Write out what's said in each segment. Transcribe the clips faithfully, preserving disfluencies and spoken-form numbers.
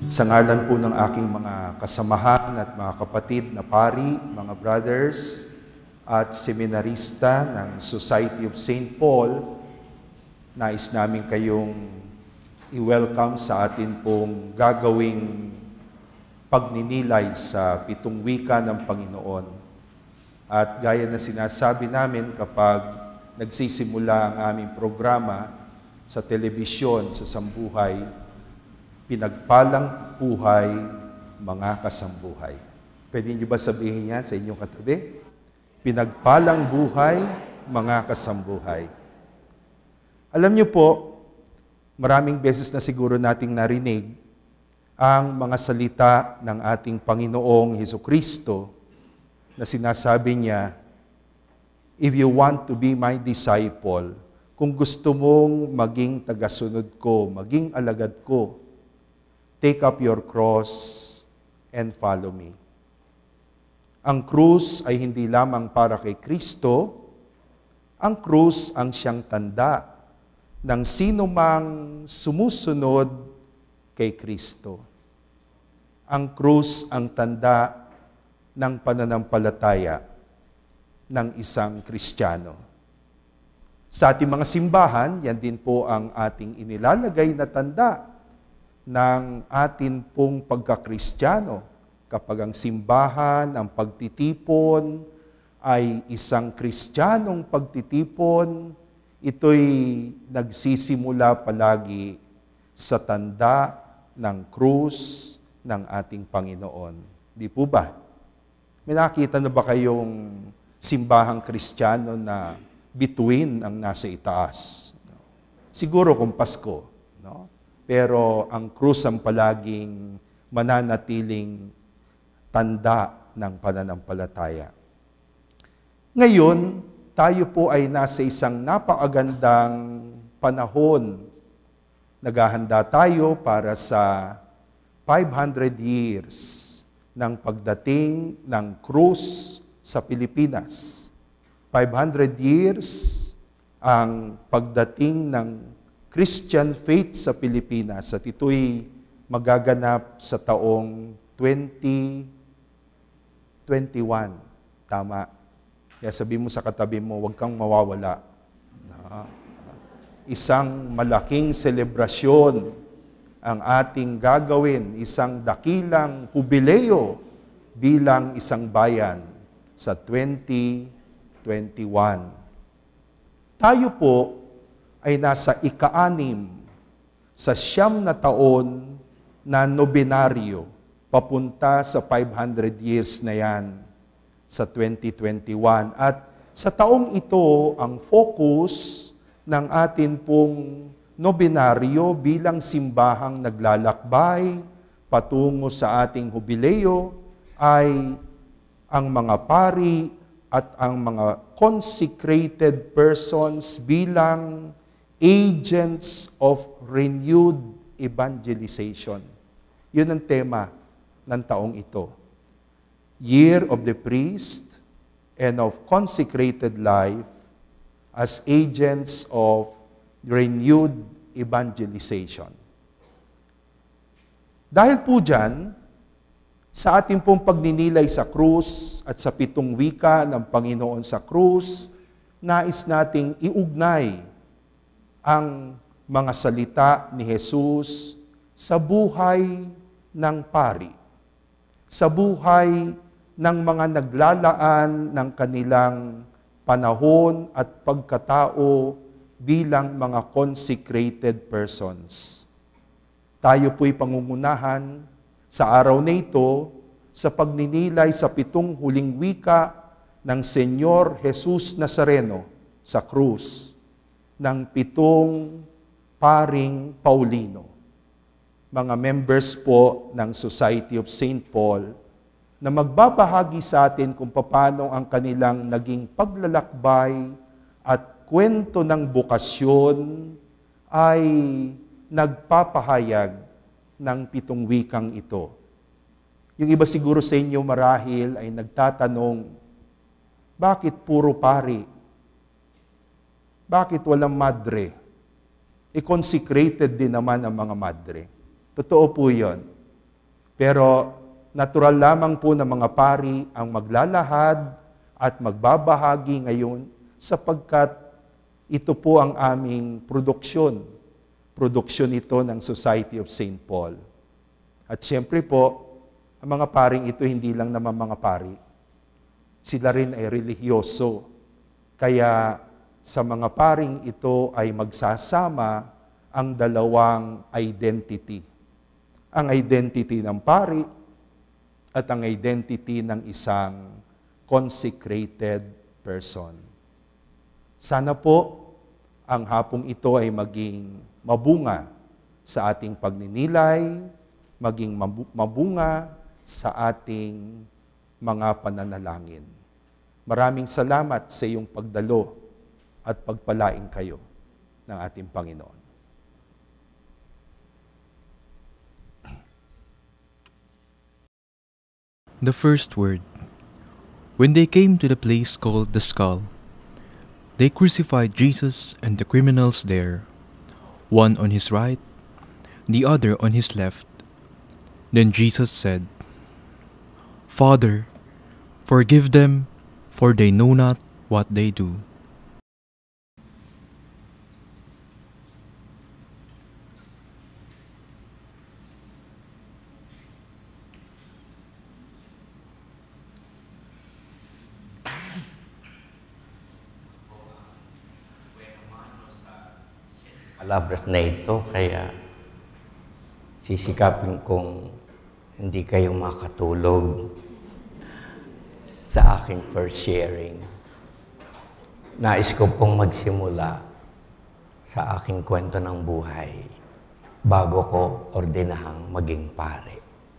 Sa ngalan po ng aking mga kasamahan at mga kapatid na pari, mga brothers at seminarista ng Society of Saint Paul, nais namin kayong i-welcome sa atin pong gagawing pagninilay sa pitong wika ng Panginoon. At gaya na sinasabi namin kapag nagsisimula ang aming programa sa telebisyon, sa Sambuhay, pinagpalang buhay, mga kasambuhay. Pwede niyo ba sabihin yan sa inyong katabi? Pinagpalang buhay, mga kasambuhay. Alam niyo po, maraming beses na siguro nating narinig ang mga salita ng ating Panginoong Jesucristo na sinasabi niya, if you want to be my disciple, kung gusto mong maging tagasunod ko, maging alagad ko, take up your cross and follow me. Ang krus ay hindi lamang para kay Kristo, ang krus ang siyang tanda ng sino mang sumusunod kay Kristo. Ang krus ang tanda ng pananampalataya ng isang Kristiyano. Sa ating mga simbahan, yan din po ang ating inilalagay na tanda ng atin pong pagkakristiyano. Kapag ang simbahan, ang pagtitipon ay isang kristyanong pagtitipon, ito'y nagsisimula palagi sa tanda ng krus ng ating Panginoon. Di po ba? May nakita na ba kayong simbahang kristyano na bituin ang nasa itaas? Siguro kung Pasko, no? Pero ang krus ang palaging mananatiling tanda ng pananampalataya. Ngayon, tayo po ay nasa isang napakagandang panahon. Naghahanda tayo para sa five hundred years ng pagdating ng krus sa Pilipinas. five hundred years ang pagdating ng Christian faith sa Pilipinas at ito'y magaganap sa taong twenty twenty-one. Tama. Kaya sabi mo sa katabi mo, huwag kang mawawala. Isang malaking selebrasyon ang ating gagawin, isang dakilang hubileo bilang isang bayan sa twenty twenty-one. Tayo po ay nasa ika-anim sa siyam na taon na nobenaryo papunta sa five hundred years na yan sa twenty twenty-one. At sa taong ito, ang focus ng atin pong nobenaryo bilang simbahang naglalakbay patungo sa ating hubileo ay ang mga pari at ang mga consecrated persons bilang agents of renewed evangelization. Yun ang tema ng taong ito. Year of the priest and of consecrated life as agents of renewed evangelization. Dahil po dyan, sa ating pong pagninilay sa krus at sa pitong wika ng Panginoon sa krus, nais nating iugnay ang mga salita ni Jesus sa buhay ng pari, sa buhay ng mga naglalaan ng kanilang panahon at pagkatao bilang mga consecrated persons. Tayo po'y pangungunahan sa araw na ito sa pagninilay sa pitong huling wika ng Senyor Jesus Nazareno sa krus ng pitong paring Paulino. Mga members po ng Society of Saint Paul na magbabahagi sa atin kung paano ang kanilang naging paglalakbay at kwento ng bokasyon ay nagpapahayag ng pitong wikang ito. Yung iba siguro sa inyo marahil ay nagtatanong, bakit puro pari? Bakit walang madre? E consecrated din naman ang mga madre. Totoo po yun. Pero natural lamang po na mga pari ang maglalahad at magbabahagi ngayon sapagkat ito po ang aming produksyon. Produksyon ito ng Society of Saint Paul. At siyempre po, ang mga paring ito hindi lang naman mga pari. Sila rin ay relihiyoso. Kaya sa mga paring ito ay magsasama ang dalawang identity. Ang identity ng pari at ang identity ng isang consecrated person. Sana po ang hapong ito ay maging mabunga sa ating pagninilay, maging mabunga sa ating mga pananalangin. Maraming salamat sa iyong pagdalo at pagpalain kayo ng ating Panginoon. The first word. When they came to the place called the Skull, they crucified Jesus and the criminals there, one on his right, the other on his left. Then Jesus said, Father, forgive them, for they know not what they do. Palabras na ito, kaya sisikapin kong hindi kayo makatulog sa aking first sharing. Nais ko pong magsimula sa aking kwento ng buhay bago ko ordinahang maging pare.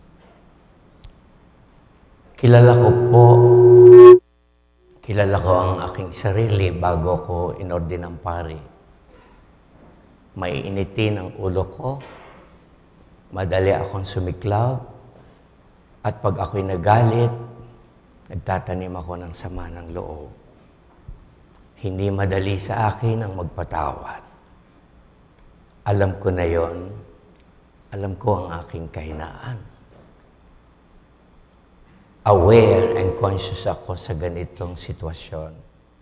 Kilala ko po, kilala ko ang aking sarili bago ko inordinang pare. May initin ang ulo ko, madali akong sumiklaw, at pag ako'y nagalit, nagtatanim ako ng sama ng loob. Hindi madali sa akin ang magpatawad. Alam ko na yon, alam ko ang aking kahinaan. Aware and conscious ako sa ganitong sitwasyon.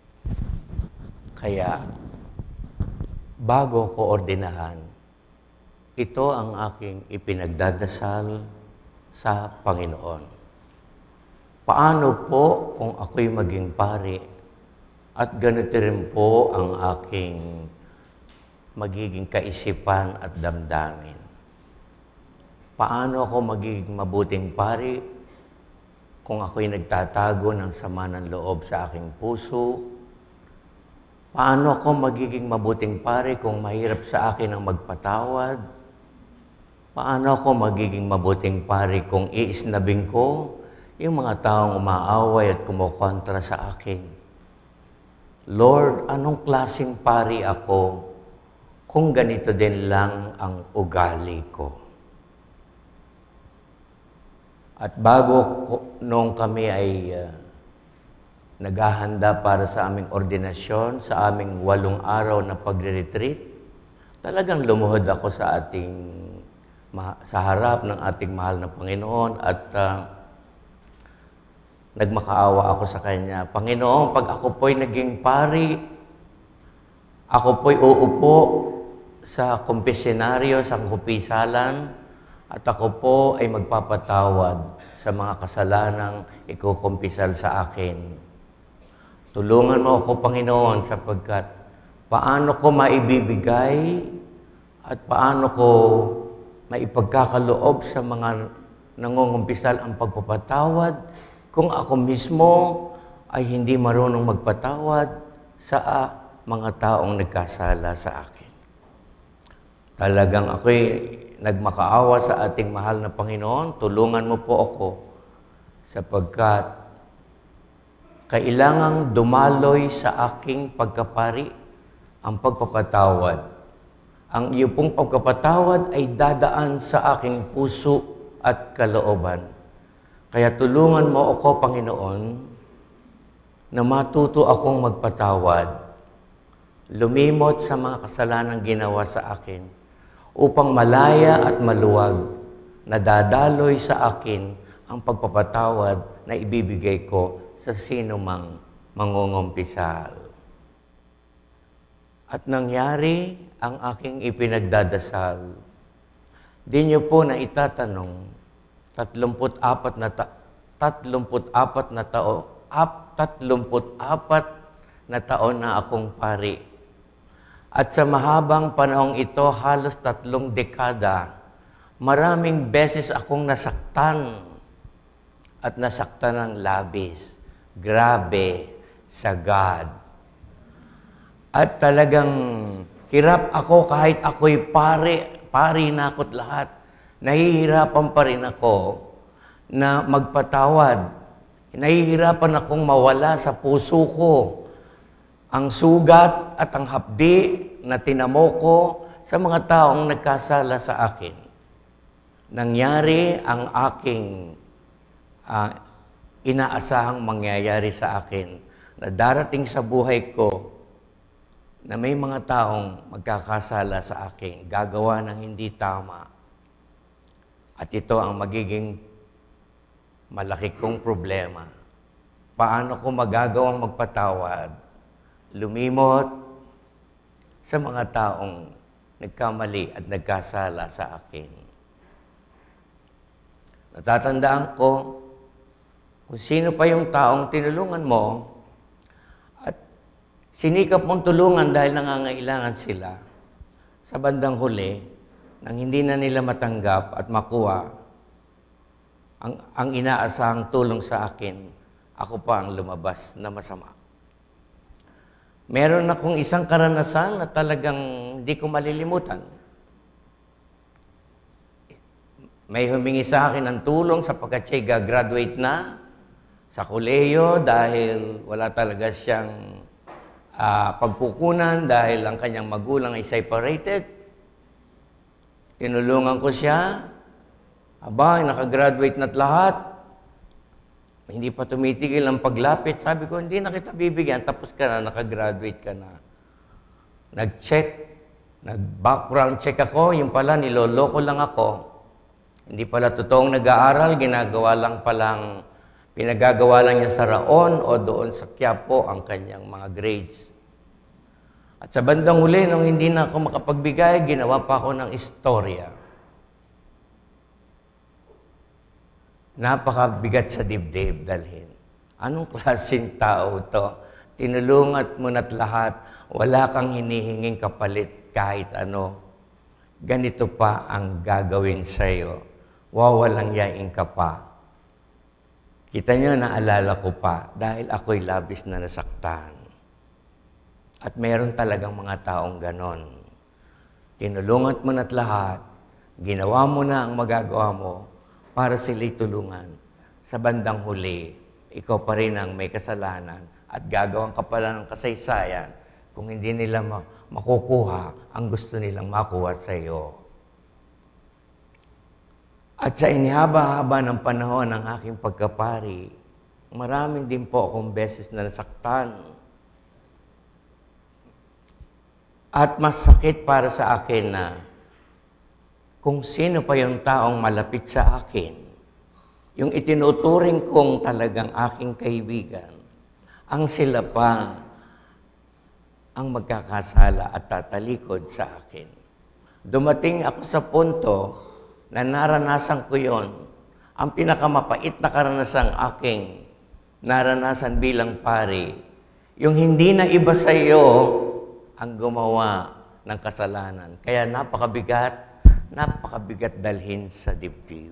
Kaya, bago ko ordinahan, ito ang aking ipinagdadasal sa Panginoon. Paano po kung ako'y maging pari at ganito rin po ang aking magiging kaisipan at damdamin? Paano ako magiging mabuting pari kung ako'y nagtatago ng sama ng loob sa aking puso? Paano ako magiging mabuting pare kung mahirap sa akin ang magpatawad? Paano ako magiging mabuting pare kung iisnabing ko yung mga taong umaaway at kumukontra sa akin? Lord, anong klaseng pari ako kung ganito din lang ang ugali ko? At bago nung kami ay uh, naghahanda para sa aming ordinasyon, sa aming walong araw na pagre-retreat, talagang lumuhod ako sa ating, sa harap ng ating mahal na Panginoon at uh, nagmakaawa ako sa Kanya. Panginoon, pag ako po'y naging pari, ako po'y uupo sa kumpisyonaryo, sa kumpisalan, at ako po ay magpapatawad sa mga kasalanang ikukumpisal sa akin. Tulungan mo ako, Panginoon, sapagkat paano ko maibibigay at paano ko maipagkakaloob sa mga nangungumpisal ang pagpapatawad kung ako mismo ay hindi marunong magpatawad sa uh, mga taong nagkasala sa akin. Talagang ako'y nagmakaawa sa ating mahal na Panginoon. Tulungan mo po ako sapagkat kailangang dumaloy sa aking pagkapari ang pagpapatawad. Ang iyo pong pagpapatawad ay dadaan sa aking puso at kalooban. Kaya tulungan mo ako, Panginoon, na matuto akong magpatawad, lumimot sa mga kasalanang ginawa sa akin, upang malaya at maluwag nadadaloy sa akin ang pagpapatawad na ibibigay ko sa sino mang mangungumpisal. At nangyari ang aking ipinagdadasal. Di niyo po na itatanong, tatlumput apat na ta tatlumput apat na tao, ap, tatlumput apat na taon na akong pari. At sa mahabang panahong ito, halos tatlong dekada, maraming beses akong nasaktan at nasaktan ng labis. Grabe sa God. At talagang hirap ako kahit ako'y pari, pari na ako't lahat. Nahihirapan pa rin ako na magpatawad. Nahihirapan akong mawala sa puso ko ang sugat at ang hapdi na tinamo ko sa mga taong nagkasala sa akin. Nangyari ang aking uh, inaasahang mangyayari sa akin na darating sa buhay ko na may mga taong magkakasala sa akin, gagawa ng hindi tama. At ito ang magiging malaki kong problema. Paano ko magagawang magpatawad? Lumimot sa mga taong nagkamali at nagkasala sa akin. Natatandaan ko kung sino pa yung taong tinulungan mo at sinikap mong tulungan dahil nangangailangan sila. Sa bandang huli, nang hindi na nila matanggap at makuha ang, ang inaasahang tulong sa akin, ako pa ang lumabas na masama. Meron akong isang karanasan na talagang hindi ko malilimutan. May humingi sa akin ng tulong sapagkat siya gagraduate na sa kolehiyo dahil wala talaga siyang uh, pagkukunan dahil ang kanyang magulang ay separated. Tinulungan ko siya. Aba, nakagraduate na't lahat. Hindi pa tumitigil ang paglapit. Sabi ko, hindi na kita bibigyan. Tapos ka na, nakagraduate ka na. Nag-check, nag-background check ako. Yung pala, niloloko lang ako. Hindi pala totoong nag-aaral. Ginagawa lang palang, pinagagawa lang niya sa Raon o doon sa Quiapo ang kanyang mga grades. At sa bandang huli, nung hindi na ako makapagbigay, ginawa pa ako ng istorya. Napakabigat sa dibdib dalhin. Anong klaseng tao to? Tinulungan mo na't lahat, wala kang hinihinging kapalit kahit ano. Ganito pa ang gagawin sa'yo. Wawalang yaing ka pa. Kita nyo, naalala ko pa dahil ako'y labis na nasaktan. At meron talagang mga taong ganon. Tinulungan mo na't lahat, ginawa mo na ang magagawa mo, para sila'y tulungan. Sa bandang huli, ikaw pa rin ang may kasalanan at gagawang ka pala ng kasaysayan kung hindi nila makukuha ang gusto nilang makuha sa iyo. At sa inihaba-haba ng panahon ng aking pagkapari, maraming din po akong beses na nasaktan. At mas sakit para sa akin na kung sino pa yung taong malapit sa akin, yung itinuturing kong talagang aking kaibigan, ang sila pa ang magkakasala at tatalikod sa akin. Dumating ako sa punto na naranasan ko yon, ang pinakamapait na karanasang aking naranasan bilang pari, yung hindi na iba sa iyo ang gumawa ng kasalanan. Kaya napakabigat, napakabigat dalhin sa dibdib.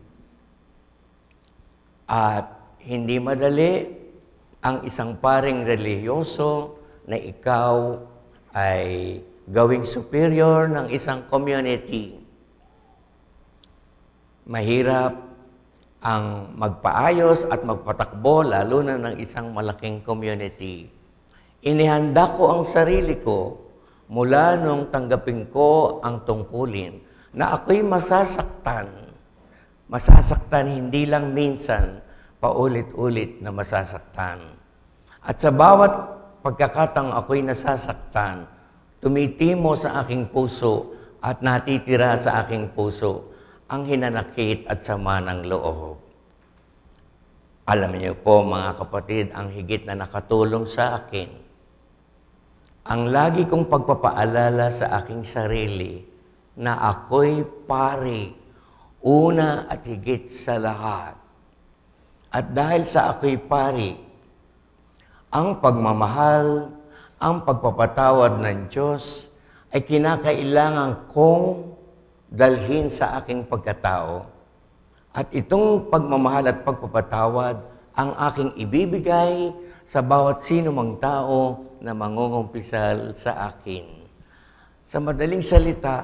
At hindi madali ang isang paring relihiyoso na ikaw ay gawing superior ng isang community. Mahirap ang magpaayos at magpatakbo, lalo na ng isang malaking community. Inihanda ko ang sarili ko mula nung tanggapin ko ang tungkulin na ako'y masasaktan. Masasaktan hindi lang minsan, paulit-ulit na masasaktan. At sa bawat pagkakataong ako'y nasasaktan, tumitimo sa aking puso at natitira sa aking puso ang hinanakit at sama ng loob. Alam niyo po mga kapatid, ang higit na nakatulong sa akin, ang lagi kong pagpapaalala sa aking sarili na ako'y pari, una at higit sa lahat. At dahil sa ako'y pari, ang pagmamahal, ang pagpapatawad ng Diyos ay kinakailangan kong dalhin sa aking pagkatao. At itong pagmamahal at pagpapatawad ang aking ibibigay sa bawat sino mang tao na mangungumpisal sa akin. Sa madaling salita,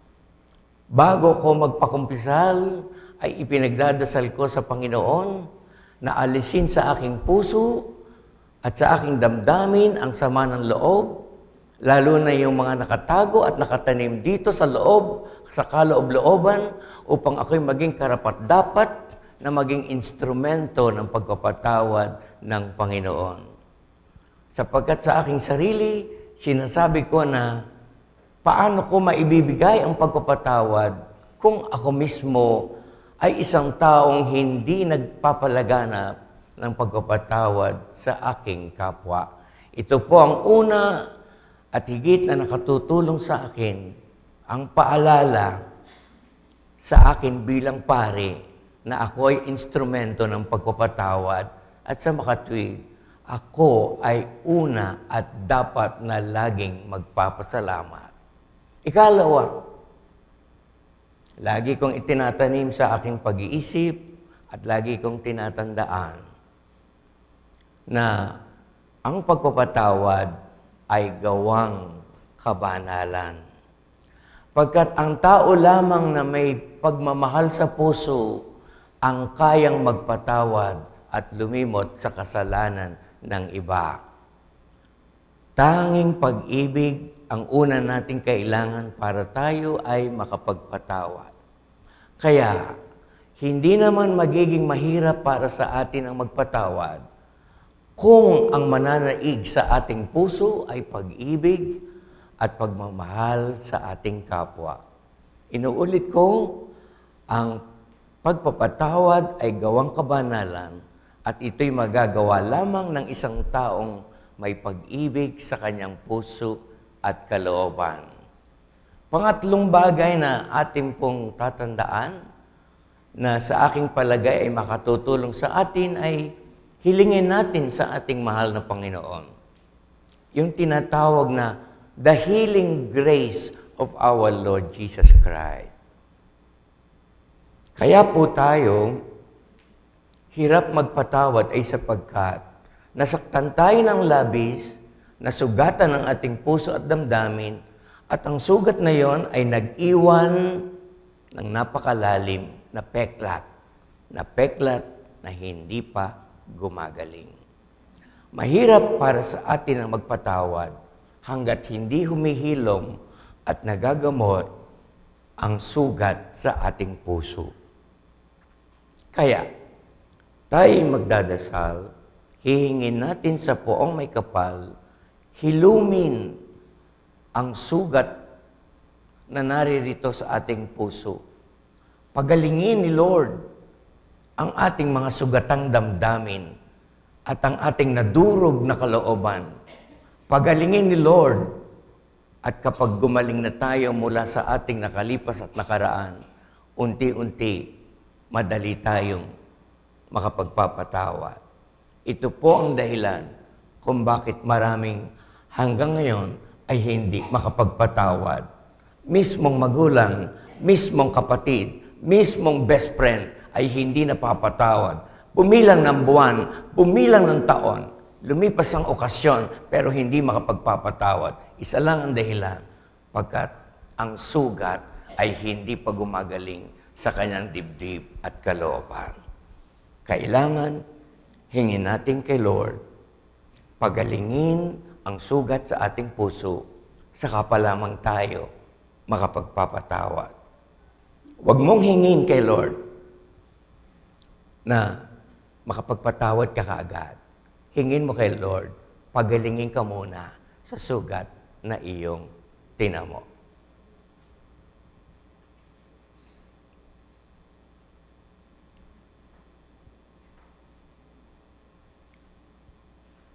bago ko magpakumpisal, ay ipinagdadasal ko sa Panginoon na alisin sa aking puso at sa aking damdamin ang sama ng loob, lalo na yung mga nakatago at nakatanim dito sa loob, sa kaloob-looban, upang ako'y maging karapat-dapat na maging instrumento ng pagpapatawad ng Panginoon. Sapagkat sa aking sarili, sinasabi ko na paano ko maibibigay ang pagpapatawad kung ako mismo ay isang taong hindi nagpapalaganap ng pagpapatawad sa aking kapwa. Ito po ang una at higit na nakatutulong sa akin, ang paalala sa akin bilang pari na ako ay instrumento ng pagpapatawad at sa makatwid, ako ay una at dapat na laging magpapasalamat. Ikalawa, lagi kong itinatanim sa aking pag-iisip at lagi kong tinatandaan na ang pagpapatawad ay gawang kabanalan. Pagkat ang tao lamang na may pagmamahal sa puso ang kayang magpatawad at lumimot sa kasalanan ng iba. Tanging pag-ibig ang una nating kailangan para tayo ay makapagpatawad. Kaya, hindi naman magiging mahirap para sa atin ang magpatawad kung ang mananaig sa ating puso ay pag-ibig at pagmamahal sa ating kapwa. Inuulit ko, ang pagpapatawad ay gawang kabanalan at ito'y magagawa lamang ng isang taong may pag-ibig sa kanyang puso at kalooban. Pangatlong bagay na ating pong tatandaan na sa aking palagay ay makatutulong sa atin ay hilingin natin sa ating mahal na Panginoon. Yung tinatawag na the healing grace of our Lord Jesus Christ. Kaya po tayo, hirap magpatawad ay sapagkat nasaktan tayo ng labis, nasugatan ng ating puso at damdamin, at ang sugat na yon ay nag-iwan ng napakalalim na peklat, na peklat na hindi pa gumagaling. Mahirap para sa atin ang magpatawad hanggat hindi humihilom at nagagamot ang sugat sa ating puso. Kaya, tayo magdadasal, hihingin natin sa poong may kapal, hilumin ang sugat na naririto sa ating puso. Pagalingin ni Lord ang ating mga sugatang damdamin at ang ating nadurog na kalooban. Pagalingin ni Lord at kapag gumaling na tayo mula sa ating nakalipas at nakaraan, unti-unti, madali tayong makapagpapatawad. Ito po ang dahilan kung bakit maraming hanggang ngayon ay hindi makapagpatawad. Mismong magulang, mismong kapatid, mismong best friend ay hindi napapatawad. Pumilang ng buwan, pumilang ng taon, lumipas ang okasyon, pero hindi makapagpapatawad. Isa lang ang dahilan, pagkat ang sugat ay hindi pa gumagaling sa kanyang dibdib at kalooban. Kailangan, hingin natin kay Lord, pagalingin ang sugat sa ating puso, saka pa lamang tayo makapagpapatawad. Huwag mong hingin kay Lord na makapagpatawad ka kaagad. Hingin mo kay Lord, pagalingin ka muna sa sugat na iyong tinamo.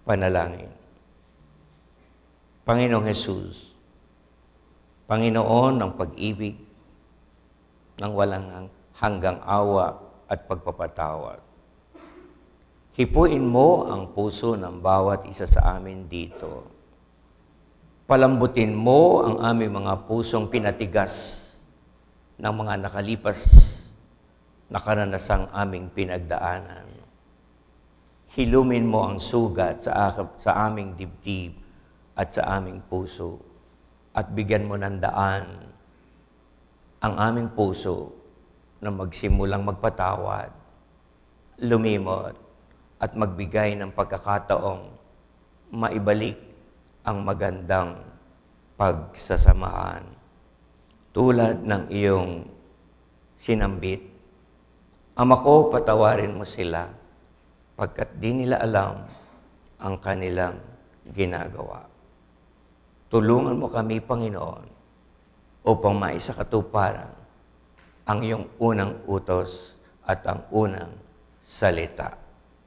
Panalangin. Panginoong Jesus, Panginoon ng pag-ibig, ng walang hanggang awa at pagpapatawad. Hipuin mo ang puso ng bawat isa sa amin dito. Palambutin mo ang aming mga pusong pinatigas ng mga nakalipas na karanasang aming pinagdaanan. Hilumin mo ang sugat sa, sa aming dibdib at sa aming puso at bigyan mo ng daan ang aming puso na magsimulang magpatawad, lumimot, at magbigay ng pagkakataong maibalik ang magandang pagsasamahan. Tulad ng iyong sinambit, Ama ko, patawarin mo sila pagkat di nila alam ang kanilang ginagawa. Tulungan mo kami, Panginoon, upang maisakatuparan ang iyong unang utos at ang unang salita.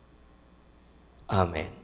Amen.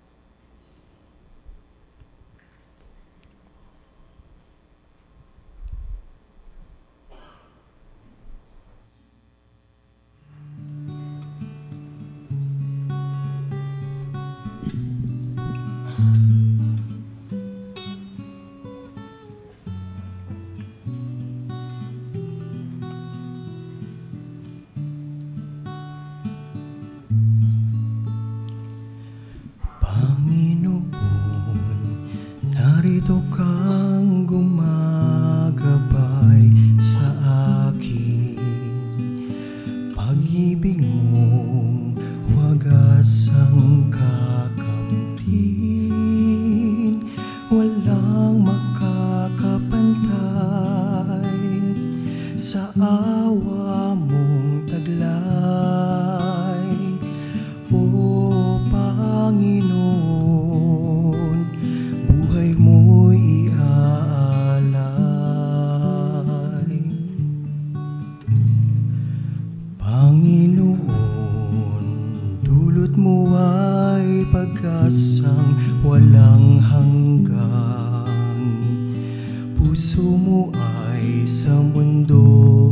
Narito kang gumagabay sa akin, pag-ibig mong wagas ang kakamtin, walang makakapantay sa awa mong taglay, O Panginoon. Buhay mo'y iaalay, Panginoon. Dulot mo ay pag-asang walang hanggan, puso mo ay sa mundo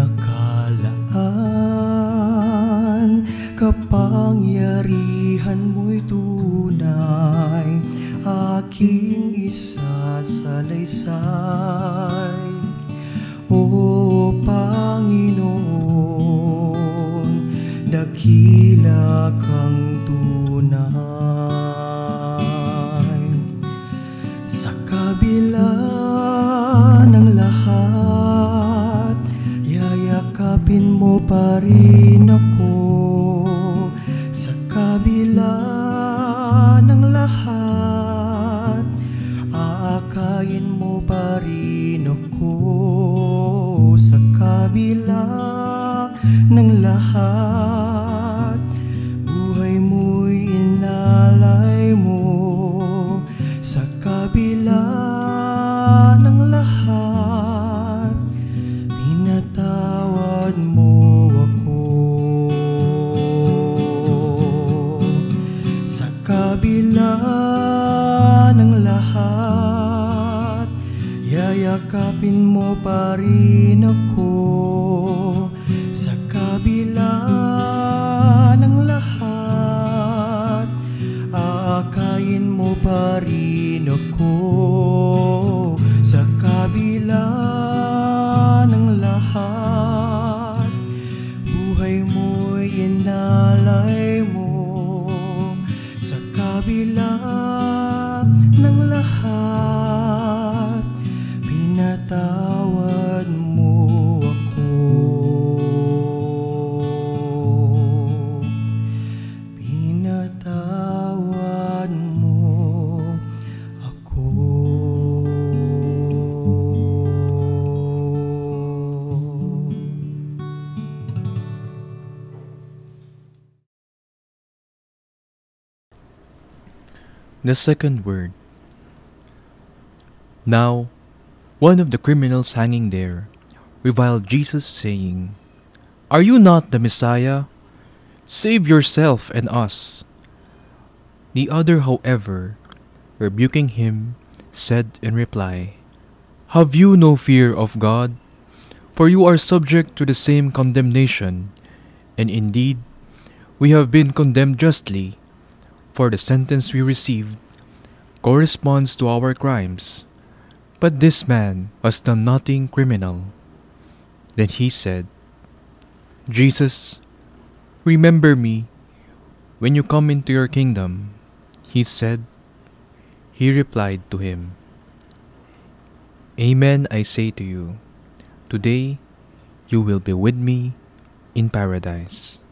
nakalaan, kapangyarihan mo'y tunay, aking isasalaysay. O Panginoon, dakila kang tunay. Sa kabila ng lahat, yayakapin mo pa rin ako. Sa kabila ng lahat, aakayin mo pa rin ako. Sa kabila ng lahat, buhay mo'y inalay mo. Sa kabila ng lahat, pinatawad mo ako. Sa kabila ng lahat, yayakapin mo pa rin ako. Sa kabila ng lahat, aakayin mo pa rin ako. Sa kabila ng lahat, buhay mo'y inalay mo. Sa kabila ng lahat, pinatawad mo ako. Pinatawad mo ako. The second word. Now, one of the criminals hanging there reviled Jesus, saying, "Are you not the Messiah? Save yourself and us." The other, however, rebuking him, said in reply, "Have you no fear of God? For you are subject to the same condemnation, and indeed, we have been condemned justly, for the sentence we received corresponds to our crimes. But this man has done nothing criminal." Then he said, "Jesus, remember me when you come into your kingdom." He said, He replied to him, "Amen, I say to you, today you will be with me in paradise."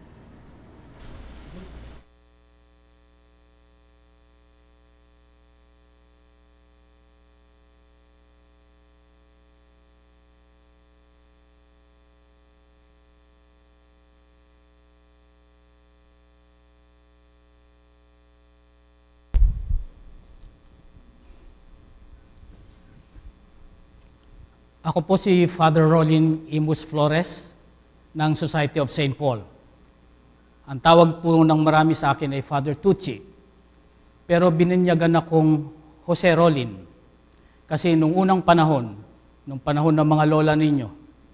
Ako po si Father Rollin Flores ng Society of Saint Paul. Ang tawag po ng marami sa akin ay Father Tucci. Pero bininyagan akong Jose Rollin. Kasi nung unang panahon, nung panahon ng mga lola ninyo,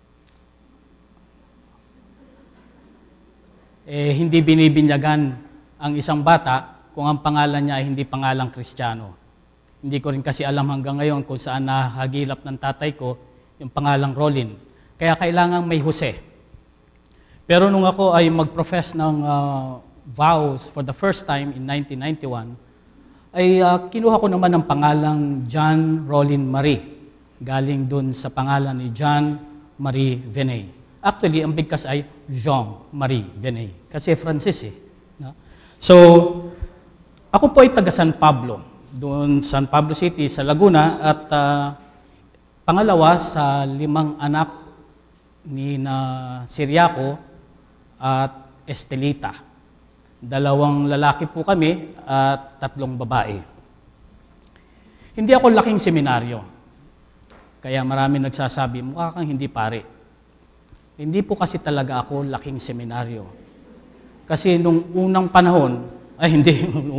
eh, hindi binibinyagan ang isang bata kung ang pangalan niya ay hindi pangalang Kristiyano. Hindi ko rin kasi alam hanggang ngayon kung saan nahagilap ng tatay ko yung pangalang Rollin. Kaya kailangan may Jose. Pero nung ako ay mag-profess ng uh, vows for the first time in nineteen ninety-one, ay uh, kinuha ko naman ang pangalang John Rollin Marie. Galing dun sa pangalan ni John Marie Veney. Actually, ang bigkas ay Jean Marie Veney. Kasi Francis eh. No? So, ako po ay taga San Pablo. Doon San Pablo City sa Laguna at uh, pangalawa sa limang anak ni na Siriaco at Estelita. Dalawang lalaki po kami at tatlong babae. Hindi ako laking seminaryo. Kaya marami nagsasabi, mukha kang hindi pare. Hindi po kasi talaga ako laking seminaryo. Kasi nung unang panahon, ay hindi,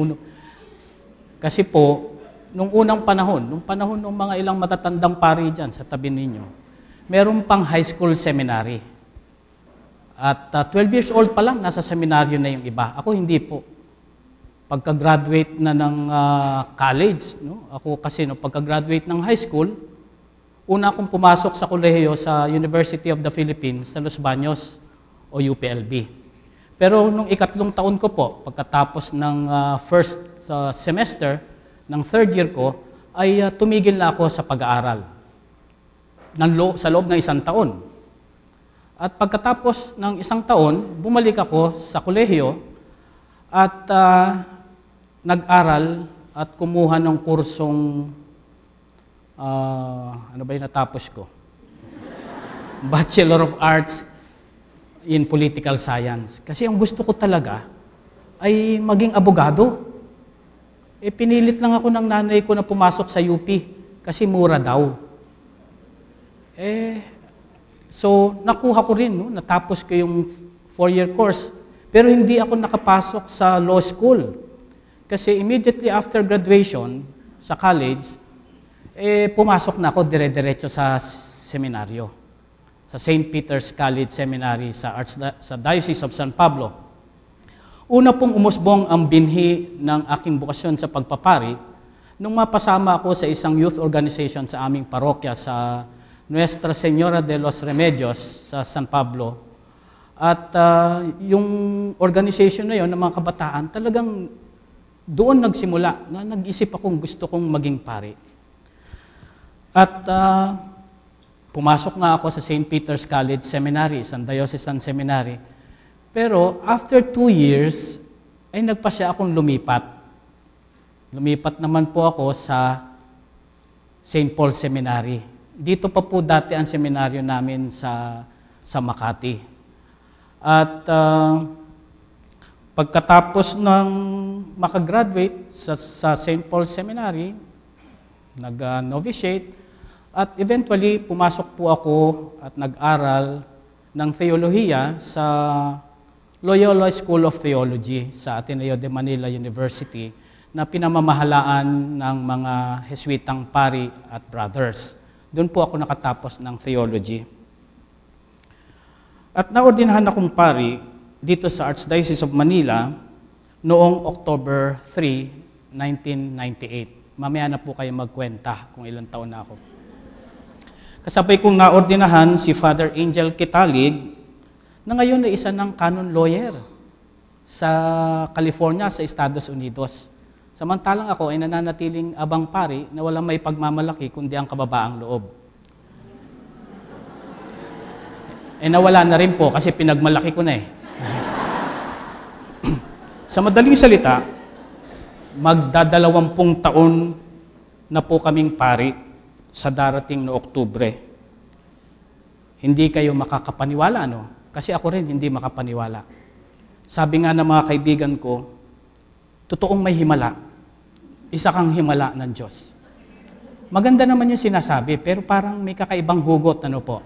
kasi po, nung unang panahon, nung panahon ng mga ilang matatandang pari dyan sa tabi ninyo, meron pang high school seminary. At uh, twelve years old pa lang, nasa seminaryo na yung iba. Ako hindi po. Pagka-graduate na ng uh, college, no? Ako kasi no, pagka-graduate ng high school, una akong pumasok sa kolehiyo sa University of the Philippines sa Los Baños o U P L B. Pero nung ikatlong taon ko po, pagkatapos ng uh, first uh, semester, ng third year ko, ay uh, tumigil na ako sa pag-aaral ng lo- sa loob ng isang taon. At pagkatapos ng isang taon, bumalik ako sa kolehiyo at uh, nag-aral at kumuha ng kursong, uh, ano ba yung natapos ko? Bachelor of Arts in Political Science. Kasi ang gusto ko talaga ay maging abogado. Eh, pinilit lang ako ng nanay ko na pumasok sa U P kasi mura daw. Eh, so, nakuha ko rin, no? Natapos ko yung four-year course. Pero hindi ako nakapasok sa law school. Kasi immediately after graduation sa college, eh, pumasok na ako dire-diretso sa seminaryo. Sa Saint Peter's College Seminary sa, Arts, sa Diocese of San Pablo. Una pong umusbong ang binhi ng aking bokasyon sa pagpapari nung mapasama ako sa isang youth organization sa aming parokya sa Nuestra Señora de los Remedios sa San Pablo. At uh, yung organization na yon ng mga kabataan, talagang doon nagsimula na nag-isip akong gusto kong maging pari. At uh, pumasok nga ako sa Saint Peter's College Seminary, San Diocesan Seminary. Pero after two years, ay nagpasya akong lumipat. Lumipat naman po ako sa Saint Paul Seminary. Dito pa po dati ang seminaryo namin sa, sa Makati. At uh, pagkatapos ng makagraduate sa, sa Saint Paul Seminary, nag-novitiate, at eventually pumasok po ako at nag-aral ng theolohiya sa Loyola School of Theology sa Ateneo de Manila University na pinamamahalaan ng mga Jesuitang pari at brothers. Doon po ako nakatapos ng theology. At naordinahan akong pari dito sa Archdiocese of Manila noong October third, nineteen ninety-eight. Mamaya na po kayo magkwenta kung ilang taon na ako. Kasabay kong naordinahan si Father Angel Kitalig, na ngayon ay isa ng canon lawyer sa California, sa Estados Unidos. Samantalang ako ay nananatiling abang pari na walang may pagmamalaki kundi ang kababaang loob. Eh nawala na rin po kasi pinagmalaki ko na eh. Sa madaling salita, magdadalawampung taon na po kaming pari sa darating na Oktubre. Hindi kayo makakapaniwala, no? Kasi ako rin hindi makapaniwala. Sabi nga ng mga kaibigan ko, totoong may himala. Isa kang himala ng Diyos. Maganda naman yung sinasabi, pero parang may kakaibang hugot, ano po.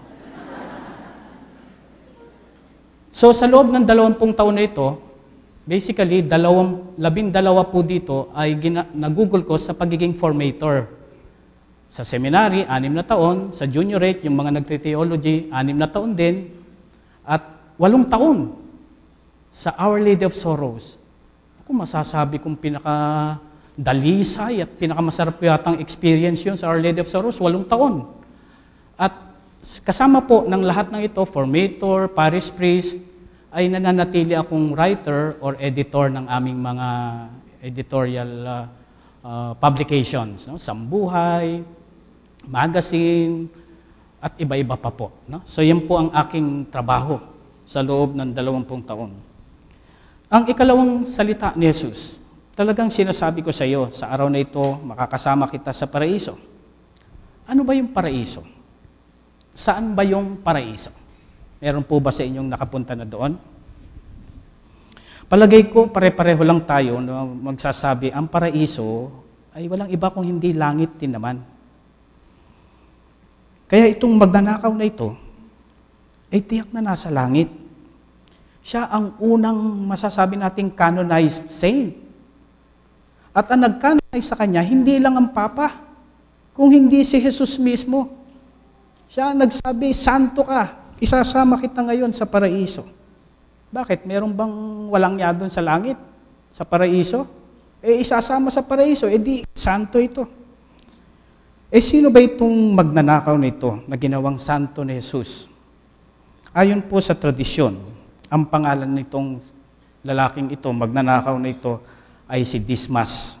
So sa loob ng dalawampung taon na ito, basically, dalawang, labing dalawa po dito ay gina, nagugol ko sa pagiging formator. Sa seminary, anim na taon. Sa juniorate, yung mga nagte-theology, anim na taon din. At walong taon sa Our Lady of Sorrows. Ako masasabi kong pinaka-dalisay at pinakamasarap ko yatang experience yun sa Our Lady of Sorrows, walong taon. At kasama po ng lahat ng ito, formator, parish priest, ay nananatili akong writer or editor ng aming mga editorial uh, uh, publications. No? Sambuhay, magazine, at iba-iba pa po. No? So yan po ang aking trabaho sa loob ng dalawampung taon. Ang ikalawang salita ni Jesus, talagang sinasabi ko sa iyo, sa araw na ito, makakasama kita sa paraiso. Ano ba yung paraiso? Saan ba yung paraiso? Meron po ba sa inyong nakapunta na doon? Palagay ko, pare-pareho lang tayo na magsasabi, ang paraiso ay walang iba kung hindi langit din naman. Kaya itong magnanakaw na ito, ay tiyak na nasa langit. Siya ang unang masasabi nating canonized saint. At ang nag-canonize sa kanya, hindi lang ang Papa, kung hindi si Jesus mismo. Siya ang nagsabi, santo ka, isasama kita ngayon sa paraiso. Bakit? Meron bang walang niya doon sa langit? Sa paraiso? Eh, isasama sa paraiso, eh di, santo ito. Eh, sino ba itong magnanakaw na ito na ginawang santo ni Jesus? Ayon po sa tradisyon, ang pangalan nitong lalaking ito, magnanakaw na ito, ay si Dismas.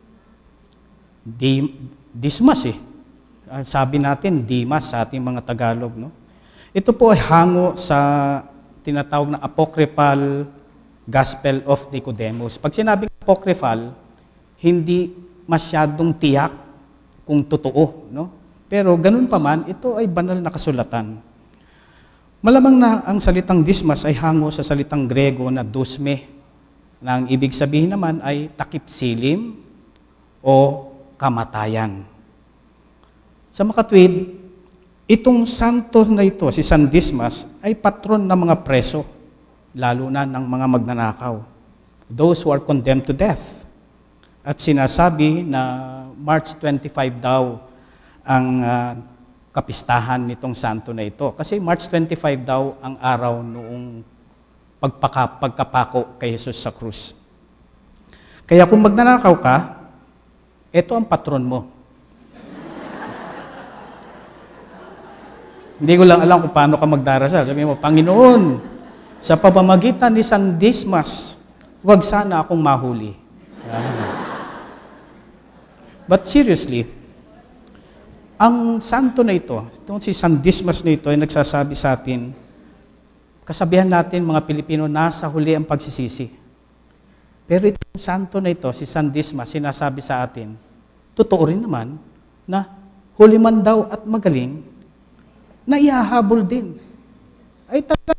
Di, Dismas eh. Sabi natin, Dimas sa ating mga Tagalog. No? Ito po ay hango sa tinatawag na apocryphal Gospel of Nicodemus. Pag sinabing apocryphal, hindi masyadong tiyak kung totoo, no? Pero ganun pa man, ito ay banal na kasulatan. Malamang na ang salitang Dismas ay hango sa salitang Grego na dusme, na ang ibig sabihin naman ay takip silim o kamatayan. Sa makatwid, itong santo na ito, si San Dismas, ay patron ng mga preso, lalo na ng mga magnanakaw, those who are condemned to death. At sinasabi na March twenty-fifth daw ang uh, kapistahan nitong santo na ito. Kasi March twenty-fifth daw ang araw noong pagpaka, pagkapako kay Jesus sa krus. Kaya kung magnanakaw ka, ito ang patron mo. Hindi ko lang alam kung paano ka magdarasal. Sabi mo, Panginoon, sa pamamagitan ni San Dismas, huwag sana akong mahuli. But seriously, ang santo na ito, itong si San Dismas na ito ay nagsasabi sa atin, kasabihan natin mga Pilipino, nasa huli ang pagsisisi. Pero itong santo na ito, si San Dismas, sinasabi sa atin, totoo rin naman na huli man daw at magaling, na ihahabol din. Ay talaga.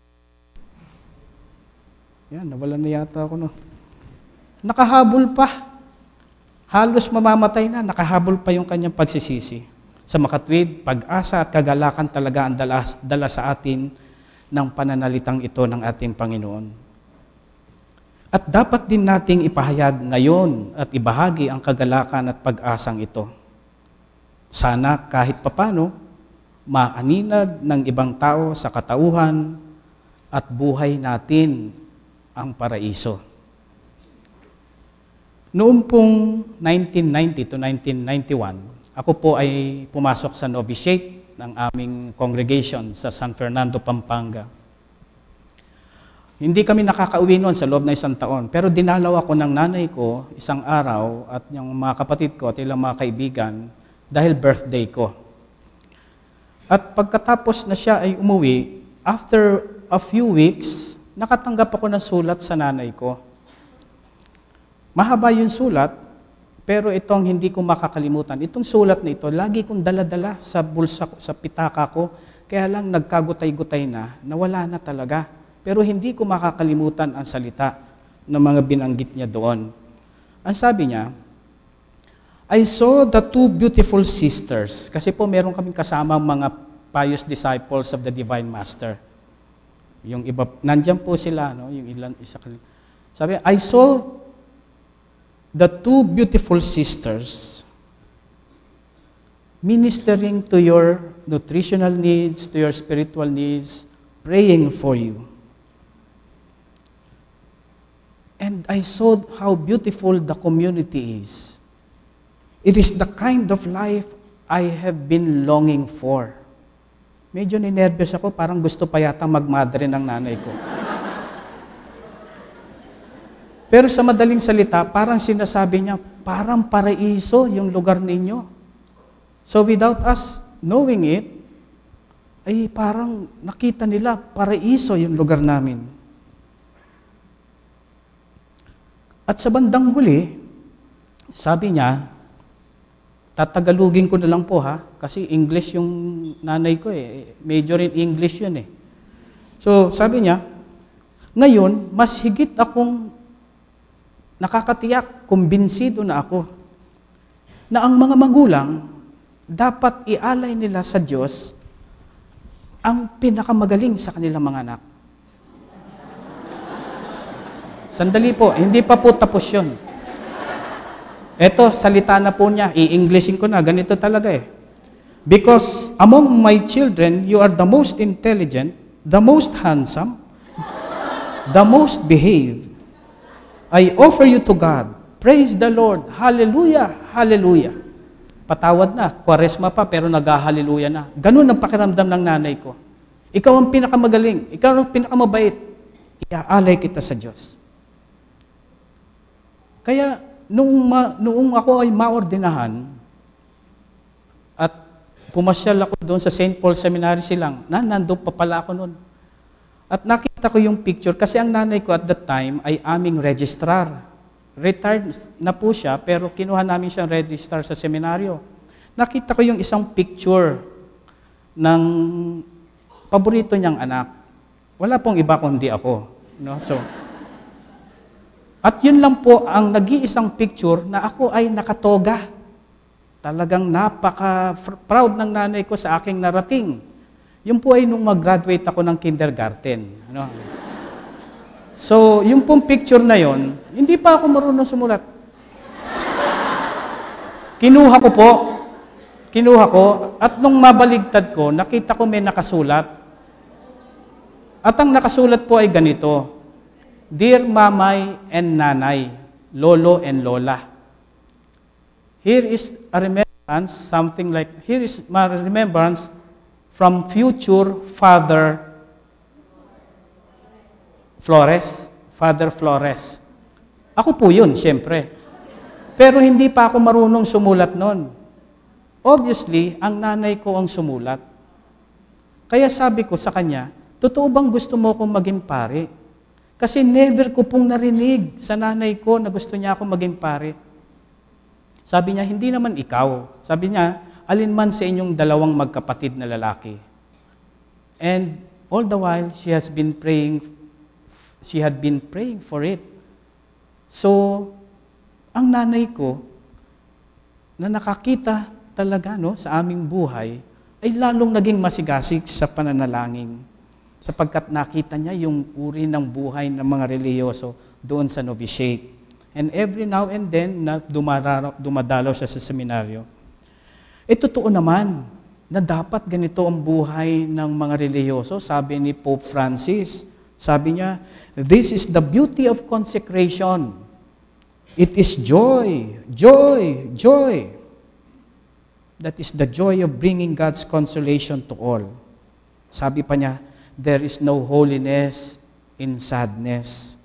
Yan, nawala na yata ako, no? Nakahabol pa. Halos mamamatay na, nakahabol pa yung kanyang pagsisisi. Sa makatwid, pag-asa at kagalakan talaga ang dala, dala sa atin ng pananalitang ito ng ating Panginoon. At dapat din nating ipahayag ngayon at ibahagi ang kagalakan at pag-asang ito. Sana kahit papano, maaninag ng ibang tao sa katauhan at buhay natin ang paraiso. Noong pong nineteen ninety to nineteen ninety-one, ako po ay pumasok sa novitiate ng aming congregation sa San Fernando, Pampanga. Hindi kami nakakauwi noon sa loob na isang taon, pero dinalaw ako ng nanay ko isang araw at yung mga kapatid ko at ilang mga kaibigan dahil birthday ko. At pagkatapos na siya ay umuwi, after a few weeks, nakatanggap ako ng sulat sa nanay ko. Mahaba yung sulat, pero itong hindi ko makakalimutan. Itong sulat na ito, lagi kong dala-dala sa bulsa ko, sa pitaka ko, kaya lang nagkagutay-gutay na, nawala na talaga. Pero hindi ko makakalimutan ang salita ng mga binanggit niya doon. Ang sabi niya, I saw the two beautiful sisters. Kasi po meron kaming kasama mga pious disciples of the Divine Master. Yung iba, nandiyan po sila, no? Yung ilan, isa, sabi, I saw the two beautiful sisters ministering to your nutritional needs, to your spiritual needs, praying for you. And I saw how beautiful the community is. It is the kind of life I have been longing for. Medyo ninervyos ako, parang gusto pa yata magmadre ng nanay ko. Pero sa madaling salita, parang sinasabi niya, parang paraiso yung lugar ninyo. So without us knowing it, ay parang nakita nila, paraiso yung lugar namin. At sa bandang huli, sabi niya, tatagalugin ko na lang po ha, kasi English yung nanay ko eh, major in English yun eh. So sabi niya, ngayon, mas higit akong nakakatiyak, kumbinsido na ako, na ang mga magulang, dapat ialay nila sa Diyos ang pinakamagaling sa kanilang mga anak. Sandali po, hindi pa po tapos yun. Ito, salita na po niya, i-Englishin ko na, ganito talaga eh. Because among my children, you are the most intelligent, the most handsome, the most behaved. I offer you to God. Praise the Lord. Hallelujah, hallelujah. Patawad na, kwaresma pa, pero nag-hallelujah na. Ganun ang pakiramdam ng nanay ko. Ikaw ang pinakamagaling, ikaw ang pinakamabait. Iaalay kita sa Diyos. Kaya, nung, ma, noong ako ay maordinahan, at pumasyal ako doon sa Saint Paul Seminary silang, na, nandun pa pala ako noon. At nakita ko yung picture, kasi ang nanay ko at that time ay aming registrar. Retired na po siya, pero kinuha namin siyang registrar sa seminaryo. Nakita ko yung isang picture ng paborito niyang anak. Wala pong iba kundi ako. No? So, at yun lang po ang nag-iisang picture na ako ay nakatoga. Talagang napaka-proud ng nanay ko sa aking narating. Yun po ay nung mag-graduate ako ng kindergarten. Ano? So, yung pong picture na yon, hindi pa ako marunong sumulat. Kinuha ko po, kinuha ko, at nung mabaligtad ko, nakita ko may nakasulat. At ang nakasulat po ay ganito, Dear Mamay and Nanay, Lolo and Lola, here is a remembrance, something like, here is my remembrance from future Father Flores, Father Flores. Ako po yun, siyempre. Pero hindi pa ako marunong sumulat noon. Obviously, ang nanay ko ang sumulat. Kaya sabi ko sa kanya, totoo bang gusto mo akong maging pari? Kasi never ko pong narinig sa nanay ko na gusto niya akong maging pari. Sabi niya, hindi naman ikaw. Sabi niya, alinman sa inyong dalawang magkapatid na lalaki. And all the while, she has been praying, she had been praying for it. So, ang nanay ko, na nakakita talaga no, sa aming buhay, ay lalong naging masigasig sa pananalangin. sapagkat nakita niya yung uri ng buhay ng mga relihiyoso doon sa novitiate. And every now and then, na dumararo, dumadalaw siya sa seminaryo. E totoo naman na dapat ganito ang buhay ng mga relihiyoso. Sabi ni Pope Francis, sabi niya, "This is the beauty of consecration. It is joy, joy, joy. That is the joy of bringing God's consolation to all." Sabi pa niya, "There is no holiness in sadness."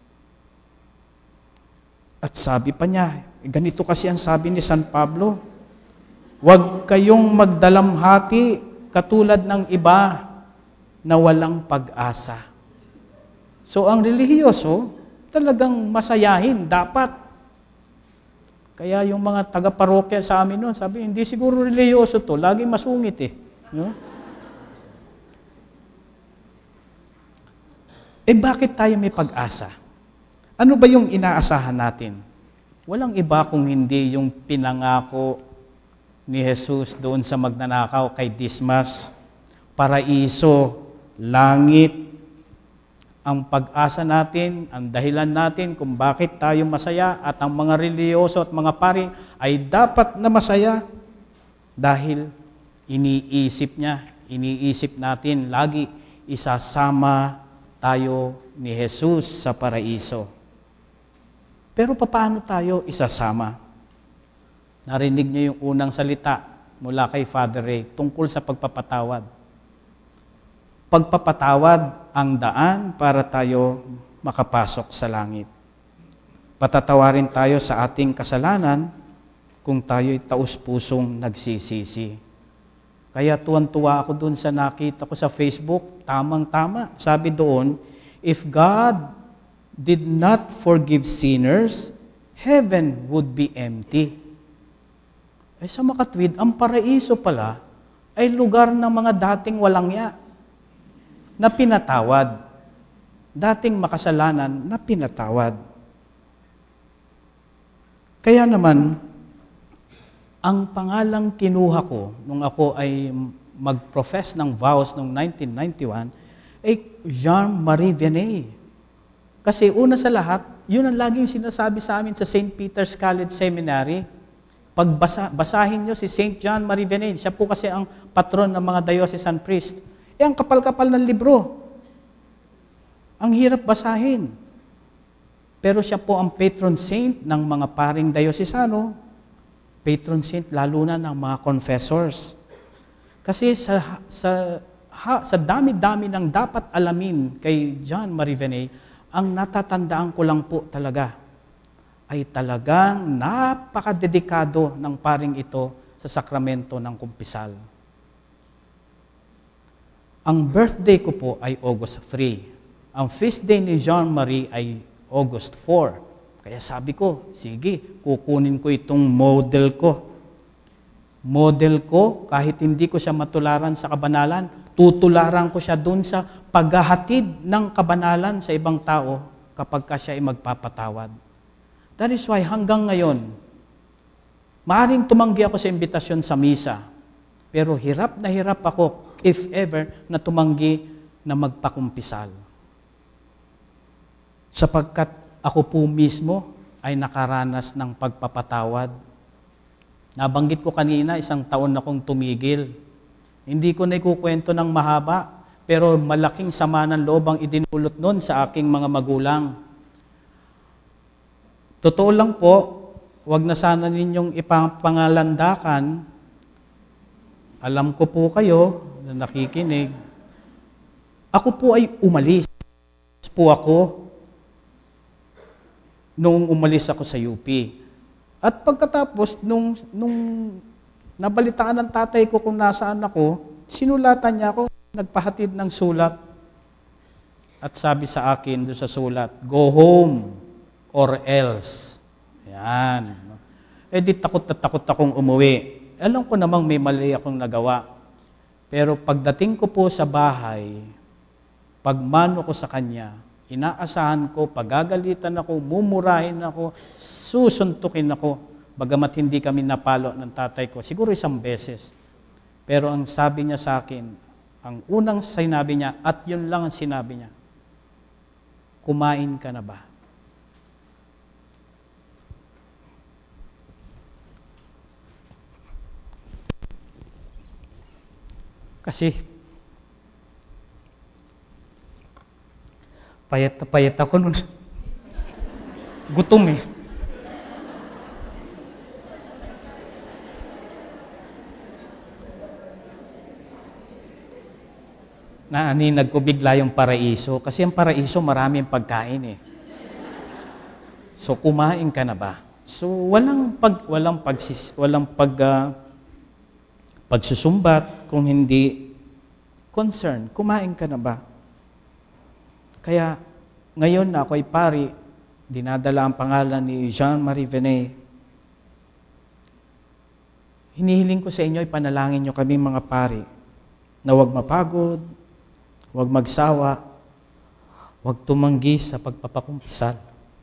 At sabi pa niya, ganito kasi ang sabi ni San Pablo, "Huwag kayong magdalamhati katulad ng iba na walang pag-asa." So ang relihiyoso, talagang masayahin, dapat. Kaya yung mga taga-parokya sa amin noon, sabi, hindi siguro relihiyoso to, lagi masungit eh. No? Eh bakit tayo may pag-asa? Ano ba yung inaasahan natin? Walang iba kung hindi yung pinangako ni Jesus doon sa magnanakaw kay Dismas, paraiso, langit. Ang pag-asa natin, ang dahilan natin kung bakit tayo masaya at ang mga relihiyoso at mga pari ay dapat na masaya dahil iniisip niya, iniisip natin lagi isasama tayo ni Jesus sa paraiso. Pero paano tayo isasama? Narinig niyo yung unang salita mula kay Father Rey tungkol sa pagpapatawad. Pagpapatawad ang daan para tayo makapasok sa langit. Patatawarin tayo sa ating kasalanan kung tayo'y taus-pusong nagsisisi. Kaya tuwan-tuwa ako dun sa nakita ko sa Facebook, tamang-tama. Sabi doon, if God did not forgive sinners, heaven would be empty. Ay sa makatwid, ang paraiso pala ay lugar ng mga dating walangya na pinatawad. Dating makasalanan na pinatawad. Kaya naman, ang pangalang kinuha ko nung ako ay mag-profess ng vows noong nineteen ninety-one ay Jean-Marie Vianney. Kasi una sa lahat, yun ang laging sinasabi sa amin sa Saint Peter's College Seminary. Pagbasa, basahin nyo si Saint John Marie Vianney. Siya po kasi ang patron ng mga diocesan priest. Eh, ang kapal-kapal ng libro. Ang hirap basahin. Pero siya po ang patron saint ng mga paring diocesano, patron saint lalo na ng mga confessors. Kasi sa, sa, ha, sa dami-dami ng dapat alamin kay John Marie Vianney, ang natatandaan ko lang po talaga ay talagang napakadedikado ng paring ito sa sakramento ng kumpisal. Ang birthday ko po ay August three. Ang feast day ni Jean-Marie ay August four. Kaya sabi ko, sige, kukunin ko itong model ko. Model ko, kahit hindi ko siya matularan sa kabanalan, tutularan ko siya dun sa paghahatid ng kabanalan sa ibang tao kapag ka siya ay magpapatawad. That is why hanggang ngayon, maaring tumanggi ako sa imbitasyon sa misa, pero hirap na hirap ako if ever, na tumanggi na magpakumpisal. Sapagkat ako po mismo ay nakaranas ng pagpapatawad. Nabanggit ko kanina, isang taon na kong tumigil. Hindi ko na ikukwento ng mahaba, pero malaking sama ng loob ang idinulot nun sa aking mga magulang. Totoo lang po, wag na sana ninyong ipapangalandakan. Alam ko po kayo, na nakikinig, ako po ay umalis po ako nung umalis ako sa U P. At pagkatapos, nung, nung nabalitaan ng tatay ko kung nasaan ako, sinulatan niya ako, nagpahatid ng sulat. At sabi sa akin doon sa sulat, go home or else. Yan. Eh di takot na takot akong umuwi. Alam ko namang may mali akong nagawa. Pero pagdating ko po sa bahay, pagmano ko sa kanya, inaasahan ko, pagagalitan ako, mumurahin ako, susuntukin ako, bagamat hindi kami napalo ng tatay ko, siguro isang beses. Pero ang sabi niya sa akin, Ang unang sinabi niya, at yun lang ang sinabi niya, kumain ka na ba? Kasi, payat na payat ako nun. Gutom eh. Na aninag ko bigla yung paraiso. Kasi ang paraiso maraming pagkain eh. So, kumain ka na ba? So, walang pag walang pagsis walang pag uh, pagsusumbat kung hindi concern. Kumain ka na ba? Kaya ngayon na ako'y pari, dinadala ang pangalan ni Jean-Marie Vianney. Hinihiling ko sa inyo, ipanalangin nyo kami mga pari na huwag mapagod, huwag magsawa, huwag tumanggi sa pagpapakumpisal.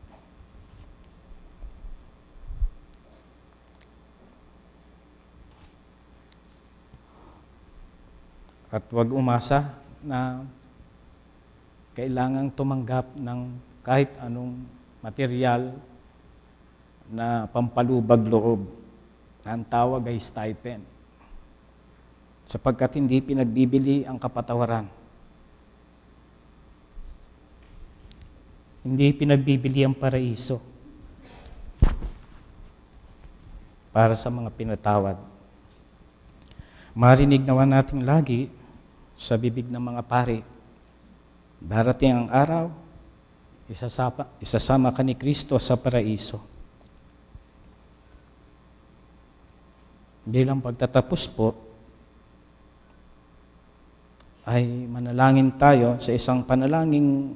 At huwag umasa na kailangang tumanggap ng kahit anong material na pampalubag loob. Ang tawag ay stipend. Sapagkat hindi pinagbibili ang kapatawaran. Hindi pinagbibili ang paraiso para sa mga pinatawad. Marinig naman natin lagi sa bibig ng mga pari, darating ang araw, isasama, isasama ka ni Kristo sa paraiso. Bilang pagtatapos po, ay manalangin tayo sa isang panalangin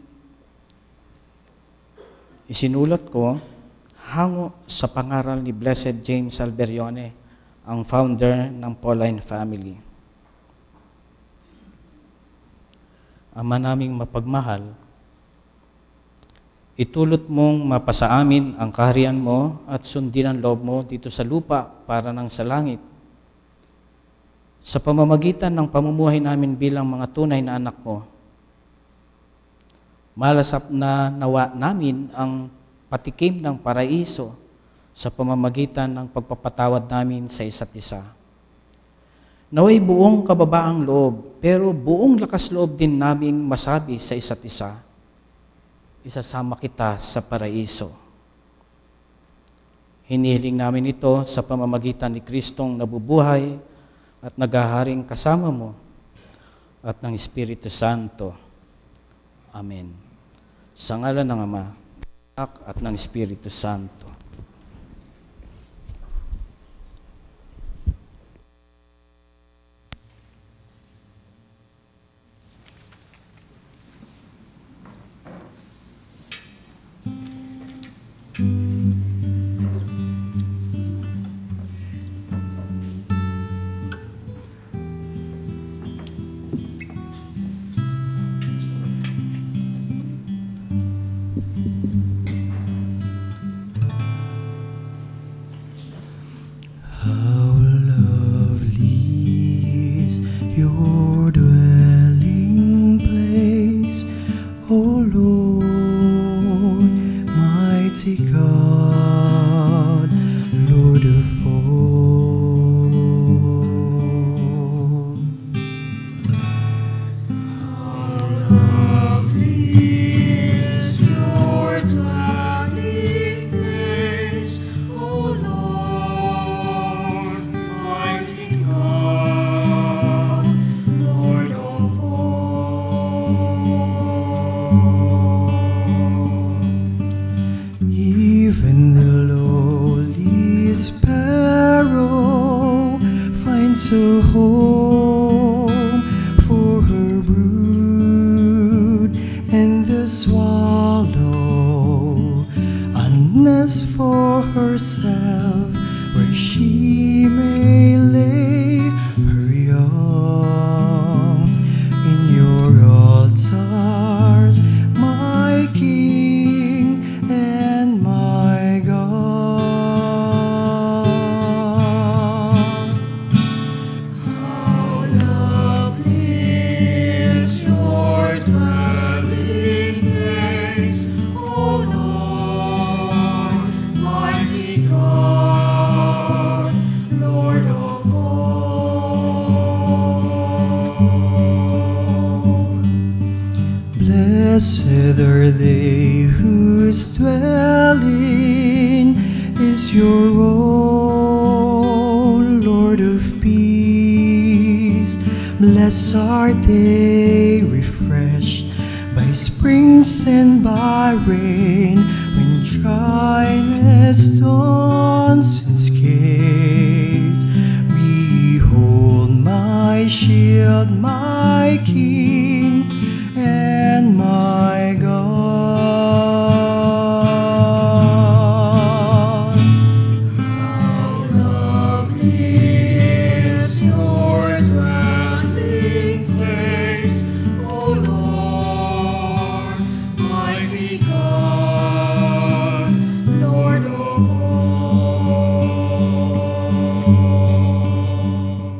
isinulat ko hango sa pangaral ni Blessed James Alberione, ang founder ng Pauline Family. Ama naming mapagmahal, itulot mong mapasa amin ang kaharian mo at sundin ang loob mo dito sa lupa para nang sa langit. Sa pamamagitan ng pamumuhay namin bilang mga tunay na anak mo, malasap na nawa namin ang patikim ng paraiso sa pamamagitan ng pagpapatawad namin sa isa't isa. Naway buong kababaang loob, pero buong lakas loob din naming masabi sa isa't isa, isasama kita sa paraiso. Hinihiling namin ito sa pamamagitan ni Kristong nabubuhay at naghaharing kasama mo at ng Espiritu Santo. Amen. Sa ngalan ng Ama at ng Espiritu Santo. dwelling is your own, Lord of peace. Bless our day, refreshed by springs and by rain, when dryness dawns and scales. Behold my shield, my King, and my God. How lovely is your dwelling place, O Lord, mighty God, Lord of all.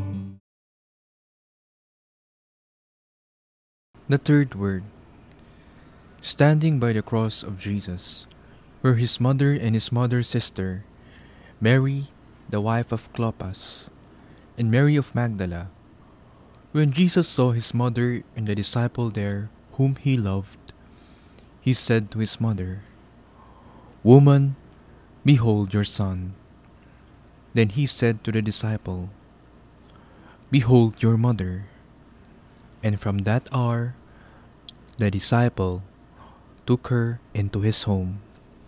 The third word. Standing by the cross of Jesus were his mother and his mother's sister, Mary, the wife of Clopas, and Mary of Magdala. When Jesus saw his mother and the disciple there whom he loved, he said to his mother, "Woman, behold your son." Then he said to the disciple, "Behold your mother." And from that hour, the disciple took her into his home.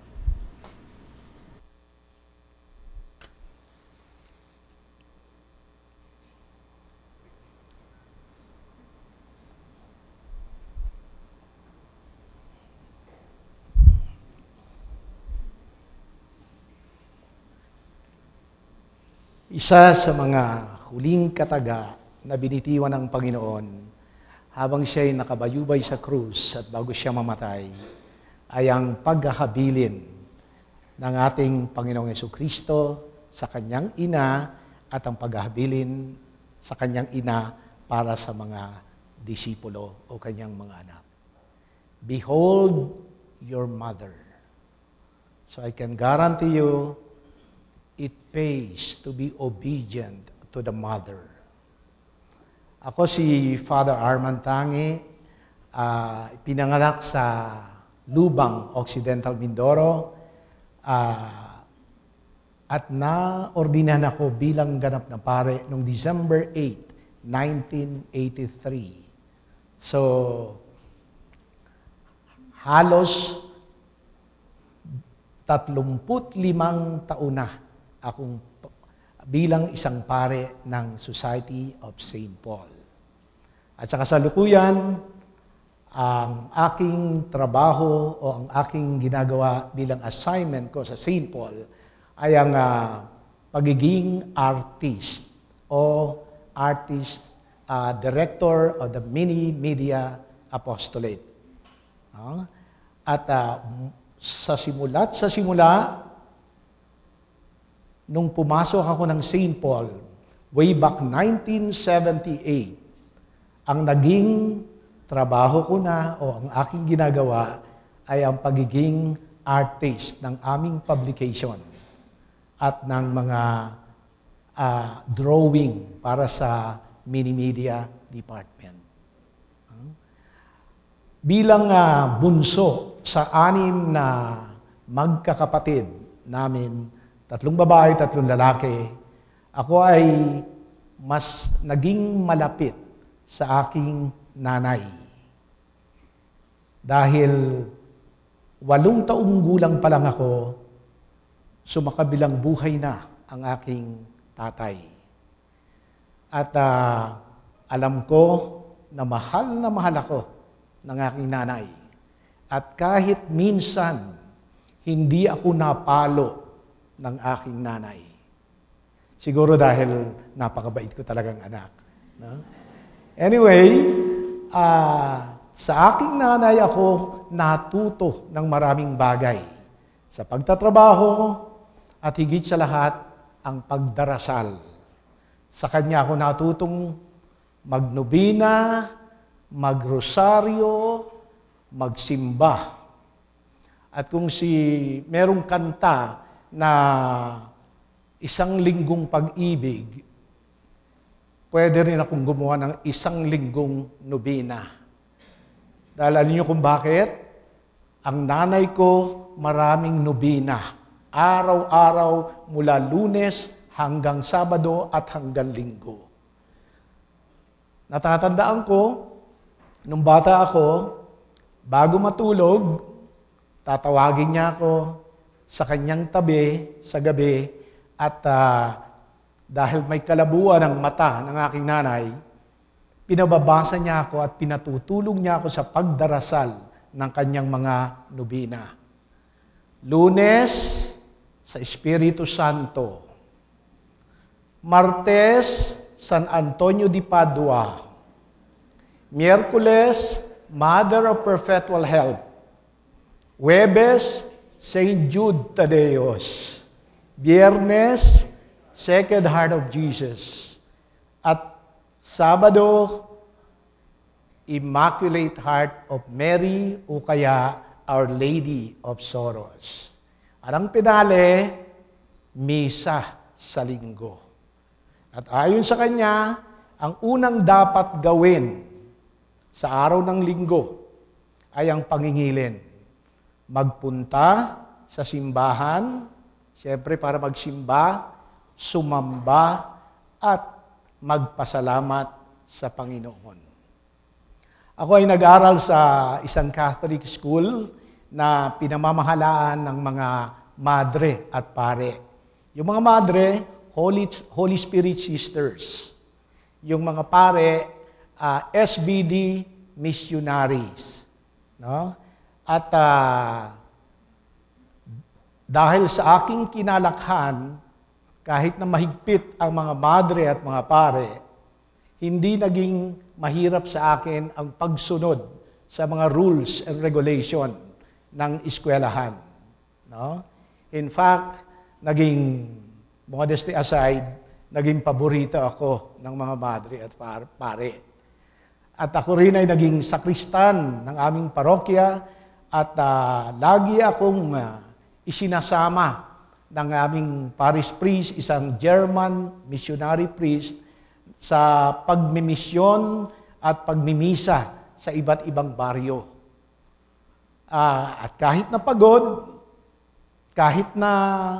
Isa sa mga huling kataga na binitiwan ng Panginoon habang siya'y nakabayubay sa krus at bago siya mamatay ay ang paghahabilin ng ating Panginoong Jesucristo sa kanyang ina at ang paghahabilin sa kanyang ina para sa mga disipulo o kanyang mga anak. Behold your mother. So I can guarantee you, it pays to be obedient to the mother. Ako si Father Armand Tangi, uh, pinanganak sa Lubang, Occidental Mindoro, uh, at na-ordinahan ako bilang ganap na pare noong December eighth, nineteen eighty-three. So, halos tatlumput limang taon na akong bilang isang pare ng Society of Saint Paul. At sa kasalukuyan, ang aking trabaho o ang aking ginagawa bilang assignment ko sa Saint Paul ay ang uh, pagiging artist o artist uh, director of the Mini Media Apostolate. Uh, at uh, sa simula't sa simula, nung pumasok ako ng Saint Paul, way back nineteen seventy-eight, ang naging trabaho ko na o ang aking ginagawa ay ang pagiging artist ng aming publication at ng mga uh, drawing para sa Mini Media Department. Bilang uh, bunso sa anim na magkakapatid namin, tatlong babae, tatlong lalaki, ako ay mas naging malapit sa aking nanay. Dahil walong taong gulang pa lang ako, sumakabilang buhay na ang aking tatay. At uh, alam ko na mahal na mahal ako ng aking nanay. At kahit minsan, hindi ako napalo ng aking nanay. Siguro dahil napakabait ko talagang anak. No? Anyway, uh, sa aking nanay ako natuto ng maraming bagay. Sa pagtatrabaho at higit sa lahat, ang pagdarasal. Sa kanya ako natutong magnobina, magrosaryo, magsimba. At kung si merong kanta na isang linggong pag-ibig, pwede rin akong gumawa ng isang linggong nobina. Dahil alam niyo kung bakit? Ang nanay ko, maraming nobina. Araw-araw mula Lunes hanggang Sabado at hanggang Linggo. Natatandaan ko, nung bata ako, bago matulog, tatawagin niya ako sa kanyang tabi sa gabi at uh, dahil may kalabuan ang mata ng aking nanay, pinababasa niya ako at pinatutulong niya ako sa pagdarasal ng kanyang mga nobina. Lunes, sa Espiritu Santo. Martes, San Antonio de Padua. Miyerkules, Mother of Perpetual Help. Huwebes, Saint Jude Tadeos. Biyernes, Sacred Heart of Jesus. At Sabado, Immaculate Heart of Mary o kaya Our Lady of Sorrows. At ang pinali, Misa sa Linggo. At ayon sa kanya, ang unang dapat gawin sa araw ng Linggo ay ang pangingilin. Magpunta sa simbahan, siyempre para magsimba, sumamba, at magpasalamat sa Panginoon. Ako ay nag-aral sa isang Catholic school na pinamamahalaan ng mga madre at pare. Yung mga madre, Holy, Holy Spirit Sisters. Yung mga pare, uh, S B D Missionaries. No? At uh, dahil sa aking kinalakhan, kahit na mahigpit ang mga madre at mga pare, hindi naging mahirap sa akin ang pagsunod sa mga rules and regulation ng eskwelahan. No? In fact, naging, modesty aside, naging paborito ako ng mga madre at pare. At ako rin ay naging sakristan ng aming parokya at uh, lagi akong uh, isinasama ng aming parish priest, isang German missionary priest, sa pagmimisyon at pagmimisa sa iba't ibang baryo. Uh, at kahit na pagod, kahit na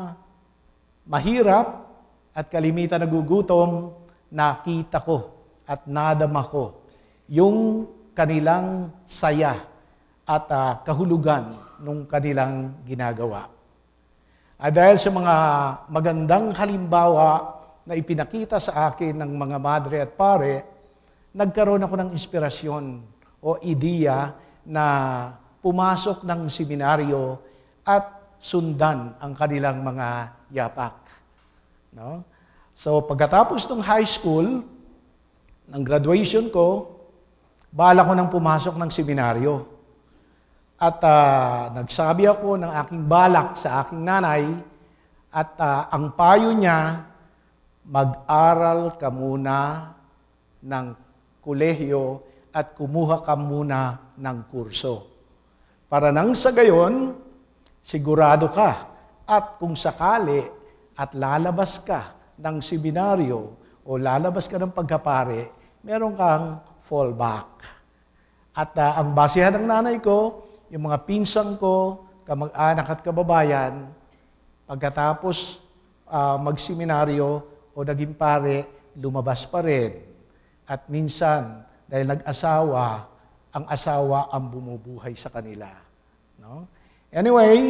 mahirap, at kalimitan nagugutom, nakita ko at nadama ko yung kanilang saya at uh, kahulugan nung kanilang ginagawa. At dahil sa mga magandang halimbawa na ipinakita sa akin ng mga madre at pare, nagkaroon ako ng inspirasyon o ideya na pumasok ng seminaryo at sundan ang kanilang mga yapak. No? So pagkatapos ng high school, ng graduation ko, bala ko nang pumasok ng seminaryo. At uh, nagsabi ako ng aking balak sa aking nanay at uh, ang payo niya, mag-aral ka muna ng kolehiyo at kumuha ka muna ng kurso. Para nang sa gayon, sigurado ka at kung sakali at lalabas ka ng seminaryo o lalabas ka ng pagkapare, meron kang fallback. At uh, ang basehan ng nanay ko, yung mga pinsan ko, kamag-anak at kababayan, pagkatapos uh, magseminaryo o naging pare, lumabas pa rin. At minsan, dahil nag-asawa, ang asawa ang bumubuhay sa kanila. No? Anyway,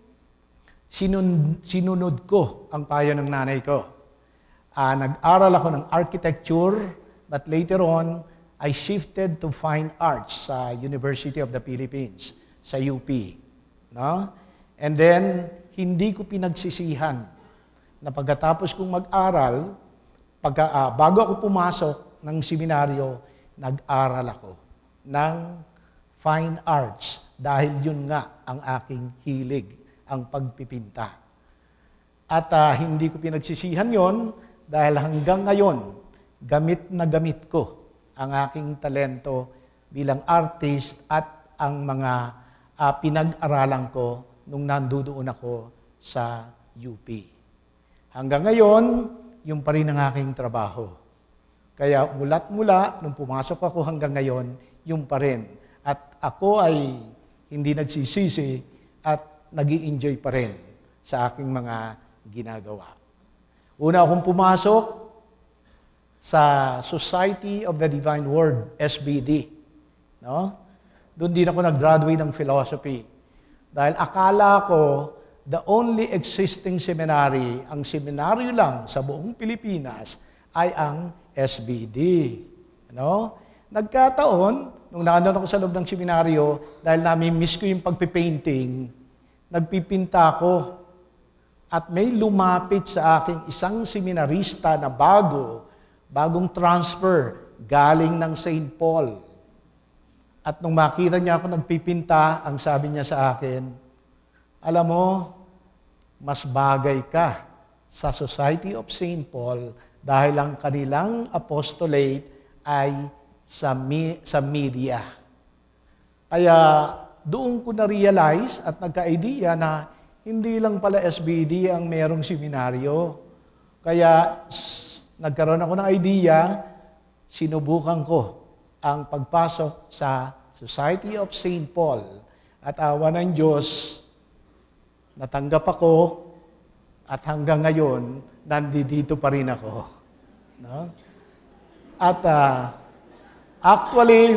sinun, sinunod ko ang payo ng nanay ko. Uh, nag-aral ako ng architecture, but later on, I shifted to fine arts sa University of the Philippines, sa U P. No? And then, hindi ko pinagsisihan na pagkatapos kong mag-aral, pagka, uh, bago ako pumasok ng seminaryo, nag-aral ako ng fine arts dahil yun nga ang aking hilig, ang pagpipinta. At uh, hindi ko pinagsisihan yon dahil hanggang ngayon, gamit na gamit ko ang aking talento bilang artist at ang mga uh, pinag-aralan ko nung nandoon ako sa U P. Hanggang ngayon, yung pa rin ang aking trabaho. Kaya mula't mula, nung pumasok ako hanggang ngayon, yung pa rin. At ako ay hindi nagsisisi at nag-i-enjoy pa rin sa aking mga ginagawa. Una akong pumasok sa Society of the Divine Word, S B D. No? Doon din ako nag-graduate ng philosophy. Dahil akala ko, the only existing seminary, ang seminaryo lang sa buong Pilipinas ay ang S B D. No? Nagkataon, nung naandun ako sa loob ng seminaryo, dahil nami-miss ko yung pagpipainting, nagpipinta ako. At may lumapit sa aking isang seminarista na bago, bagong transfer, galing ng Saint Paul. At nung makita niya ako nagpipinta, ang sabi niya sa akin, alam mo, mas bagay ka sa Society of Saint Paul dahil ang kanilang apostolate ay sa, mi- sa media. Kaya doon ko na-realize at nagka-idea na hindi lang pala S B D ang merong seminaryo. Kaya s- nagkaroon ako ng idea, sinubukan ko ang pagpasok sa Society of Saint Paul. At awa ng Diyos, natanggap ako at hanggang ngayon, nandito pa rin ako. No? At uh, actually,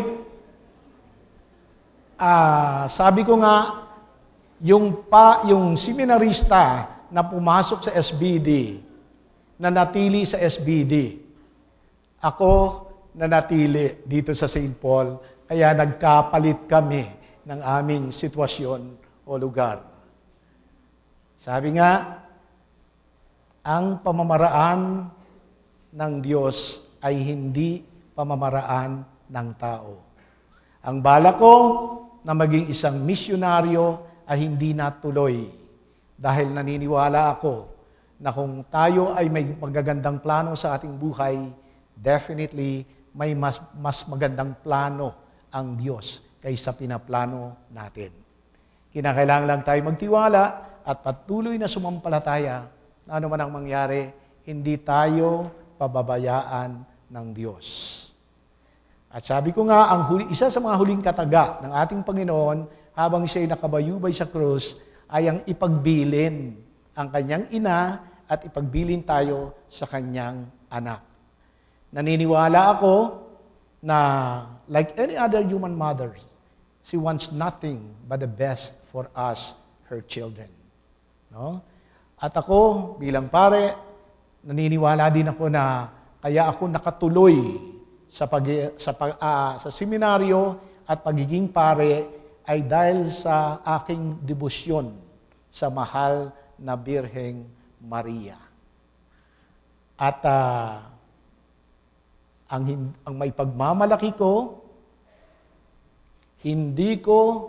uh, sabi ko nga, yung, pa, yung seminarista na pumasok sa S B D, na natili sa S B D, ako na natili dito sa Saint Paul, kaya nagkapalit kami ng aming sitwasyon o lugar. Sabi nga, ang pamamaraan ng Diyos ay hindi pamamaraan ng tao. Ang bala ko na maging isang misyonaryo ay hindi natuloy dahil naniniwala ako na kung tayo ay may magagandang plano sa ating buhay, definitely may mas, mas magandang plano ang Diyos kaysa pinaplano natin. Kinakailangan lang tayo magtiwala at patuloy na sumampalataya na ano man ang mangyari, hindi tayo pababayaan ng Diyos. At sabi ko nga, ang huli, isa sa mga huling kataga ng ating Panginoon habang siya'y nakabayubay sa krus ay ang ipagbilin ang kanyang ina at ipagbilin tayo sa kanyang anak. Naniniwala ako na like any other human mother, she wants nothing but the best for us, her children. No? At ako, bilang pare, naniniwala din ako na kaya ako nakatuloy sa, pag, sa, pag, uh, sa seminaryo at pagiging pare ay dahil sa aking debosyon sa mahal na Birheng Maria. At uh, ang, ang may pagmamalaki ko, hindi ko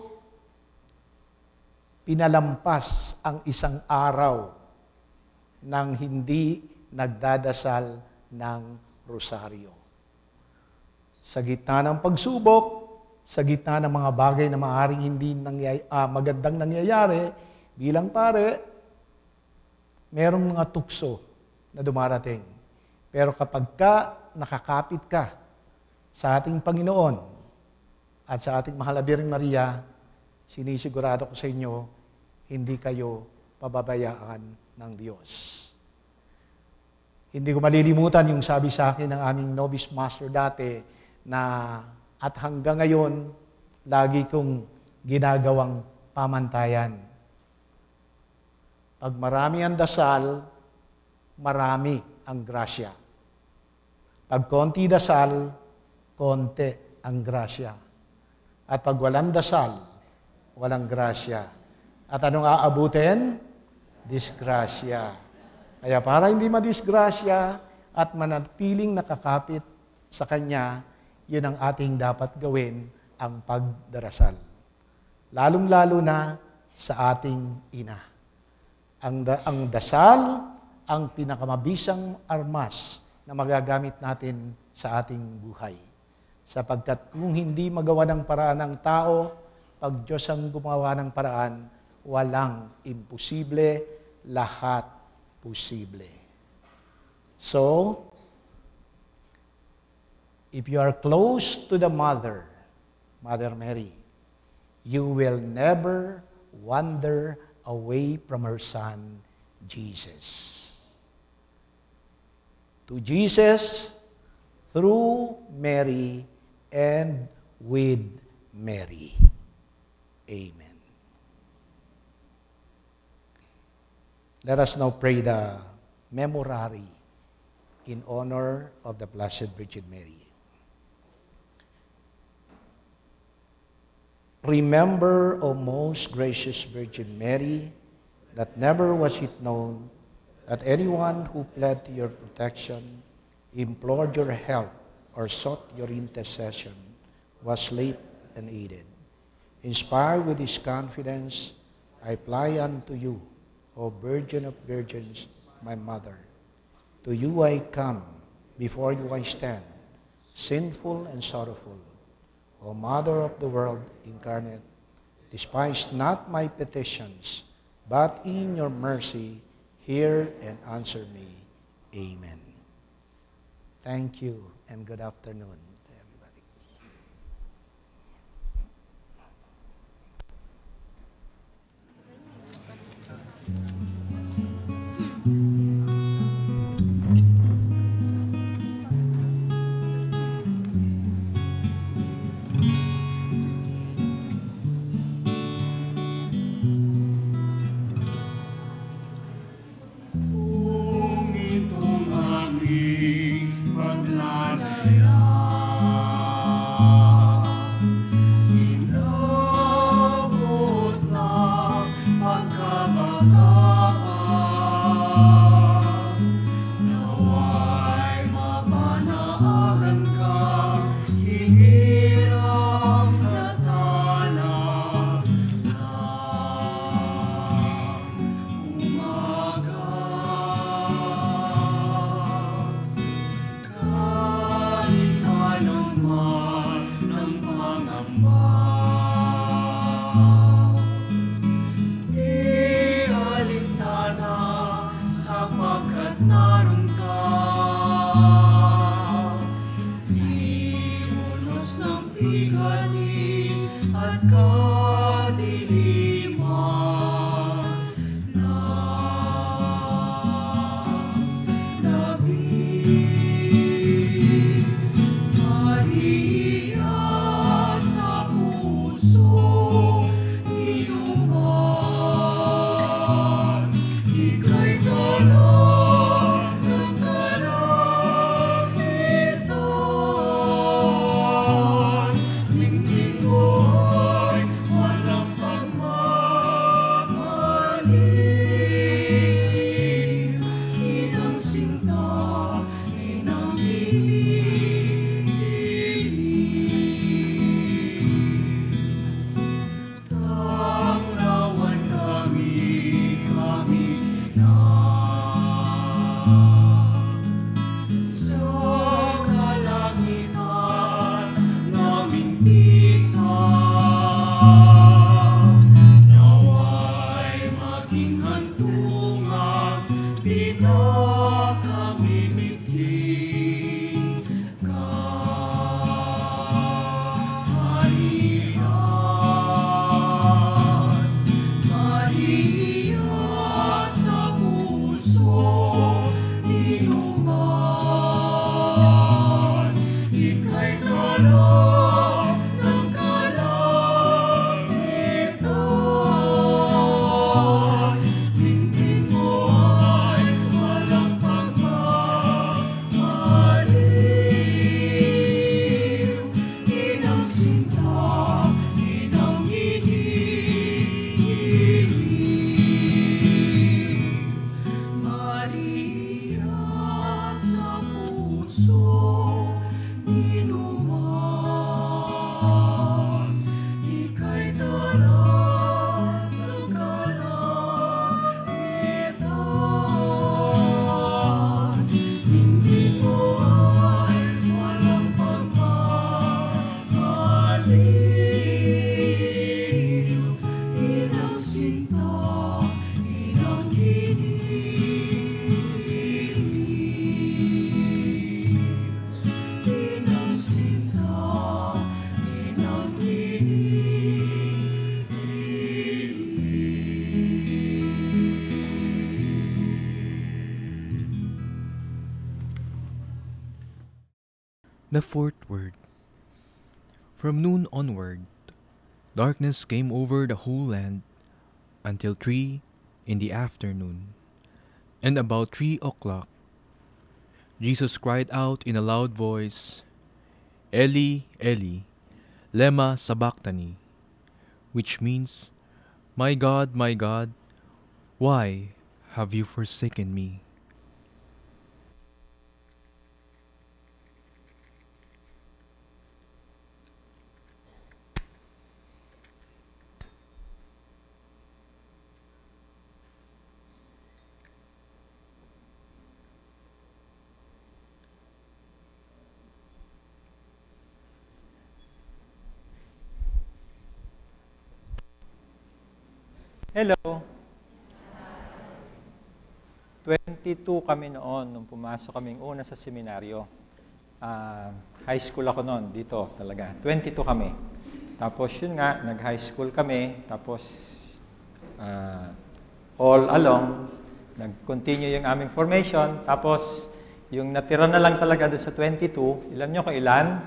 pinalampas ang isang araw nang hindi nagdadasal ng rosaryo. Sa gitna ng pagsubok, sa gitna ng mga bagay na maaaring hindi nangyay, ah, magandang nangyayari, bilang pare, merong mga tukso na dumarating. Pero kapag ka nakakapit ka sa ating Panginoon at sa ating mahal na Birheng Maria, sinisigurado ko sa inyo, hindi kayo pababayaan ng Diyos. Hindi ko malilimutan yung sabi sa akin ng aming novice master dati na at hanggang ngayon, lagi kong ginagawang pamantayan. Pag marami ang dasal, marami ang grasya. Pag konti dasal, konti ang grasya. At pag walang dasal, walang grasya. At anong aabutin? Disgrasya. Kaya para hindi madisgrasya at manatiling nakakapit sa Kanya, yun ang ating dapat gawin, ang pagdarasal. Lalong-lalo na sa ating ina. Ang, da- ang dasal, ang pinakamabisang armas na magagamit natin sa ating buhay. Sapagkat kung hindi magawa ng paraan ng tao, pag Diyos ang gumawa ng paraan, walang imposible, lahat posible. So, if you are close to the Mother, Mother Mary, you will never wander away from her Son, Jesus. To Jesus, through Mary, and with Mary. Amen. Let us now pray the memorare in honor of the Blessed Virgin Mary. Remember, O most gracious Virgin Mary, that never was it known that anyone who pled to your protection, implored your help, or sought your intercession was late unaided. Inspired with this confidence, I fly unto you, O Virgin of Virgins, my Mother. To you I come, before you I stand, sinful and sorrowful. O Mother of the world incarnate, despise not my petitions, but in your mercy hear and answer me. Amen. Thank you, and good afternoon to everybody. Kung itong aming paglalaya, inabot na pagkabagaan, nawa'y mapanaagan ka, hinirang natala ng umaga. Kahit anong man ang pangamba, di alintana sapagkat naroon ka. Limunos ng bigati at kadiliman ng gabi. Maria sa puso iyungan, ika'y dala ng kalangitan. Ningning ko ay walang pagmamali, inang sinta, The fourth word. From noon onward, darkness came over the whole land until three in the afternoon. And about three o'clock, Jesus cried out in a loud voice, Eli, Eli, lema sabachthani, which means, My God, my God, why have you forsaken me? Hello. twenty-two kami noon nung pumasok kaming una sa seminaryo. Uh, high school ako noon, dito talaga. twenty-two kami. Tapos yun nga, nag-high school kami. Tapos uh, all along, nag-continue yung aming formation. Tapos yung natira na lang talaga doon sa twenty-two, ilan nyo kung ilan?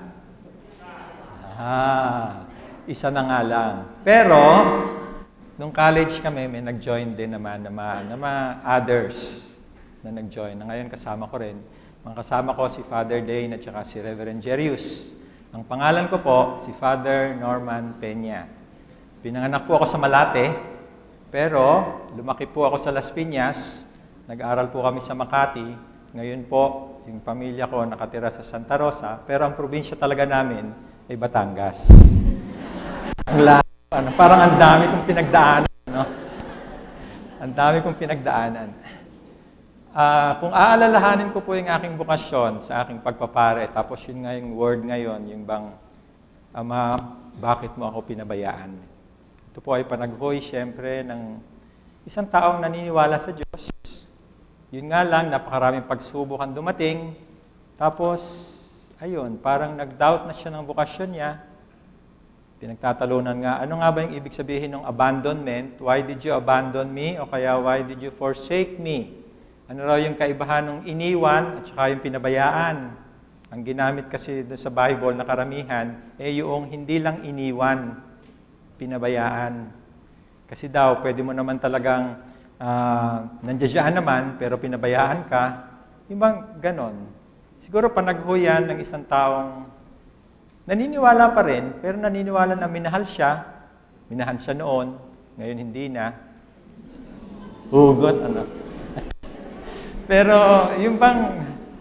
Ah, isa na nga lang. Pero, nung college kami, may nag-join din naman na mga, na mga others na nag-join. Na ngayon kasama ko rin. Mga kasama ko si Father Dane at saka si Reverend Jerius. Ang pangalan ko po, si Father Norman Peña. Pinanganak po ako sa Malate, pero lumaki po ako sa Las Piñas. Nag-aral po kami sa Makati. Ngayon po, yung pamilya ko nakatira sa Santa Rosa, pero ang probinsya talaga namin ay Batangas. Ang lahat. Ano, parang ang dami kong pinagdaanan, no? Ang dami kong pinagdaanan. Uh, kung aalalahanin ko po yung aking bokasyon sa aking pagpapari, tapos yun nga yung word ngayon, yung bang, Ama, bakit mo ako pinabayaan? Ito po ay panaghoy, siyempre, ng isang taong naniniwala sa Diyos. Yun nga lang, napakaraming pagsubok ang dumating. Tapos, ayun, parang nag-doubt na siya ng bokasyon niya. Pinagtatalunan nga, ano nga ba yung ibig sabihin ng abandonment? Why did you abandon me? O kaya, why did you forsake me? Ano raw yung kaibahan ng iniwan at saka yung pinabayaan? Ang ginamit kasi sa Bible na karamihan, eh yung hindi lang iniwan, pinabayaan. Kasi daw, pwede mo naman talagang uh, nandiyan naman, pero pinabayaan ka. Yung bang ganon? Siguro panaghuyan ng isang taong naniniwala pa rin, pero naniniwala na minahal siya. Minahal siya noon, ngayon hindi na. Hugot, ano. Pero yung bang,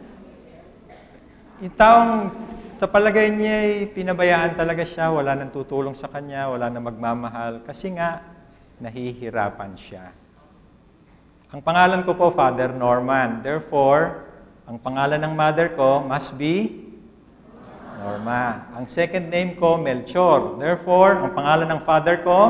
yung taong sa palagay niya ay pinabayaan talaga siya, wala nang tutulong sa kanya, wala nang magmamahal, kasi nga, nahihirapan siya. Ang pangalan ko po, Father Norman. Therefore, ang pangalan ng mother ko must be Norma. Ang second name ko, Melchor. Therefore, ang pangalan ng father ko,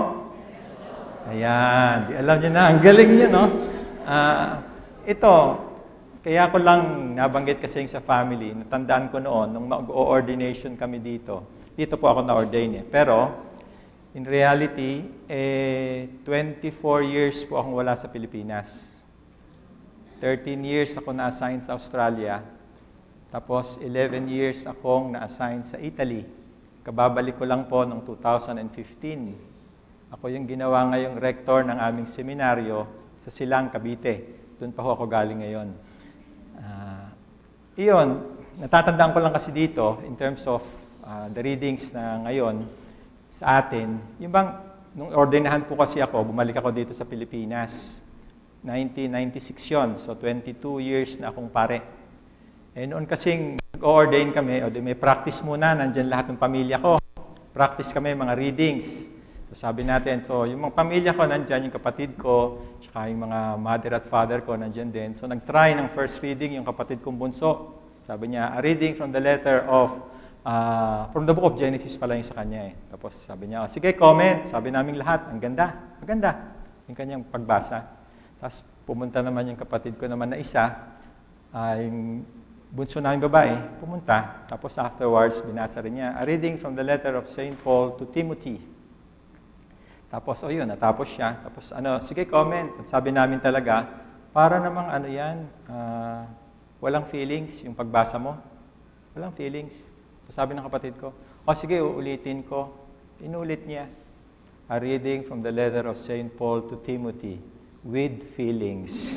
ayan. Alam niyo na, ang galing niyo, no? Uh, ito, kaya ko lang nabanggit kasi sa family, natandaan ko noon, nung mag-o-ordination kami dito. Dito po ako na-ordain eh. Pero, in reality, eh, twenty-four years po akong wala sa Pilipinas. thirteen years ako na-assign sa Australia. Tapos, eleven years akong na-assign sa Italy. Kababalik ko lang po noong two thousand fifteen. Ako yung ginawa ngayong rector ng aming seminaryo sa Silang, Cavite. Doon pa ho ako galing ngayon. Uh, iyon, natatandaan ko lang kasi dito, in terms of uh, the readings na ngayon sa atin, yung bang, nung ordinahan po kasi ako, bumalik ako dito sa Pilipinas. nineteen ninety-six yon, so twenty-two years na akong pare. Eh noon kasing nag-ordain kami, o di may practice muna, nandyan lahat ng pamilya ko. Practice kami, mga readings. So sabi natin, so yung mga pamilya ko nandyan, yung kapatid ko, tsaka yung mga mother at father ko nandyan din. So nag-try ng first reading yung kapatid kong bunso. Sabi niya, a reading from the letter of, uh, from the book of Genesis pala yung sa kanya eh. Tapos sabi niya, oh, sige, comment. Sabi namin lahat, ang ganda, maganda. Yung kanyang pagbasa. Tapos pumunta naman yung kapatid ko naman na isa, uh, yung bunso namin babae, pumunta. Tapos afterwards, binasa rin niya, a reading from the letter of Saint Paul to Timothy. Tapos, o oh yun, natapos siya. Tapos, ano, sige, comment. At sabi namin talaga, para namang ano yan, uh, walang feelings yung pagbasa mo. Walang feelings. So sabi ng kapatid ko, o sige, uulitin ko. Inulit niya. A reading from the letter of Saint Paul to Timothy, with feelings.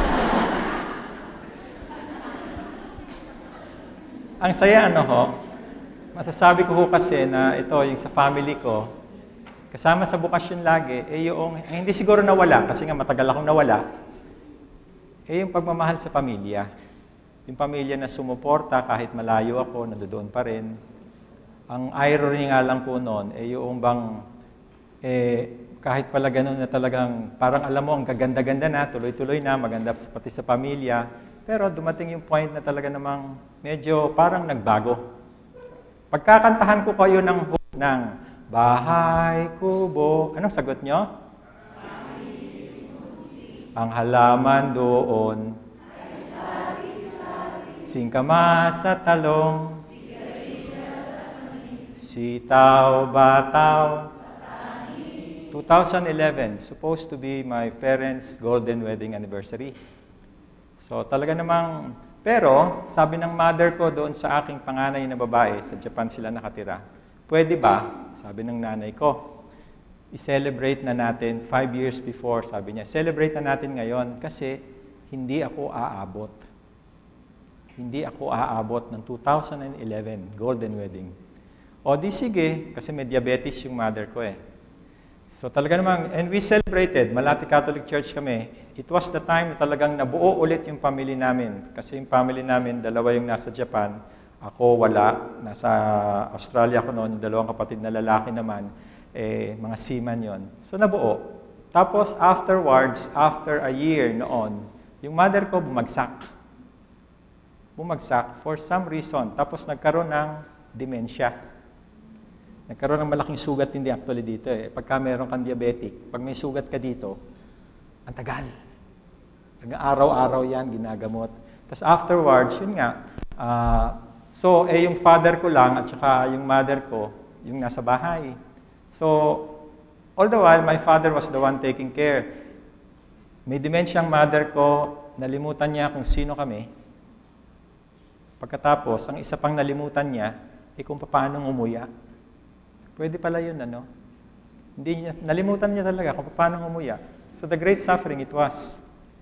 Ang saya ano ho, masasabi ko ho kasi na ito yung sa family ko, kasama sa bokasyon lagi, eh yung, eh, hindi siguro nawala, kasi nga matagal akong nawala, eh yung pagmamahal sa pamilya. Yung pamilya na sumuporta kahit malayo ako, nandoon pa rin. Ang irony nga lang po noon, eh yung bang, eh, kahit pala ganun na talagang, parang alam mo, ang gaganda-ganda na, tuloy-tuloy na, maganda pati sa pamilya, pero dumating yung point na talaga namang medyo parang nagbago. Pagkakantahan ko kayo ng, ng bahay, kubo, anong sagot nyo? Ang halaman doon, singkama sa talong, sitaw, bataw. twenty eleven, supposed to be my parents' golden wedding anniversary. So talaga namang, pero sabi ng mother ko doon sa aking panganay na babae, sa Japan sila nakatira, pwede ba, sabi ng nanay ko, i-celebrate na natin five years before, sabi niya, celebrate na natin ngayon kasi hindi ako aabot. Hindi ako aabot ng two thousand eleven, golden wedding. O di sige, kasi may diabetes yung mother ko eh. So talaga namang, and we celebrated, Malati Catholic Church kami. It was the time na talagang nabuo ulit yung family namin. Kasi yung family namin, dalawa yung nasa Japan, ako wala, nasa Australia ako noon, yung dalawang kapatid na lalaki naman, eh, mga seaman yon. So nabuo. Tapos afterwards, after a year noon, yung mother ko bumagsak. Bumagsak for some reason. Tapos nagkaroon ng dementia. Nagkaroon ng malaking sugat hindi actually dito eh. Pagka meron kang diabetic, pag may sugat ka dito, ang tagal. Hanggang araw-araw yan, ginagamot. Tapos afterwards, yun nga. Uh, so, eh yung father ko lang at saka yung mother ko, yung nasa bahay. So, all the while, my father was the one taking care. May dementia ang mother ko, nalimutan niya kung sino kami. Pagkatapos, ang isa pang nalimutan niya, eh kung paano umuya. Pwede pala yun, ano? Hindi niya, nalimutan niya talaga kung paano umuya. So the great suffering it was.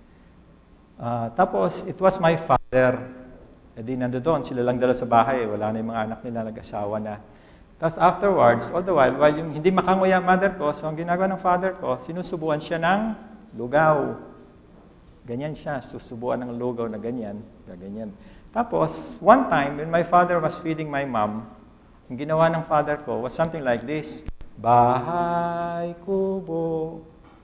Uh, tapos, it was my father. E di nandoon, sila lang dala sa bahay. Wala na yung mga anak nila, nag-asawa na. Tapos afterwards, all the while, while yung hindi makanguya mother ko, so ang ginagawa ng father ko, sinusubuan siya ng lugaw. Ganyan siya, susubuan ng lugaw na ganyan, ganyan. Tapos, one time, when my father was feeding my mom, ang ginawa ng father ko was something like this, bahay, kubo.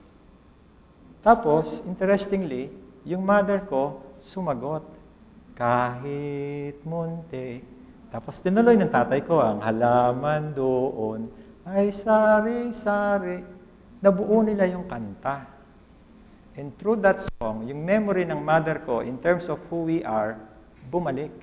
Tapos, interestingly, yung mother ko sumagot, kahit munti. Tapos, tinuloy ng tatay ko, ang halaman doon ay sari-sari. Nabuo nila yung kanta. And through that song, yung memory ng mother ko in terms of who we are, bumalik.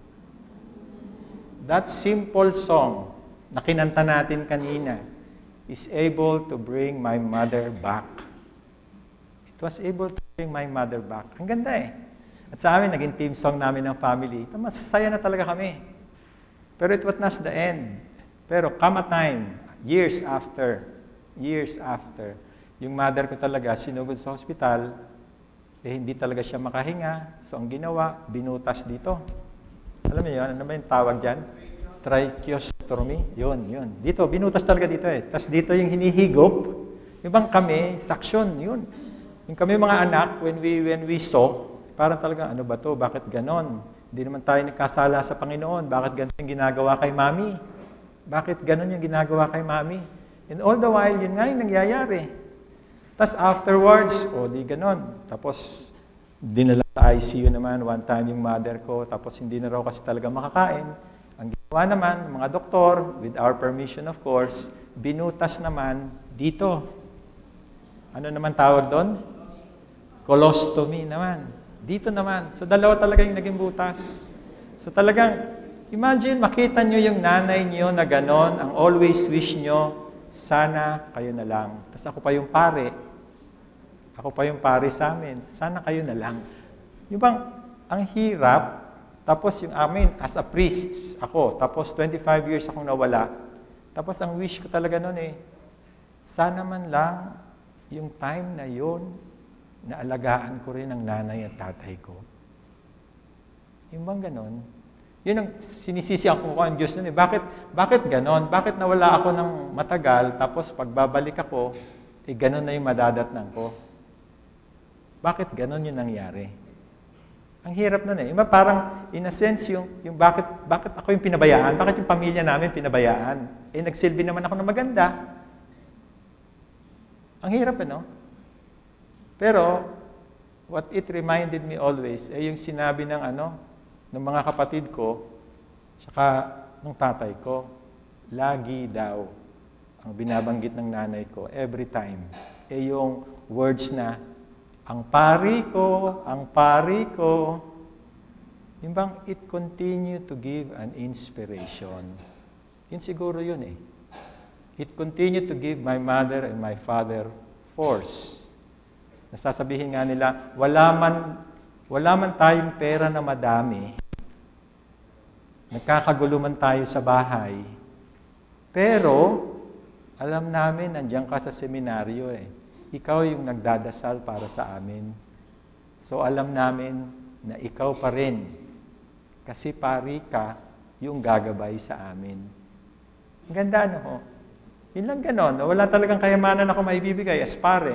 That simple song na kinanta natin kanina is able to bring my mother back. It was able to bring my mother back. Ang ganda eh. At sa amin, naging team song namin ng family. Masasaya na talaga kami. Pero it was not the end. Pero come a time, years after, years after, yung mother ko talaga sinugod sa hospital, eh hindi talaga siya makahinga. So ang ginawa, binutas dito. Alam mo yun? Ano ba yung tawag dyan? Tracheostomy. Yun, yun. Dito, binutas talaga dito eh. Tapos dito yung hinihigop. Yung bang kami, suction, yun. Yung kami mga anak, when we, when we saw, parang talaga, ano ba to? Bakit ganon? Hindi naman tayo nagkasala sa Panginoon. Bakit ganon yung ginagawa kay Mami? Bakit ganon yung ginagawa kay Mami? And all the while, yun nga yung nangyayari. Tapos afterwards, o oh, di ganon. Tapos, dinala sa I C U naman, one time yung mother ko, tapos hindi na raw kasi talaga makakain. Ang ginawa naman, mga doktor, with our permission of course, binutas naman dito. Ano naman tawag doon? Colostomy naman. Dito naman. So dalawa talaga yung naging butas. So talagang, imagine, makita nyo yung nanay nyo na ganon, ang always wish nyo, sana kayo na lang. Tapos ako pa yung pare. Ako pa yung pare sa amin. Sana kayo na lang. Yung bang, ang hirap, Tapos yung amin, as a priest, ako. Tapos twenty-five years akong nawala. Tapos ang wish ko talaga noon eh, sana man lang yung time na yon, naalagaan ko rin ang nanay at tatay ko. Yung bang ganon? Yun ang sinisisi ako ko ang Diyos noon eh. Bakit, bakit ganon? Bakit nawala ako ng matagal, tapos pagbabalik ako, eh ganon na yung madadatnan ko? Bakit ganon yung nangyari? Ang hirap nun eh. Iba parang, in a sense, yung, yung bakit, bakit ako yung pinabayaan? Bakit yung pamilya namin pinabayaan? Eh, nagsilbi naman ako ng maganda. Ang hirap eh, no? Pero, what it reminded me always, eh yung sinabi ng ano, ng mga kapatid ko, tsaka ng tatay ko, lagi daw, ang binabanggit ng nanay ko, every time, eh yung words na, ang pari ko, ang pari ko, yung bang it continue to give an inspiration. Yun siguro yun eh. It continue to give my mother and my father force. Nasasabihin nga nila, wala man, wala man tayong pera na madami, nagkakagulo man tayo sa bahay, pero alam namin, nandiyan ka sa seminaryo eh. Ikaw yung nagdadasal para sa amin. So alam namin na ikaw pa rin. Kasi pari ka yung gagabay sa amin. Ang ganda, no ho? Yun lang ganon. Wala talagang kayamanan ako maibibigay as pare.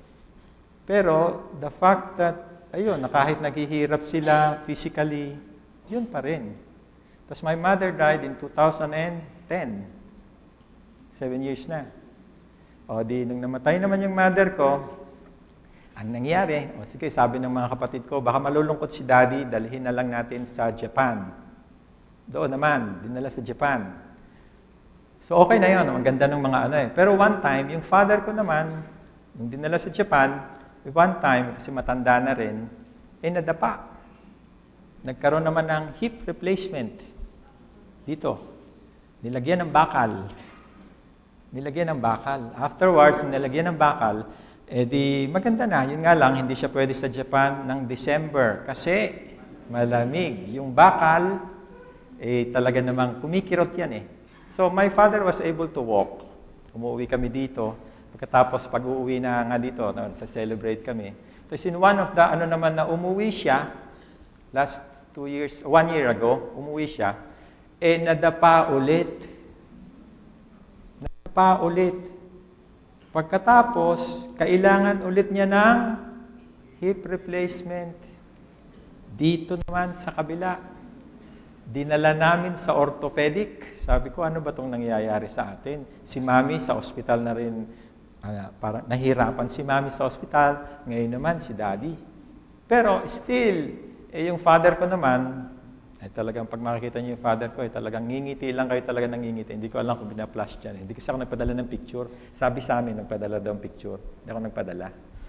Pero the fact that, ayun, na kahit naghihirap sila physically, yun pa rin. Tapos my mother died in two thousand ten. Seven years na. O di, nung namatay naman yung mother ko, ang nangyari, o sige, sabi ng mga kapatid ko, baka malulungkot si daddy, dalhin na lang natin sa Japan. Doon naman, dinala sa Japan. So okay na yun, ang ganda ng mga ano eh. Pero one time, yung father ko naman, nung dinala sa Japan, one time, kasi matanda na rin, eh nadapa. Nagkaroon naman ng hip replacement. Dito. Nilagyan ng bakal. Nilagyan ng bakal. Afterwards, nilagyan ng bakal, eh di maganda na. Yun nga lang, hindi siya pwede sa Japan ng December kasi malamig. Yung bakal, eh talaga namang kumikirot yan eh. So my father was able to walk. Umuwi kami dito. Pagkatapos pag-uwi na nga dito, no, sa celebrate kami. Tapos in one of the, ano naman na umuwi siya, last two years, one year ago, umuwi siya, eh nadapa ulit. Pa ulit. Pagkatapos, kailangan ulit niya ng hip replacement. Dito naman sa kabila. Dinala namin sa orthopedic. Sabi ko, ano ba itong nangyayari sa atin? Si Mami sa ospital na rin, ano, parang nahirapan si Mami sa ospital. Ngayon naman si Daddy. Pero still, eh, yung father ko naman, ay talagang pag makikita niyo yung father ko, ay talagang ngingiti lang kayo talaga nangingiti. Hindi ko alam kung bina-flash dyan. Hindi kasi ako nagpadala ng picture. Sabi sa amin, nagpadala daw ng picture. Hindi ako nagpadala.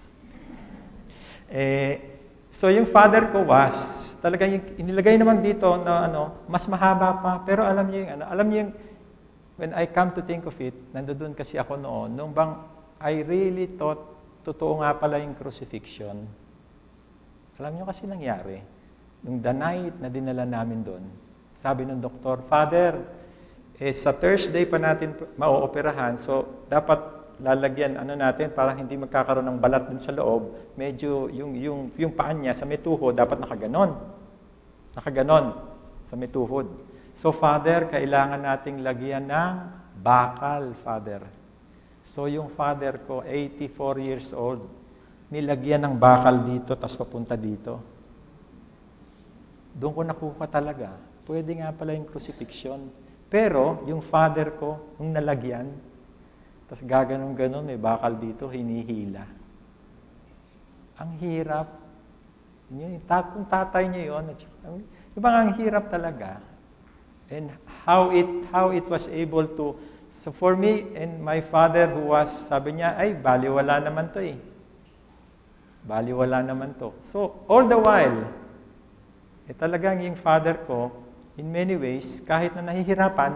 Eh, so yung father ko was, talagang yung, inilagay naman dito na ano, mas mahaba pa. Pero alam niyo yung, ano, alam niyo yung, when I come to think of it, nandoon kasi ako noon, nung bang I really thought, totoo nga pala yung crucifixion. Alam niyo kasi nangyari. Nung the night na dinala namin doon, sabi ng doktor, Father, eh, sa Thursday pa natin ma-ooperahan, so dapat lalagyan ano natin para hindi magkakaroon ng balat dun sa loob, medyo yung, yung, yung paan niya sa may tuhod, dapat nakaganon. Nakaganon sa may tuhod. So Father, kailangan nating lagyan ng bakal, Father. So yung father ko, eighty-four years old, nilagyan ng bakal dito, tas papunta dito. Doon ko nakuha talaga. Pwede nga pala yung crucifixion. Pero, yung father ko, nung nalagyan, tapos gaganon-ganon, may bakal dito, hinihila. Ang hirap. Yung, kung tatay niyo yun, yung bang ang hirap talaga. And how it, how it was able to, so for me and my father who was, sabi niya, ay, baliwala naman to eh. Baliwala naman to. So, all the while, eh talagang yung father ko, in many ways, kahit na nahihirapan,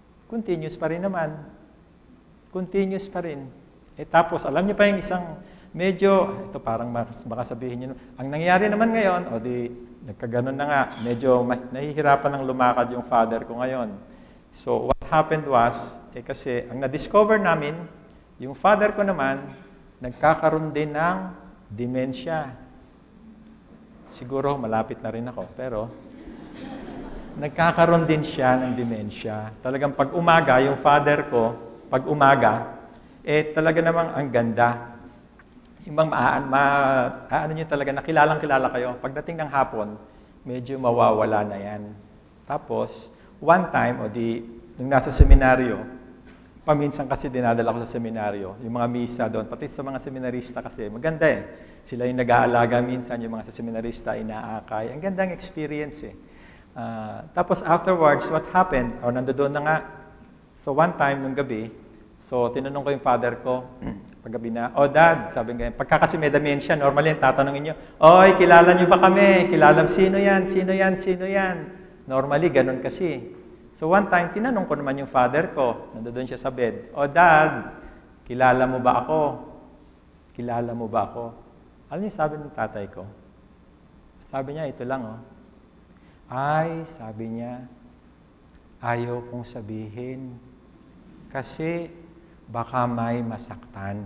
continuous pa rin naman. Continuous pa rin. Eh tapos, alam niyo pa yung isang medyo, ito parang baka sabihin nyo, ang nangyari naman ngayon, o di, nagkaganon na nga, medyo nahihirapan ng lumakad yung father ko ngayon. So, what happened was, eh kasi, ang na-discover namin, yung father ko naman, nagkakaroon din ng dementia. Siguro, malapit na rin ako, pero, nagkakaroon din siya ng dementia. Talagang pag umaga, yung father ko, pag umaga, eh talaga namang ang ganda. Yung bang maan, ma, ano nyo talaga, nakilalang kilala kayo. Pagdating ng hapon, medyo mawawala na yan. Tapos, one time, o di, nung nasa seminaryo, paminsan kasi dinadala ko sa seminaryo, yung mga misa doon, pati sa mga seminarista kasi, maganda eh. Sila yung nag-aalaga minsan, yung mga sa seminarista, inaakay. Ang gandang experience eh. Uh, tapos afterwards, what happened, o nandoon na nga, so one time, nung gabi, so tinanong ko yung father ko, paggabi na, oh dad, sabi nga, pagka kasi may dementia, normally tatanungin nyo, oy, kilala nyo ba kami? Kilala, sino yan? Sino yan? Sino yan? Normally, ganun kasi. So one time, tinanong ko naman yung father ko, nandoon siya sa bed, oh dad, kilala mo ba ako? Kilala mo ba ako? Alam niyo sabi ng tatay ko? Sabi niya, ito lang oh. Ay, sabi niya, ayaw kong sabihin kasi baka may masaktan.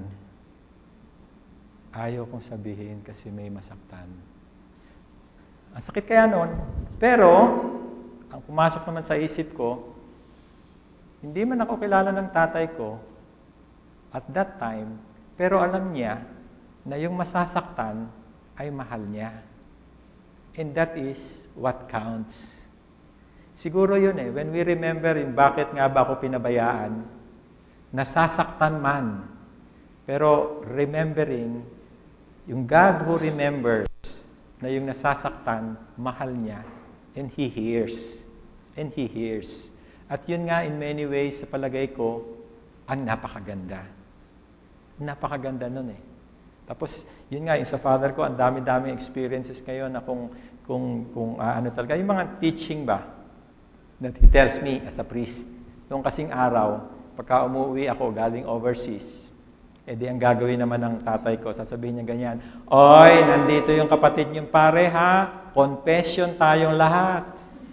Ayaw kong sabihin kasi may masaktan. Ang sakit kaya nun. Pero, ang pumasok naman sa isip ko, hindi man ako kilala ng tatay ko at that time, pero alam niya na yung masasaktan ay mahal niya. And that is what counts. Siguro yun eh, when we remember yung bakit nga ba ako pinabayaan, nasasaktan man, pero remembering, yung God who remembers na yung nasasaktan, mahal niya, and He hears. And He hears. At yun nga, in many ways, sa palagay ko, ang napakaganda. Napakaganda nun eh. Tapos, yun nga, yung sa father ko, ang dami-dami experiences ngayon na kung, kung, kung uh, ano talaga, yung mga teaching ba, that he tells me as a priest, noong kasing araw, pagka umuwi ako galing overseas, edi ang gagawin naman ng tatay ko, sasabihin niya ganyan, oy, nandito yung kapatid niyong pare ha, confession tayong lahat.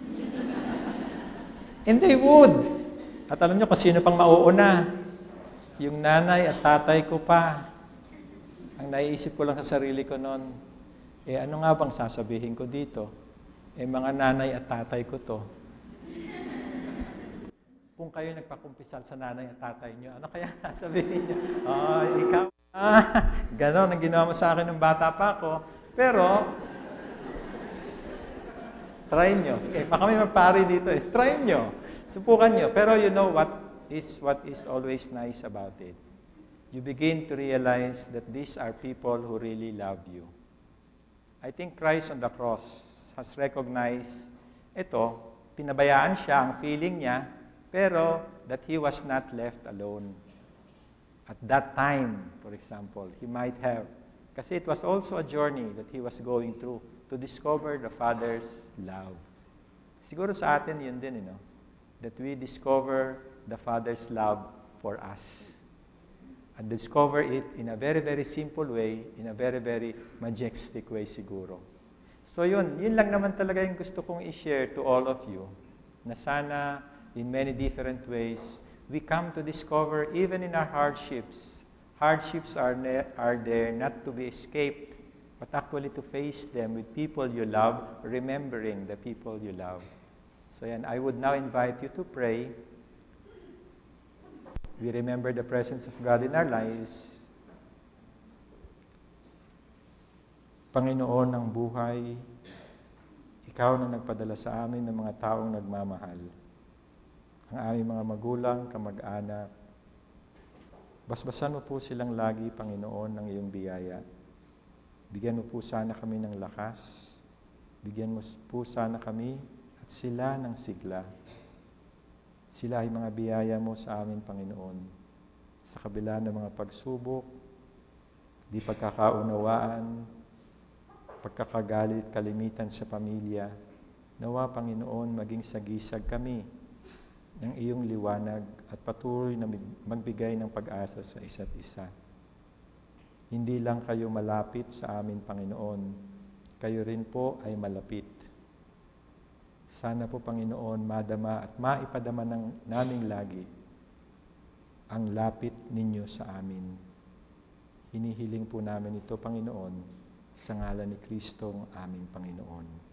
And they would. At alam niyo kung sino pang mauuna, yung nanay at tatay ko pa. Ang naiisip ko lang sa sarili ko noon, eh ano nga bang sasabihin ko dito? Eh mga nanay at tatay ko to. Kung kayo nagpakumpisal sa nanay at tatay nyo, ano kaya sabihin nyo? Oh, ikaw, ah, ganon ang ginawa mo sa akin ng bata pa ako. Pero, try nyo. Sige, baka may magpari dito. Eh. Try nyo. Subukan nyo. Pero you know what is, what is always nice about it? You begin to realize that these are people who really love you. I think Christ on the cross has recognized ito, pinabayaan siya, ang feeling niya, pero that he was not left alone. At that time, for example, he might have, kasi it was also a journey that he was going through to discover the Father's love. Siguro sa atin yun din, you know, that we discover the Father's love for us. And discover it in a very, very simple way, in a very, very majestic way siguro. So yun, yun lang naman talaga yung gusto kong i-share to all of you, na sana in many different ways, we come to discover even in our hardships. Hardships are, are there not to be escaped, but actually to face them with people you love, remembering the people you love. So yan, I would now invite you to pray. We remember the presence of God in our lives. Panginoon ng buhay, Ikaw na nagpadala sa amin ng mga taong nagmamahal. Ang aming mga magulang, kamag-anak. Basbasan mo po silang lagi, Panginoon, ng iyong biyaya. Bigyan mo po sana kami ng lakas. Bigyan mo po sana kami at sila ng sigla. Sila ay mga biyaya mo sa amin, Panginoon. Sa kabila ng mga pagsubok, di pagkakaunawaan, pagkakagalit, kalimitan sa pamilya, nawa, Panginoon, maging sagisag kami ng iyong liwanag at patuloy na magbigay ng pag-asa sa isa't isa. Hindi lang kayo malapit sa amin, Panginoon, kayo rin po ay malapit. Sana po, Panginoon, madama at maipadama ng, namin lagi ang lapit ninyo sa amin. Hinihiling po namin ito, Panginoon, sa ngalan ni Kristong aming Panginoon.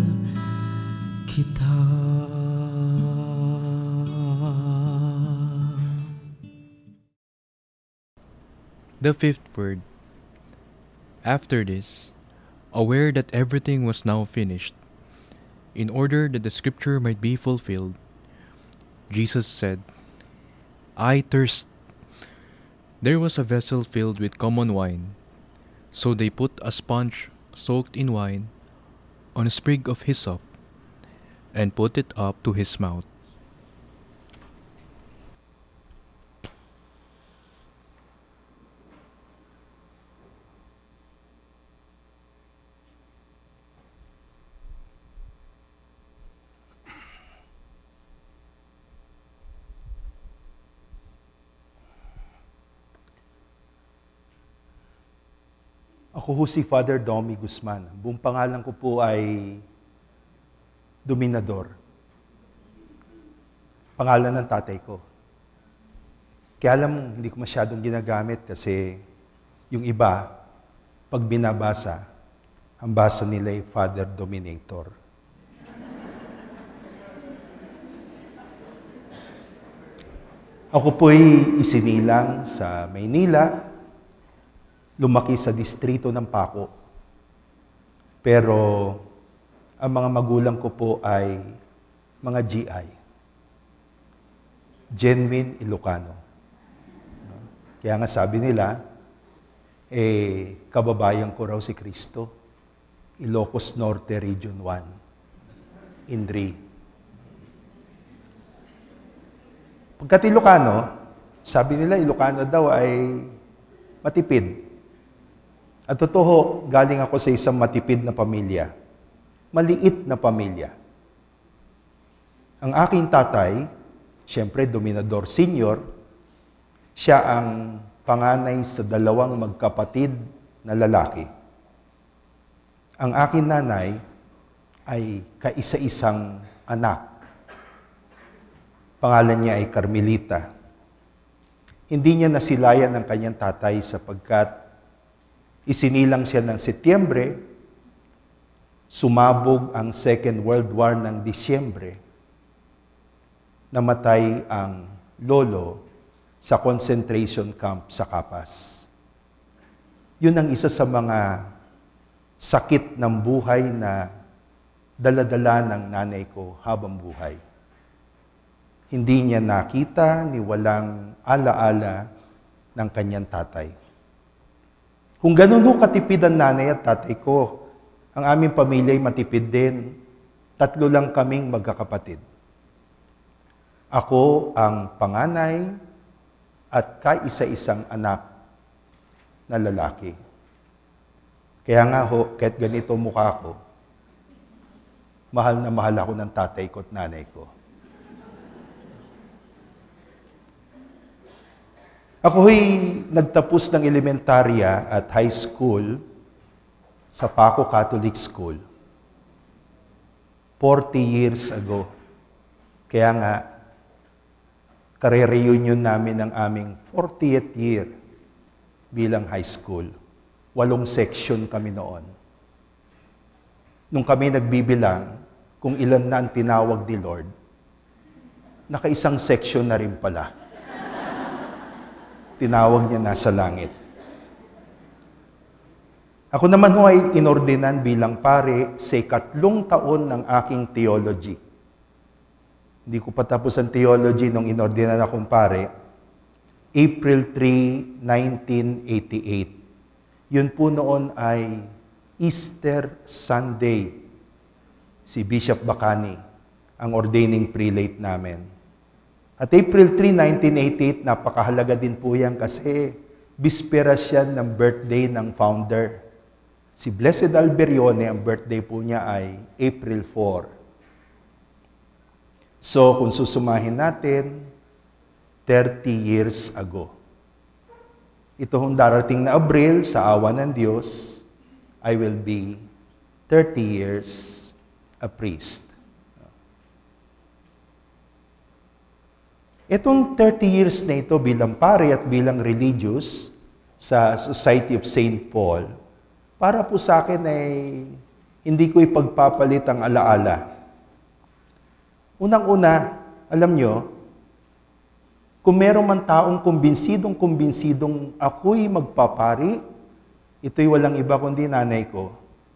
kita. The fifth word. After this, aware that everything was now finished, in order that the scripture might be fulfilled, Jesus said, I thirst. There was a vessel filled with common wine, so they put a sponge soaked in wine on a sprig of hyssop and put it up to his mouth. Ako ho si Father Domi Guzman. Buong pangalan ko po ay Dominador. Pangalan ng tatay ko. Kaya alam, hindi ko masyadong ginagamit kasi yung iba, pag binabasa, ang basa nila ay Father Dominator. Ako po'y isinilang sa Maynila, lumaki sa distrito ng Paco. Pero ang mga magulang ko po ay mga G I. Genuine Ilocano. Kaya nga sabi nila, eh, kababayan ko raw si Cristo. Ilocos Norte, Region one. Indri. Pagkat Ilocano, sabi nila Ilocano daw ay matipid. At totoo, galing ako sa isang matipid na pamilya. Maliit na pamilya. Ang aking tatay, siyempre Dominador Senior, siya ang panganay sa dalawang magkapatid na lalaki. Ang aking nanay ay kaisa-isang anak. Pangalan niya ay Carmelita. Hindi niya nasilayan ang kanyang tatay sapagkat isinilang siya ng Setyembre, sumabog ang Second World War ng Disyembre, namatay ang lolo sa concentration camp sa Kapas. Yun ang isa sa mga sakit ng buhay na dala-dala ng nanay ko habang buhay. Hindi niya nakita ni walang ala-ala ng kanyang tatay. Kung ganun ho katipid ang nanay at tatay ko, ang aming pamilya ay matipid din. Tatlo lang kaming magkakapatid. Ako ang panganay at kaisa-isang anak na lalaki. Kaya nga ho, kahit ganito mukha ko, mahal na mahal ako ng tatay ko at nanay ko. Ako'y nagtapos ng elementarya at high school sa Paco Catholic School forty years ago. Kaya nga, kare-reunion namin ng aming fortieth year bilang high school. Walong section kami noon. Nung kami nagbibilang kung ilan na ang tinawag ni Lord, nakaisang section na rin pala. Tinawag niya nasa langit. Ako naman ho ay inordinan bilang pari sa ikatlong taon ng aking theology. Hindi ko pa tapos ang theology nung inordinan akong pari. April third, nineteen eighty-eight. Yun po noon ay Easter Sunday. Si Bishop Bacani, ang ordaining prelate namin. At April third, nineteen eighty-eight, napakahalaga din po yan kasi bisperas yan ng birthday ng founder. Si Blessed Alberione, ang birthday po niya ay April fourth. So, kung susumahin natin, thirty years ago. Ito hong darating na Abril, sa awa ng Diyos, I will be thirty years a priest. Itong thirty years na ito bilang pari at bilang religious sa Society of Saint Paul, para po sa akin ay hindi ko ipagpapalit ang alaala. Unang-una, alam nyo, Kung meron man taong kumbinsidong-kumbinsidong ako'y magpapari, ito'y walang iba kundi nanay ko.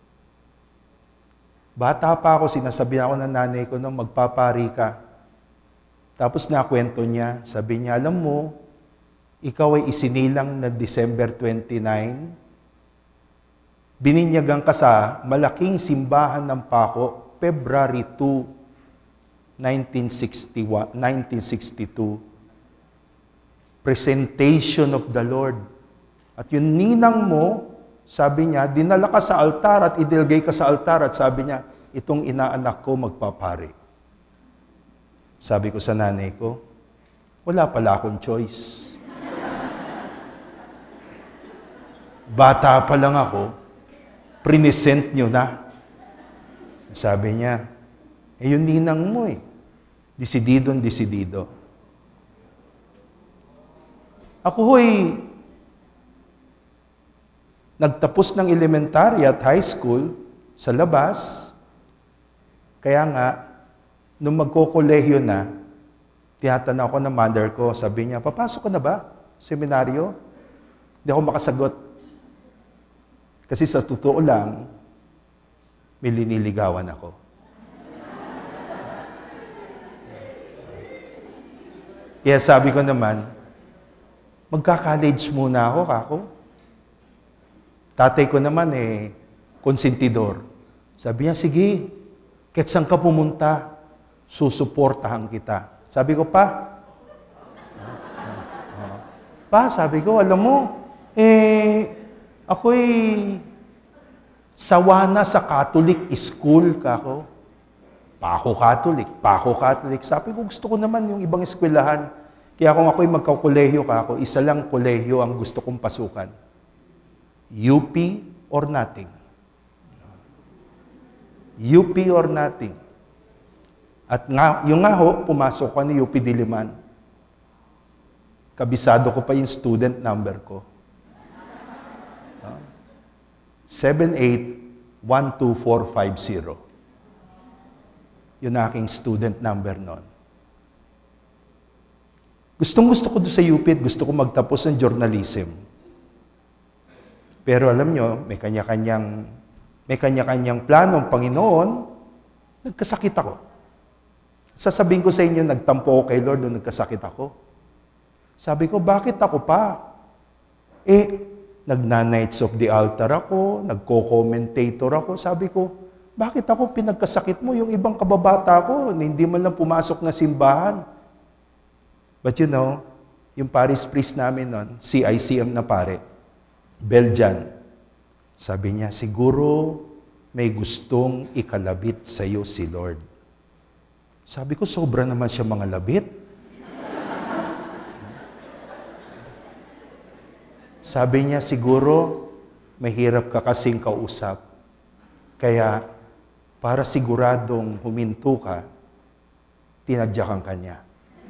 Bata pa ako, sinasabi ako ng nanay ko nung magpapari ka. Tapos nakwento niya, sabi niya, alam mo, ikaw ay isinilang na December twenty-nine, bininyagan ka sa malaking simbahan ng Pako, February second, nineteen sixty-one, nineteen sixty-two. Presentation of the Lord. At yung ninang mo, sabi niya, dinala ka sa altar at idilgay ka sa altar at sabi niya, itong inaanak ko magpapari. Sabi ko sa nanay ko, wala pala akong choice. Bata pa lang ako, present nyo na. Sabi niya, eh yung ninang mo eh, desididong desidido. Ako ho'y nagtapos ng elementary at high school sa labas. Kaya nga, nung magko-kolehiyo na, tiyatanaw ko ng mother ko, sabi niya, papasok ka na ba? Seminaryo? Hindi ako makasagot. Kasi sa totoo lang, may liniligawan ako. Kaya sabi ko naman, magka-college muna ako, kako. Tatay ko naman eh, konsentidor. Sabi niya, sige, kahit saan ka pumunta, susuportahan kita. Sabi ko, pa, pa, sabi ko, alam mo, eh, ako'y sawa na sa Catholic school, kako. Pako Catholic, Pako Catholic. Sabi ko, gusto ko naman yung ibang eskwelahan. Kaya kung ako'y magkakolehiyo ka ako, isa lang kolehiyo ang gusto kong pasukan. U P or nothing. U P or nothing. At nga, yung nga ho, pumasok ko ni U P Diliman. Kabisado ko pa yung student number ko. seven eight one two four five zero. Yun aking student number noon. Gustong gusto ko doon sa U P at gusto ko magtapos ng journalism. Pero alam nyo, may kanya-kanyang may kanya-kanyang plano ang Panginoon, nagkasakit ako. Sasabihin ko sa inyo, nagtampo ako kay Lord nung nagkasakit ako. Sabi ko, bakit ako pa? Eh, nagna-nights of the altar ako, nagko-commentator ako. Sabi ko, bakit ako pinagkasakit mo? Yung ibang kababata ko, hindi man lang pumasok na simbahan. But you know, yung parish priest namin nun, C I C M na pare, Belgian, sabi niya, siguro may gustong ikalabit sa iyo si Lord. Sabi ko, sobra naman siya mga labit. Sabi niya, siguro mahirap ka kasing kausap. Kaya para siguradong huminto ka, tinadyakan ka niya.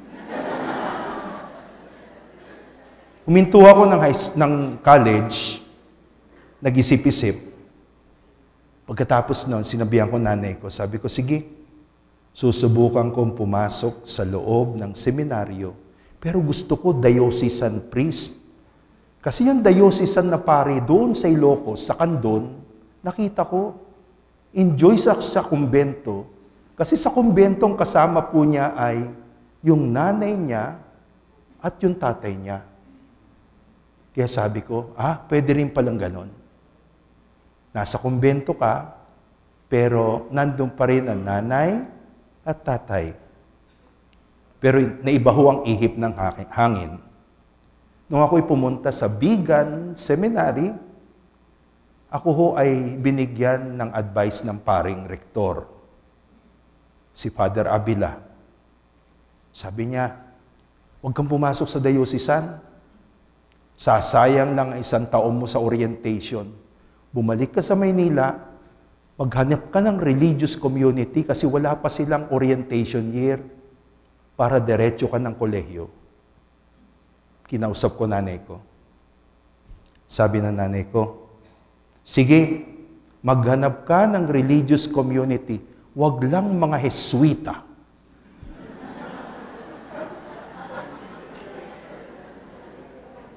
Huminto ako ng, high, ng college, nag-isip-isip. Pagkatapos noon, sinabihan ko nanay ko, sabi ko, sige, susubukan kong pumasok sa loob ng seminaryo, pero gusto ko diocesan priest. Kasi yung diocesan na pari doon sa Ilocos, sa Candon, nakita ko, enjoy sa, sa kumbento. Kasi sa kumbentong kasama po niya ay yung nanay niya at yung tatay niya. Kaya sabi ko, ah, pwede rin palang ganon. Nasa kumbento ka, pero nandun pa rin ang nanay at tatay. Pero naiba ho ang ihip ng hangin. Nung ako'y pumunta sa Bigan Seminary, ako ho ay binigyan ng advice ng paring rektor, si Father Abila. Sabi niya, huwag kang pumasok sa diocesan. Sasayang lang ang isang taon mo sa orientation. Bumalik ka sa Maynila, maghanap ka ng religious community kasi wala pa silang orientation year para diretso ka ng kolehiyo. Kinausap ko nanay ko. Sabi ng nanay ko, sige, maghanap ka ng religious community. Huwag lang mga Heswita.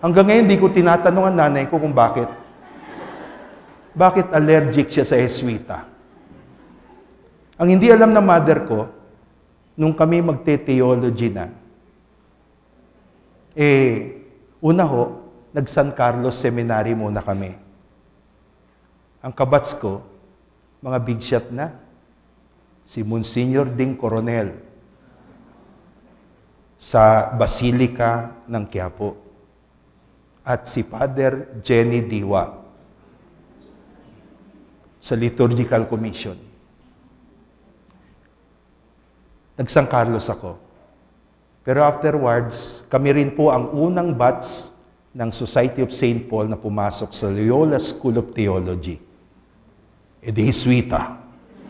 Hanggang ngayon, di ko tinatanong ang nanay ko kung bakit. Bakit allergic siya sa Jesuita? Ang hindi alam ng mother ko, nung kami magte-theology na, eh, una ho, nag-San Carlos Seminary muna kami. Ang kabats ko, mga big shot na, si Monsignor Ding Coronel sa Basilica ng Quiapo at si Father Jenny Diwa sa Liturgical Commission. Nag-San Carlos ako. Pero afterwards, kami rin po ang unang batch ng Society of Saint Paul na pumasok sa Loyola School of Theology. E di Jesuita.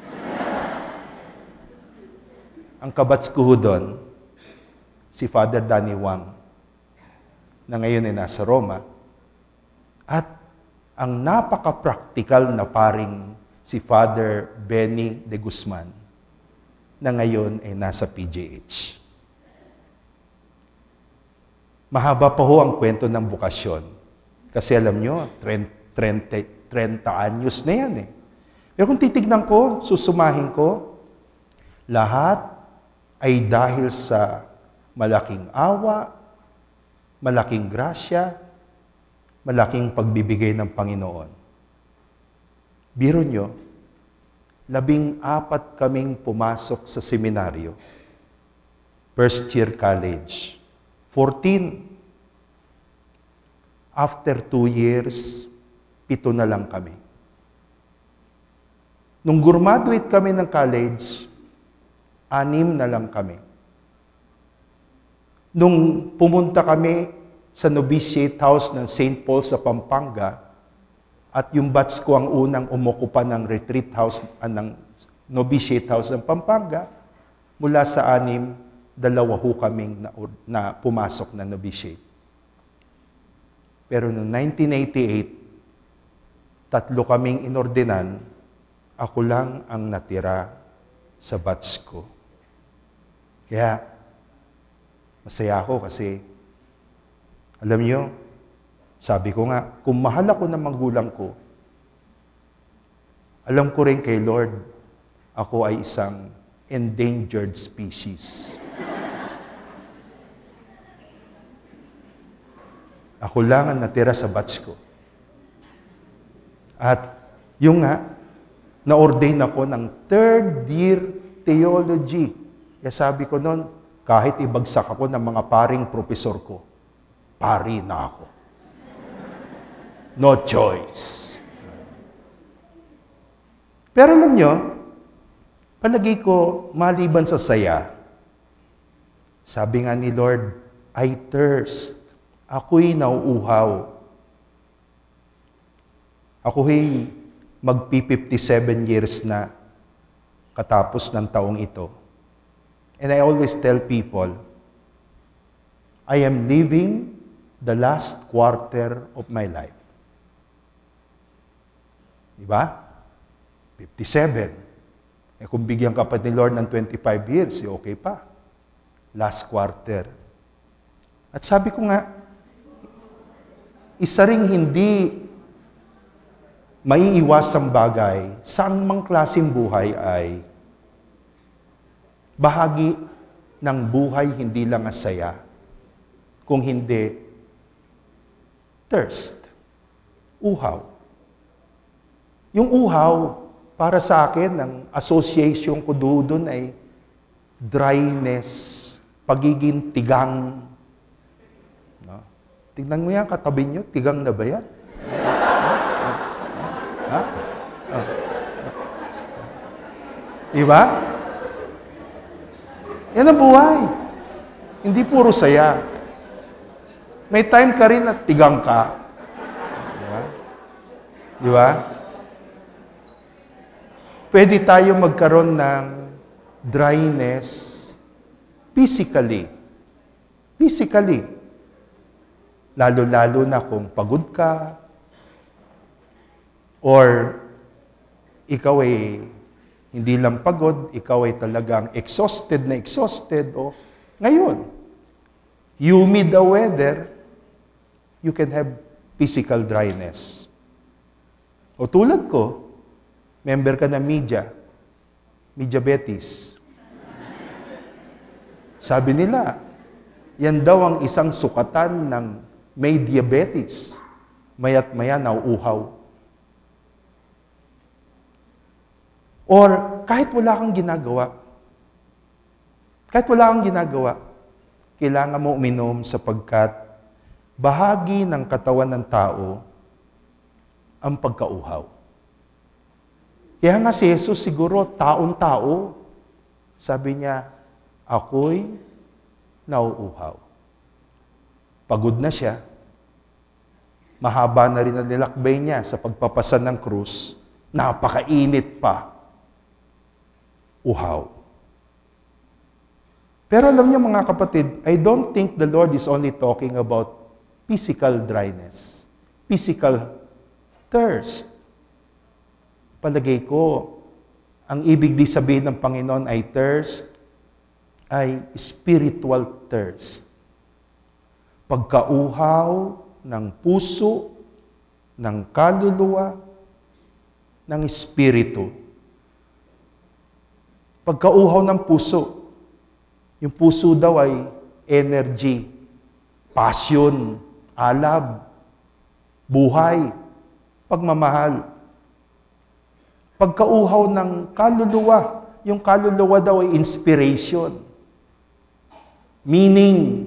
Ang kabats ko doon, si Father Danny Wang, na ngayon ay nasa Roma, at ang napaka-practical na paring si Father Benny de Guzman, na ngayon ay nasa P J H. Mahaba pa ho ang kwento ng bokasyon. Kasi alam nyo, thirty anyos na yan eh. Pero kung titignan ko, susumahin ko, lahat ay dahil sa malaking awa, malaking grasya, malaking pagbibigay ng Panginoon. Biro nyo, labing apat kaming pumasok sa seminaryo. First year college. fourteen. After two years, pito na lang kami. Nung graduate kami ng college, anim na lang kami. Nung pumunta kami sa novitiate house ng Saint Paul sa Pampanga, at yung batch ko ang unang umukupa ng retreat house, uh, ng novitiate house ng Pampanga, mula sa anim, dalawa ho kaming na, na pumasok na novitiate. Pero noong nineteen eighty-eight, tatlo kaming inordinan, ako lang ang natira sa batch ko. Kaya, masaya ako kasi, alam niyo, sabi ko nga, kung mahal ako ng magulang ko, alam ko rin kay Lord, ako ay isang endangered species. Ako lang ang natira sa batch ko. At yung nga, na-ordain ako ng third year theology. Kaya sabi ko noon, kahit ibagsak ako ng mga paring profesor ko, pari na ako. No choice. Pero alam nyo, palagi ko, maliban sa saya, sabi nga ni Lord, I thirst. Ako'y nauuhaw. Ako'y magpi fifty-seven years na katapos ng taong ito. And I always tell people, I am living the last quarter of my life. Diba? fifty-seven. Eh kung bigyan ka pa ni Lord ng twenty-five years, eh okay pa. Last quarter. At sabi ko nga, isa ring hindi maiiwasang bagay, saan mang klaseng buhay ay bahagi ng buhay hindi lang asaya, kung hindi thirst, uhaw. Yung uhaw, para sa akin, ang association ko doon ay dryness, pagiging tigang. No? Tignan mo yan, katabi nyo, tigang na ba yan? Ha? Oh. Diba? Yan ang buhay. Hindi puro saya. May time ka rin at tigang ka. Diba? Diba? Pwede tayo magkaroon ng dryness physically. Physically. Lalo-lalo na kung pagod ka, or ikaw ay hindi lang pagod, ikaw ay talagang exhausted na exhausted. O ngayon, humid the weather, you can have physical dryness. O tulad ko, member ka ng media, mediabetes. Sabi nila, yan daw ang isang sukatan ng may diabetes. Maya't maya nauuhaw. Or kahit wala kang ginagawa, kahit wala kang ginagawa, kailangan mo uminom sapagkat bahagi ng katawan ng tao ang pagkauhaw. Kaya nga si Jesus siguro taon-tao, sabi niya, ako'y nauuhaw. Pagod na siya, mahaba na rin ang nilakbay niya sa pagpapasan ng krus, napakainit pa, uhaw. Pero alam niyo mga kapatid, I don't think the Lord is only talking about physical dryness, physical thirst. Palagay ko, ang ibig di sabihin ng Panginoon ay thirst, ay spiritual thirst. Pagkauhaw ng puso, ng kaluluwa, ng espiritu. Pagkauhaw ng puso, yung puso daw ay energy, passion, alab, buhay, pagmamahal. Pagkauhaw ng kaluluwa, yung kaluluwa daw ay inspiration, meaning,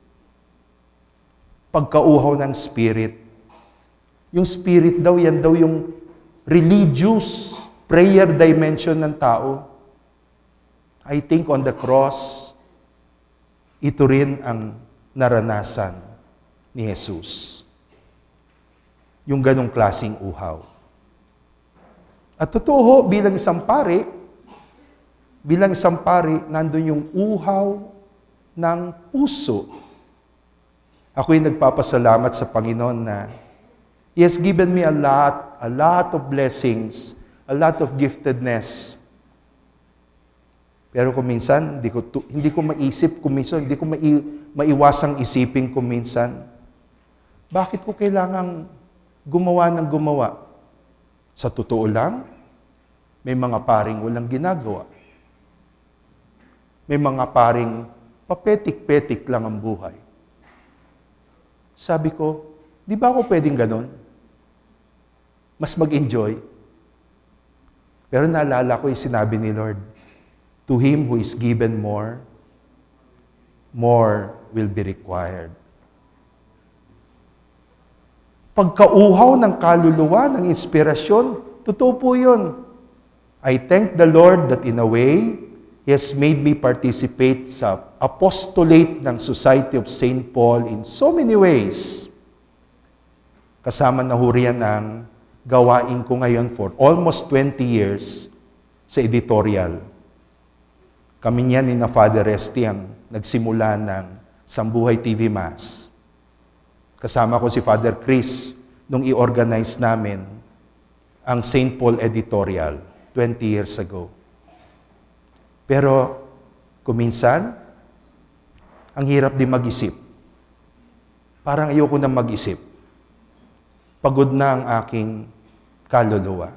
pagkauhaw ng spirit. Yung spirit daw, yan daw yung religious prayer dimension ng tao. I think on the cross, ito rin ang naranasan ni Jesus. Yung ganong klaseng uhaw. At totoo, bilang isang pari, bilang isang pari, nandun yung uhaw ng puso. Ako'y nagpapasalamat sa Panginoon na He has given me a lot, a lot of blessings, a lot of giftedness. Pero kung minsan, hindi ko, hindi ko maisip kung minsan, hindi ko mai, maiwasang isipin kung minsan, bakit ko kailangang gumawa ng gumawa? Sa totoo lang, may mga paring walang ginagawa. May mga paring papetik-petik lang ang buhay. Sabi ko, di ba ako pwedeng ganon? Mas mag-enjoy. Pero naalala ko yung sinabi ni Lord, to him who is given more, more will be required. Pagkauhaw ng kaluluwa, ng inspirasyon, totoo po yun. I thank the Lord that in a way, He has made me participate sa apostolate ng Society of Saint Paul in so many ways. Kasama na ho riyan ang gawain ko ngayon for almost twenty years sa editorial. Kami niyan ni na Father Resti ang nagsimula ng Ka-Sambuhay T V Mass. Kasama ko si Father Chris nung i-organize namin ang Saint Paul Editorial twenty years ago. Pero kuminsan, ang hirap din mag-isip. Parang ayoko na mag-isip. Pagod na ang aking kaluluwa.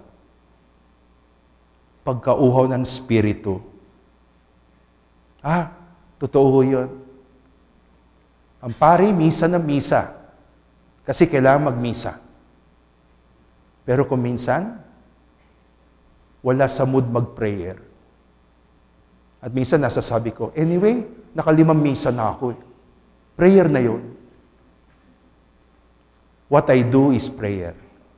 Pagkauhaw ng spiritu. Ah, totoo yun. Ang pari, misa na misa. Kasi kailangan magmisa. Pero kung minsan, wala sa mood mag-prayer. At minsan nasasabi ko, anyway, nakalimang misa na ako. Eh. Prayer na yun. What I do is prayer.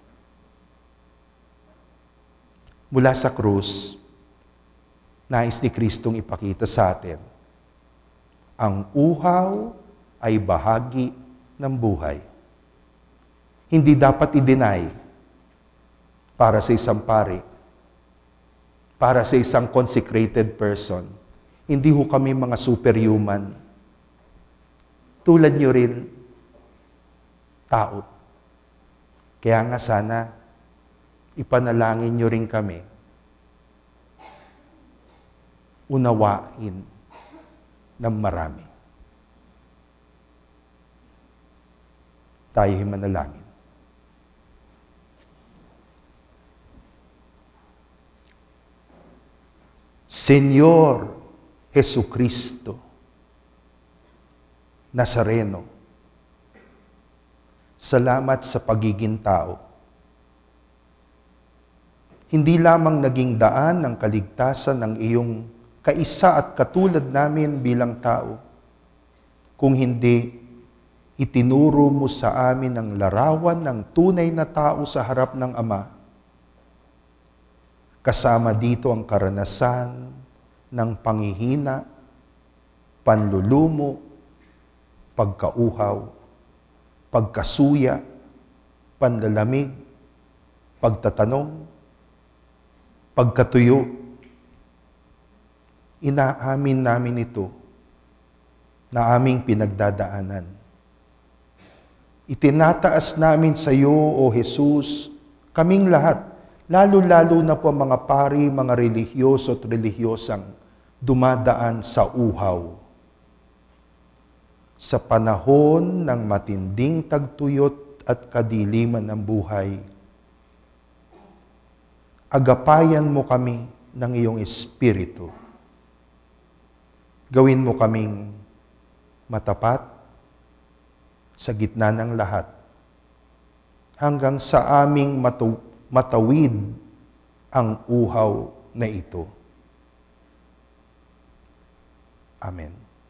Mula sa krus, nais ni Kristong ipakita sa atin, ang uhaw ay bahagi ng buhay. Hindi dapat i-deny para sa isang pari, para sa isang consecrated person. Hindi ho kami mga superhuman. Tulad nyo rin, tao. Kaya nga sana, ipanalangin nyo rin kami. Unawain ng marami. Tayo'y manalangin. Senyor Jesucristo, Nazareno, salamat sa pagiging tao. Hindi lamang naging daan ng kaligtasan ng iyong kaisa at katulad namin bilang tao, kung hindi itinuro mo sa amin ang larawan ng tunay na tao sa harap ng Ama. Kasama dito ang karanasan ng panghihina, panlulumo, pagkauhaw, pagkasuya, panlalamig, pagtatanong, pagkatuyo. Inaamin namin ito na aming pinagdadaanan. Itinataas namin sa iyo, O Jesus, kaming lahat, lalo-lalo na po mga pari, mga relihiyoso at relihiyosang dumadaan sa uhaw. Sa panahon ng matinding tagtuyot at kadiliman ng buhay, agapayan mo kami ng iyong Espiritu. Gawin mo kaming matapat sa gitna ng lahat, hanggang sa aming matu- matawid ang uhaw na ito. Amen.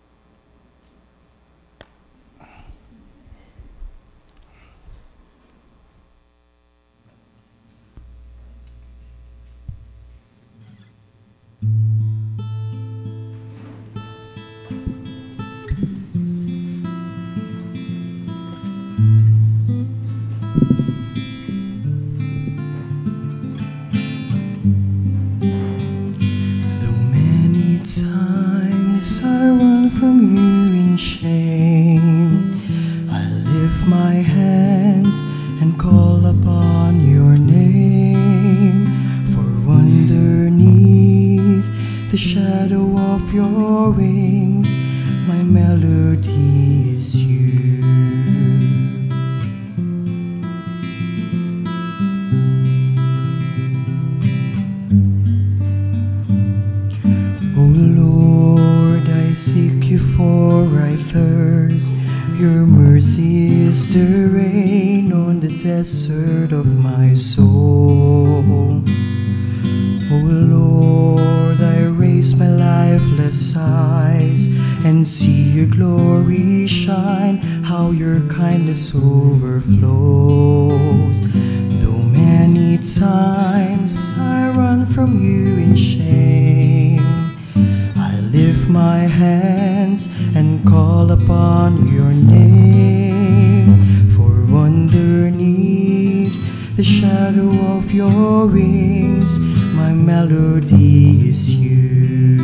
Times I run from you in shame, I lift my hands and call upon your name. For underneath the shadow of your wings, my melody is you. Seek you for I thirst, your mercy is the rain on the desert of my soul. O Lord, I raise my lifeless eyes and see your glory shine, how your kindness overflows. Though many times I run from you in shame, lift my hands and call upon your name. For underneath the shadow of your wings, my melody is you.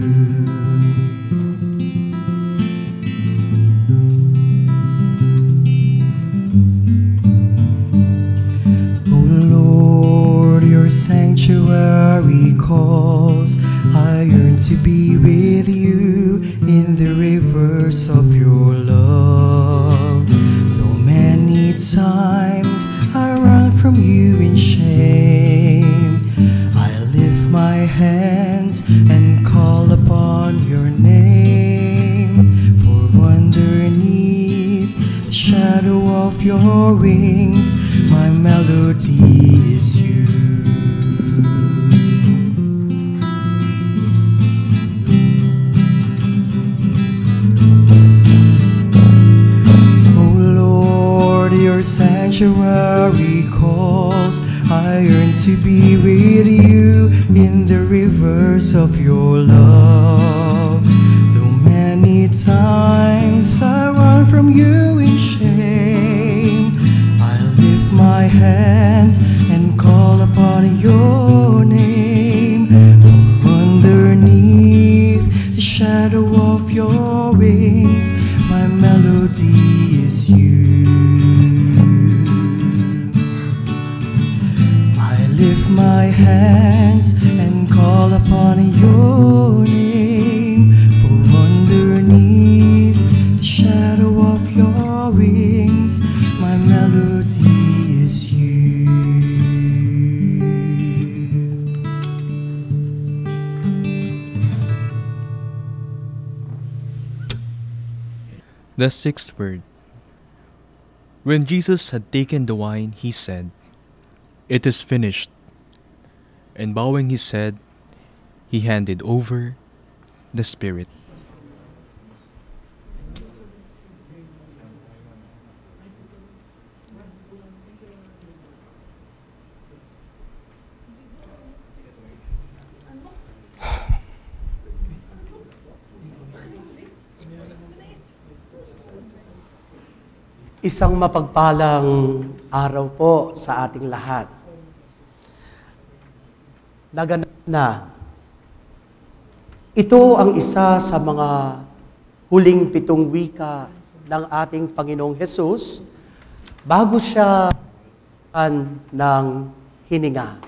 Oh Lord, your sanctuary calls. I yearn to be with you in the rivers of your love. Though many times I run from you in shame, I lift my hands and call upon your name. For underneath the shadow of your wings, my melody is you. Your sanctuary calls. I yearn to be with you in the rivers of your love. Though many times I run from you in shame, I lift my hands and call upon your name. For underneath the shadow of your wings, my melody is you. Lift my hands and call upon your name. For underneath the shadow of your wings, my The sixth word. When Jesus had taken the wine, he said, "It is finished." And bowing his head, he handed over the Spirit. Isang mapagpalang araw po sa ating lahat. Naganap na. Ito ang isa sa mga huling pitong wika ng ating Panginoong Jesus bago siya ng hininga.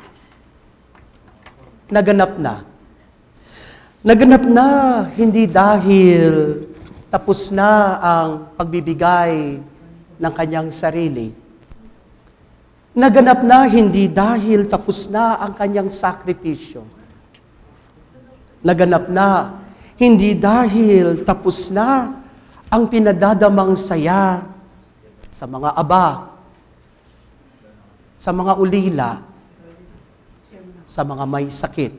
Naganap na. Naganap na hindi dahil tapos na ang pagbibigay ng kanyang sarili. Naganap na hindi dahil tapos na ang kanyang sakripisyo. Naganap na hindi dahil tapos na ang pinadadamang saya sa mga aba, sa mga ulila, sa mga may sakit.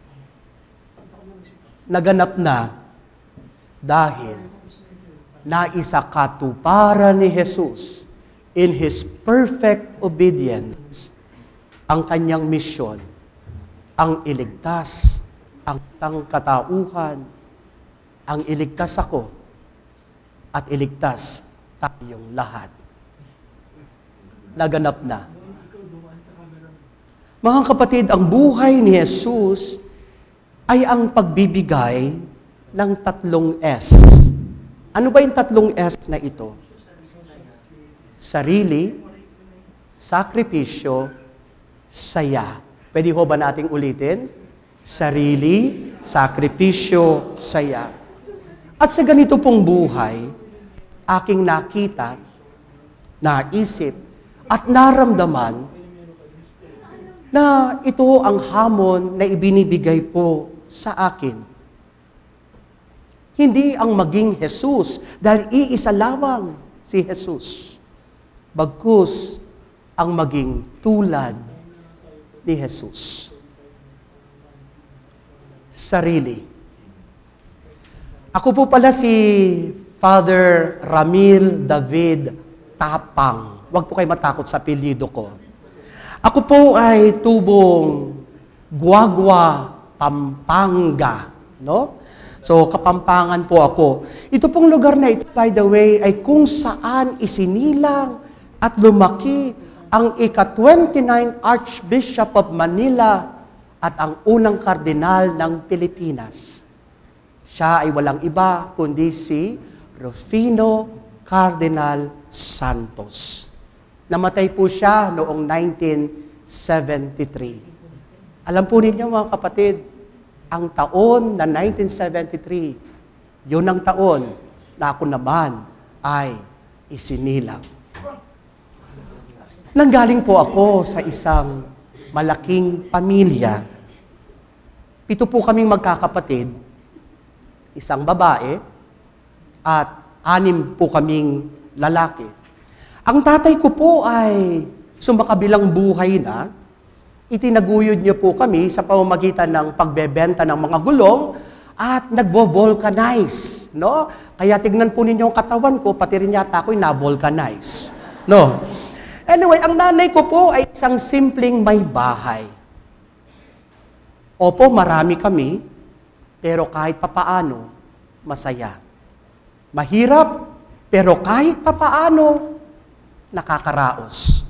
Naganap na dahil naisakatuparan ni Jesus in His perfect obedience ang kanyang misyon, ang iligtas ang tangkatauhan, ang iligtas ako at iligtas tayong lahat. Naganap na. Mga kapatid, ang buhay ni Jesus ay ang pagbibigay ng tatlong S. Ano ba yung tatlong S na ito? Sarili, sakripisyo, saya. Pwede ho ba nating ulitin? Sarili, sakripisyo, saya. At sa ganito pong buhay, aking nakita, naisip, at naramdaman na ito ang hamon na ibinibigay po sa akin. Hindi ang maging Jesus, dahil iisa lamang si Jesus. Bagkus ang maging tulad ni Jesus. Sarili. Ako po pala si Father Ramil David Tapang. Huwag po kayo matakot sa apelyido ko. Ako po ay tubong Guagua, Pampanga. No? So, Kapampangan po ako. Ito pong lugar na ito, by the way, ay kung saan isinilang at lumaki ang ika twenty-nine Archbishop of Manila at ang unang kardinal ng Pilipinas. Siya ay walang iba kundi si Rufino Cardinal Santos. Namatay po siya noong nineteen seventy-three. Alam po ninyo mga kapatid, ang taon na nineteen seventy-three, yun ang taon na ako naman ay isinilang. Nanggaling po ako sa isang malaking pamilya. Pito po kaming magkakapatid, isang babae, at anim po kaming lalaki. Ang tatay ko po ay sumakabilang buhay na. Itinaguyod niyo po kami sa pamamagitan ng pagbebenta ng mga gulong at nagvo-vulcanize, no? Kaya tignan po ninyo ang katawan ko, pati rin yata ako'y na-vulcanize. No? Anyway, ang nanay ko po ay isang simpleng may bahay. Opo, marami kami, pero kahit papaano, masaya. Mahirap, pero kahit papaano, nakakaraos.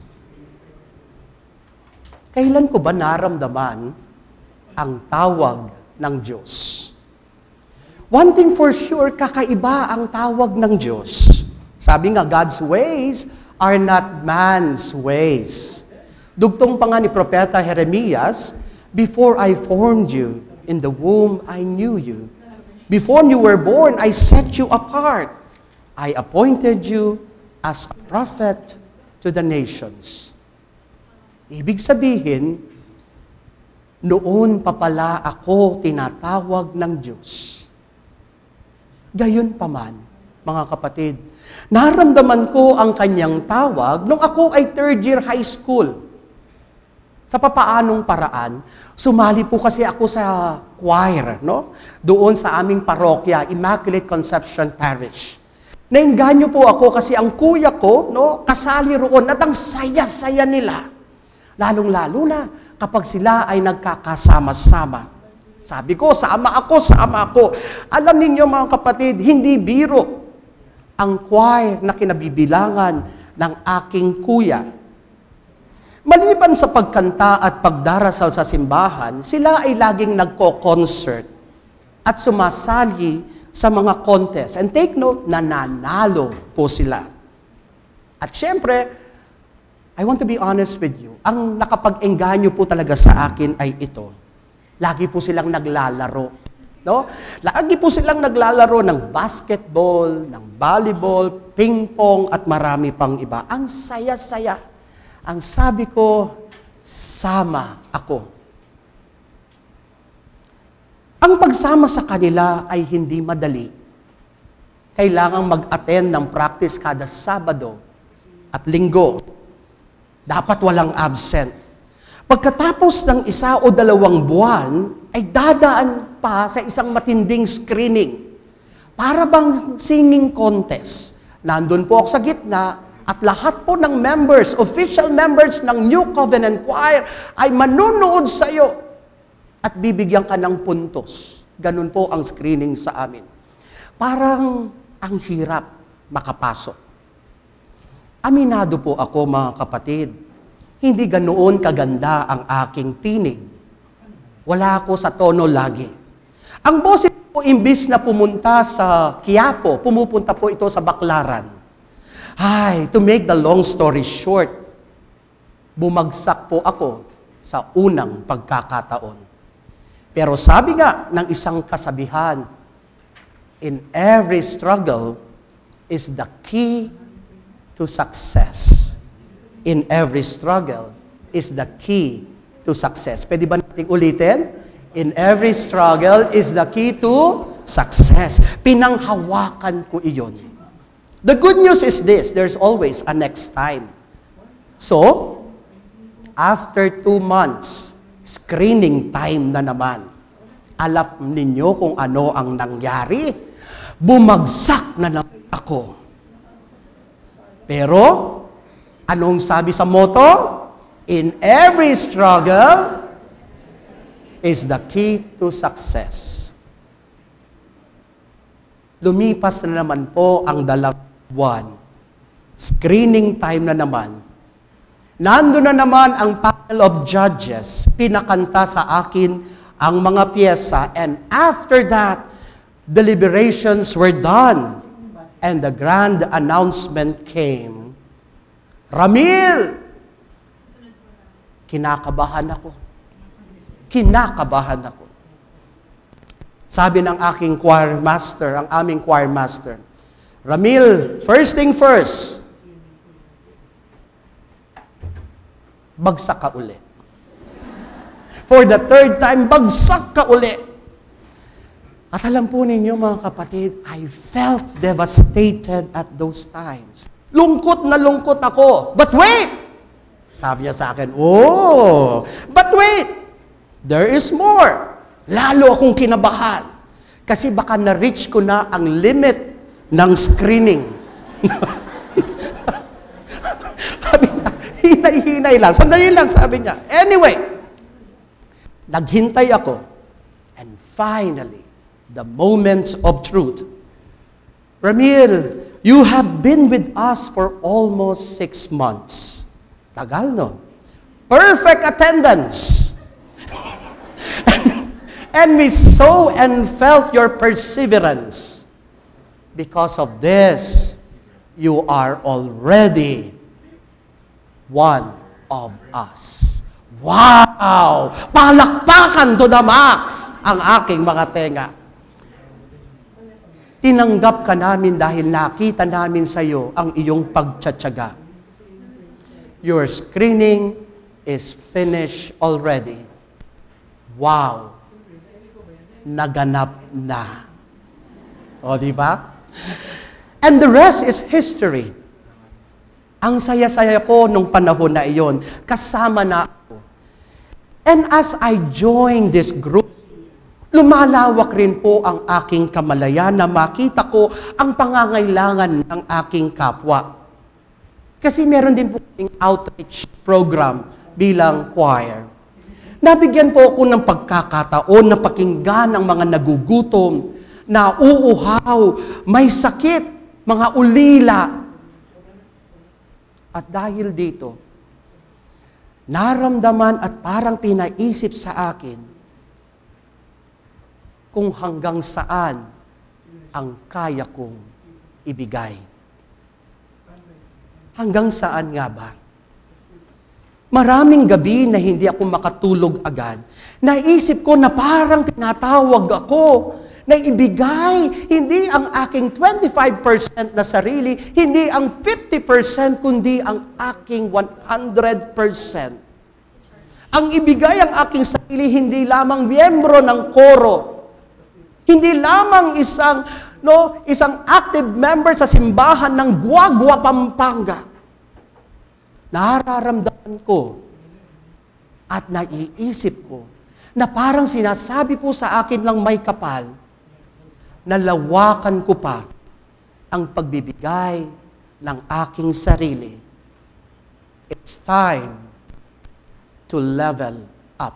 Kailan ko ba naramdaman ang tawag ng Diyos? One thing for sure, kakaiba ang tawag ng Diyos. Sabi nga, God's ways are not man's ways. Dugtong pa nga ni Propeta Jeremias, "Before I formed you in the womb, I knew you. Before you were born, I set you apart. I appointed you as a prophet to the nations." Ibig sabihin, noon pa pala ako tinatawag ng Diyos. Gayon pa man, mga kapatid. Naramdaman ko ang kanyang tawag nung ako ay third year high school. Sa papaanong paraan, sumali po kasi ako sa choir, no? Doon sa aming parokya, Immaculate Conception Parish. Nainganyo po ako kasi ang kuya ko, no, kasali roon at ang saya-saya nila. Lalong-lalo na kapag sila ay nagkakasama-sama. Sabi ko, sama ako, sama ako. Alam ninyo mga kapatid, hindi biro ang choir na kinabibilangan ng aking kuya. Maliban sa pagkanta at pagdarasal sa simbahan, sila ay laging nagko-concert at sumasali sa mga contest. And take note, nananalo po sila. At syempre, I want to be honest with you, ang nakapag-engganyo po talaga sa akin ay ito. Lagi po silang naglalaro. No? Lagi po silang naglalaro ng basketball, ng volleyball, ping-pong, at marami pang iba. Ang saya-saya. Ang sabi ko, sama ako. Ang pagsama sa kanila ay hindi madali. Kailangang mag-attend ng practice kada Sabado at Linggo. Dapat walang absent. Pagkatapos ng isa o dalawang buwan, ay dadaan pa sa isang matinding screening. Para bang singing contest. Nandun po ako sa gitna at lahat po ng members, official members ng New Covenant Choir ay manunood sa iyo at bibigyan ka ng puntos. Ganun po ang screening sa amin. Parang ang hirap makapasok. Aminado po ako mga kapatid, hindi ganoon kaganda ang aking tinig. Wala ako sa tono lagi. Ang boses po imbis na pumunta sa Quiapo, pumupunta po ito sa Baclaran. Ay, to make the long story short, bumagsak po ako sa unang pagkakataon. Pero sabi nga ng isang kasabihan, in every struggle is the key to success. In every struggle is the key to success. Pwede ba natin ulitin? In every struggle is the key to success. Pinanghawakan ko iyon. The good news is this, there's always a next time. So, after two months, screening time na naman. Alam ninyo kung ano ang nangyari? Bumagsak na naman ako. Pero, anong sabi sa motto? In every struggle is the key to success. Lumipas na naman po ang dalawang buwan. Screening time na naman. Nando na naman ang panel of judges, pinakanta sa akin ang mga piyesa, and after that, deliberations were done, and the grand announcement came. Ramil! Kinakabahan ako. Kinakabahan ako. Sabi ng aking choir master, ang aming choir master, Ramil, first thing first, bagsak ka uli. For the third time, bagsak ka uli. At alam po ninyo mga kapatid, I felt devastated at those times. Lungkot na lungkot ako. But wait! Sabi niya sa akin, oh, but wait! There is more. Lalo akong kinabahan. Kasi baka na-reach ko na ang limit ng screening. Sabi niya, hinay-hinay lang. Sandali lang, sabi niya. Anyway, naghintay ako. And finally, the moments of truth. Ramil, you have been with us for almost six months. Tagal, no? Perfect attendance. And we saw and felt your perseverance. Because of this, you are already one of us. Wow! Palakpakan to the max ang aking mga tenga. Tinanggap ka namin dahil nakita namin sa iyo ang iyong pagtsatsaga. Your screening is finished already. Wow! Naganap na. O, di ba? And the rest is history. Ang saya-saya ko nung panahon na iyon, kasama na ako. And as I join this group, lumalawak rin po ang aking kamalayan na makita ko ang pangangailangan ng aking kapwa. Kasi meron din po yung outreach program bilang choir. Nabigyan po ako ng pagkakataon na pakinggan ang mga nagugutom, na uuhaw, may sakit, mga ulila. At dahil dito, naramdaman at parang pinaisip sa akin kung hanggang saan ang kaya kong ibigay. Hanggang saan nga ba? Maraming gabi na hindi ako makatulog agad. Naisip ko na parang tinatawag ako na ibigay hindi ang aking twenty-five percent na sarili, hindi ang fifty percent, kundi ang aking one hundred percent. Ang ibigay ang aking sarili, hindi lamang miyembro ng koro, hindi lamang isang, no, isang active member sa simbahan ng Guagua, Pampanga. Nararamdaman ko at naiisip ko na parang sinasabi po sa akin lang may kapal, nalawakan ko pa ang pagbibigay ng aking sarili. It's time to level up.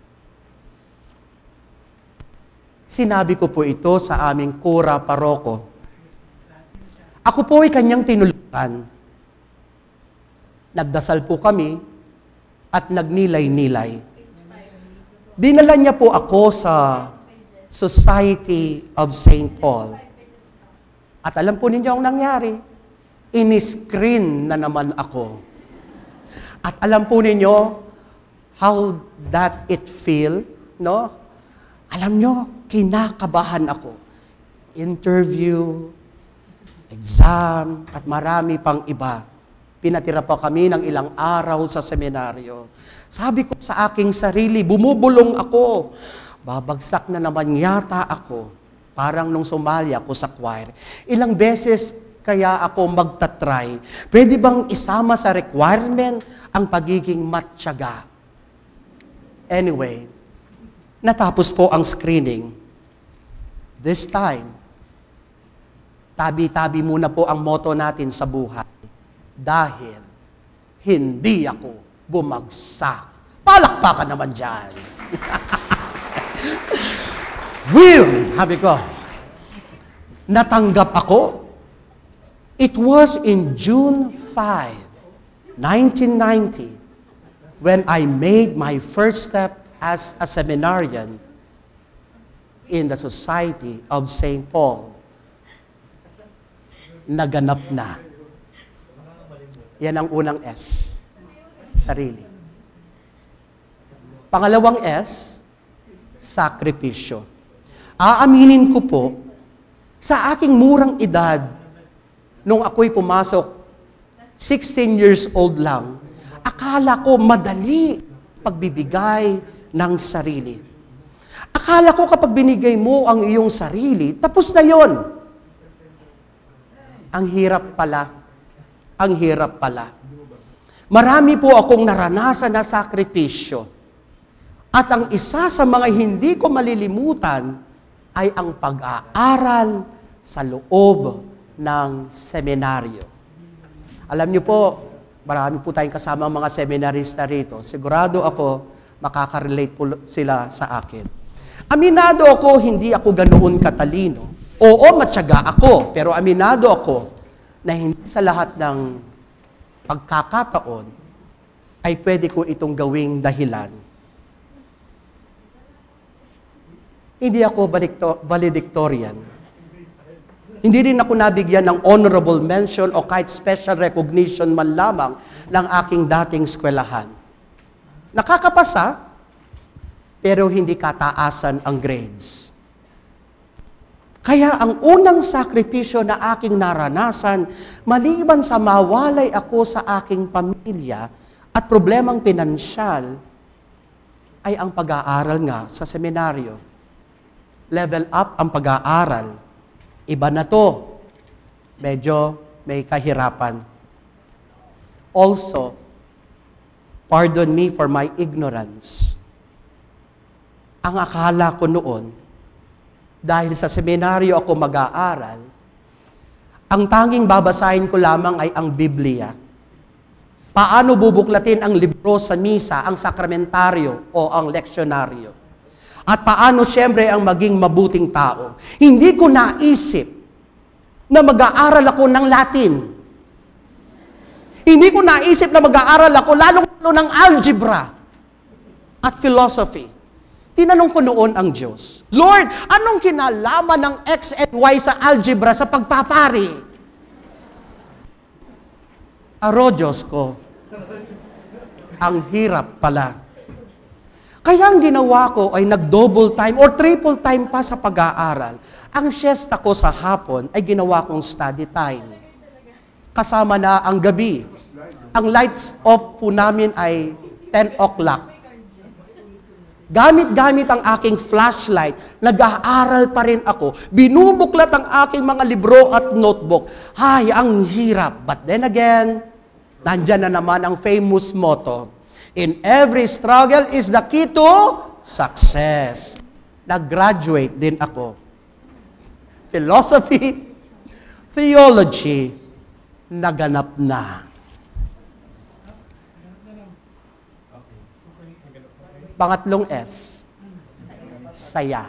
Sinabi ko po ito sa aming kura paroko. Ako po ay kanyang tinulukan. Nagdasal po kami at nagnilay-nilay. Dinala niya po ako sa Society of Saint Paul. At alam po ninyo ang nangyari. In-screen na naman ako. At alam po ninyo how that it feel, no? Alam nyo, kinakabahan ako. Interview, exam, at marami pang iba. Pinatira pa kami ng ilang araw sa seminaryo. Sabi ko sa aking sarili, bumubulong ako. Babagsak na naman yata ako. Parang nung sumali ako sa choir. Ilang beses kaya ako magtatry. Pwede bang isama sa requirement ang pagiging matyaga? Anyway, natapos po ang screening. This time, tabi-tabi muna po ang motto natin sa buhay. Dahil hindi ako bumagsak. Palakpakan naman dyan. Will, sabi ko, natanggap ako. It was in June fifth, nineteen ninety, when I made my first step as a seminarian in the Society of Saint Paul. Naganap na. Yan ang unang S. Sarili. Pangalawang S, sakripisyo. Aaminin ko po, sa aking murang edad, nung ako'y pumasok, sixteen years old lang, akala ko madali pagbibigay ng sarili. Akala ko kapag binigay mo ang iyong sarili, tapos na yon. Ang hirap pala. Ang hirap pala. Marami po akong naranasan na sakripisyo. At ang isa sa mga hindi ko malilimutan ay ang pag-aaral sa loob ng seminaryo. Alam niyo po, marami po tayong kasama mga seminarista rito. Sigurado ako, makaka-relate po sila sa akin. Aminado ako, hindi ako ganoon katalino. Oo, matyaga ako, pero aminado ako na hindi sa lahat ng pagkakataon ay pwede ko itong gawing dahilan. Hindi ako valedictorian. Hindi rin ako nabigyan ng honorable mention o kahit special recognition man lamang ng aking dating eskwelahan. Nakakapasa, pero hindi kataasan ang grades. Kaya ang unang sakripisyo na aking naranasan, maliban sa mawalay ako sa aking pamilya at problemang pinansyal, ay ang pag-aaral nga sa seminaryo. Level up ang pag-aaral. Iba na to. medyo may kahirapan. Also, pardon me for my ignorance. Ang akala ko noon, dahil sa seminaryo ako mag-aaral, ang tanging babasahin ko lamang ay ang Biblia. Paano bubuklatin ang libro sa misa, ang sakramentaryo o ang leksyonaryo. At paano siyempre ang maging mabuting tao. Hindi ko naisip na mag-aaral ako ng Latin. Hindi ko naisip na mag-aaral ako lalong-lalo ng algebra at philosophy. Tinanong ko noon ang Diyos, Lord, anong kinalaman ng X and Y sa algebra sa pagpapari? Aro, Diyos ko, ang hirap pala. Kaya ang ginawa ko ay nag-double time or triple time pa sa pag-aaral. Ang siesta ko sa hapon ay ginawa kong study time. Kasama na ang gabi. Ang lights off po namin ay ten o'clock. Gamit-gamit ang aking flashlight, nag-aaral pa rin ako. Binubuklat ang aking mga libro at notebook. Hay, ang hirap. But then again, nandyan na naman ang famous motto, in every struggle is the key to success. Nag-graduate din ako. Philosophy, theology, naganap na. Pangatlong S, saya.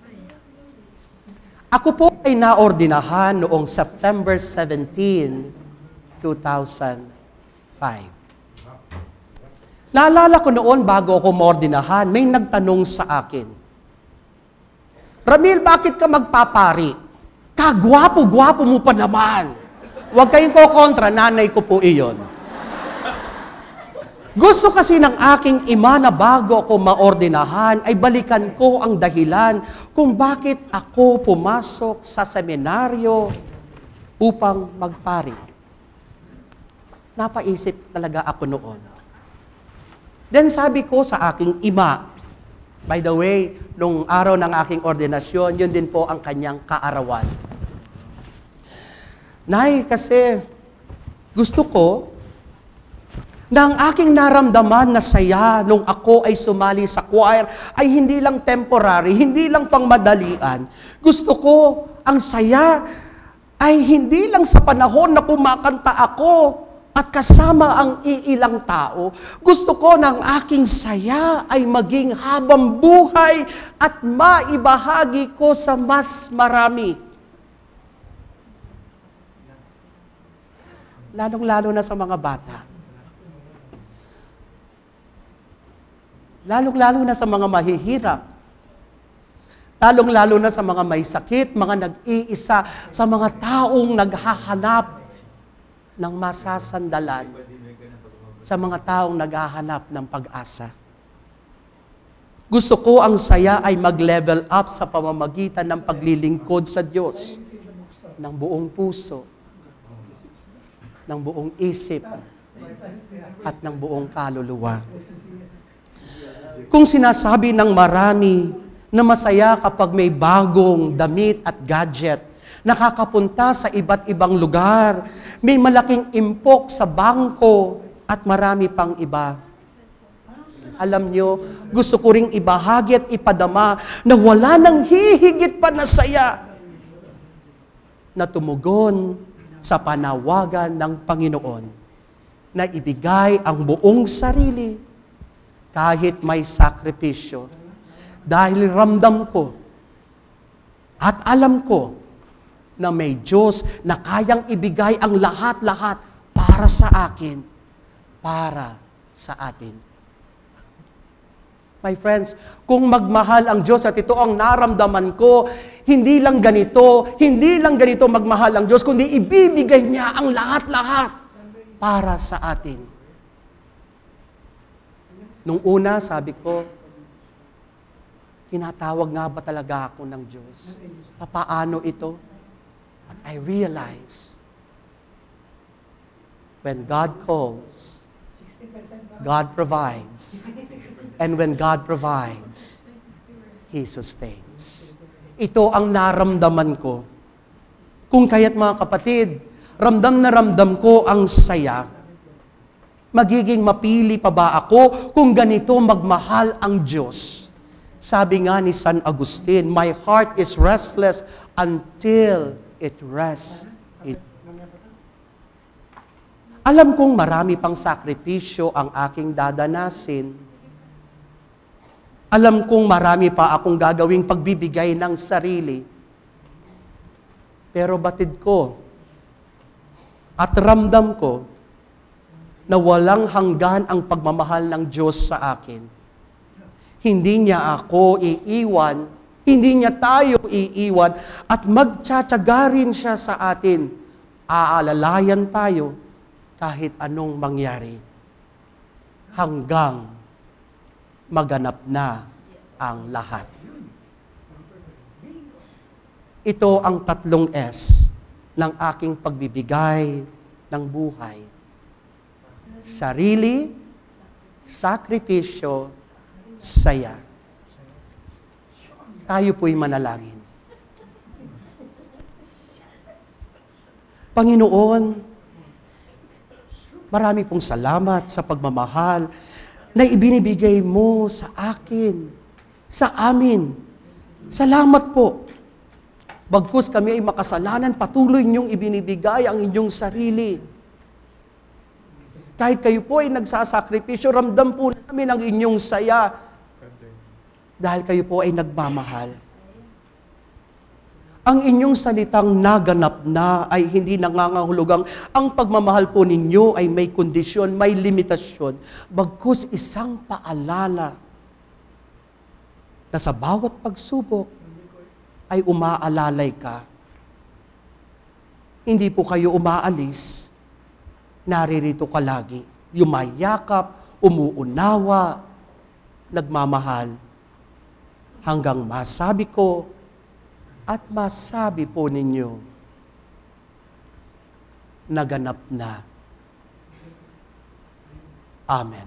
Ako po ay naordinahan noong September seventeenth, two thousand five. Naalala ko noon bago ako maordinahan, may nagtanong sa akin, Ramil, bakit ka magpapari? Kagwapo-gwapo mo pa naman. Huwag kayong kokontra, nanay ko po iyon. Gusto kasi ng aking ima na bago ako maordinahan ay balikan ko ang dahilan kung bakit ako pumasok sa seminaryo upang magpari. Napaisip talaga ako noon. Then sabi ko sa aking ima, by the way, nung araw ng aking ordinasyon, yun din po ang kanyang kaarawan. Nay, kasi gusto ko na ang aking naramdaman na saya nung ako ay sumali sa choir ay hindi lang temporary, hindi lang pangmadalian. Gusto ko, ang saya ay hindi lang sa panahon na kumakanta ako at kasama ang iilang tao. Gusto ko na ang aking saya ay maging habang buhay at maibahagi ko sa mas marami. Lalong-lalo na sa mga bata. Lalong-lalo na sa mga mahihirap. Lalong-lalo na sa mga may sakit, mga nag-iisa, sa mga taong naghahanap ng masasandalan, sa mga taong naghahanap ng pag-asa. Gusto ko ang saya ay mag-level up sa pamamagitan ng paglilingkod sa Diyos, ng buong puso, ng buong isip, at ng buong kaluluwa. Kung sinasabi ng marami na masaya kapag may bagong damit at gadget, nakakapunta sa iba't ibang lugar, may malaking impok sa bangko at marami pang iba. Alam nyo, gusto ko ring ibahagi at ipadama na wala nang hihigit pa na saya na tumugon sa panawagan ng Panginoon na ibigay ang buong sarili kahit may sakripisyo. Dahil ramdam ko at alam ko na may Diyos na kayang ibigay ang lahat-lahat para sa akin, para sa atin. My friends, kung magmahal ang Diyos at ito ang naramdaman ko, hindi lang ganito, hindi lang ganito magmahal ang Diyos, kundi ibibigay niya ang lahat-lahat para sa atin. Nung una, sabi ko, tinatawag nga ba talaga ako ng Diyos? Papaano ito? But I realize, when God calls, God provides. And when God provides, He sustains. Ito ang naramdaman ko. Kung kaya't mga kapatid, ramdam na ramdam ko ang saya. Magiging mapili pa ba ako kung ganito magmahal ang Diyos? Sabi nga ni San Agustin, my heart is restless until it rests in. Alam kong marami pang sakripisyo ang aking dadanasin. Alam kong marami pa akong gagawing pagbibigay ng sarili. Pero batid ko at ramdam ko na walang hanggan ang pagmamahal ng Diyos sa akin. Hindi niya ako iiwan, hindi niya tayo iiwan, at magtsatsaga rin siya sa atin. Aalalayan tayo kahit anong mangyari. Hanggang maganap na ang lahat. Ito ang tatlong S ng aking pagbibigay ng buhay. Sarili, sakripisyo, saya. Tayo po'y manalangin. Panginoon, marami pong salamat sa pagmamahal na ibinibigay mo sa akin, sa amin. Salamat po. Bagkus kami ay makasalanan, patuloy niyong ibinibigay ang inyong sarili. Kahit kayo po ay nagsasakripisyo, ramdam po namin ang inyong saya. Dahil kayo po ay nagmamahal. Ang inyong salitang naganap na ay hindi nangangahulugang ang pagmamahal po ninyo ay may kondisyon, may limitasyon. Bagkus isang paalala na sa bawat pagsubok ay umaalalay ka. Hindi po kayo umaalis, naririto ka lagi. Yumayakap, umuunawa, nagmamahal. Hanggang masabi ko at masabi po ninyo, naganap na. Amen.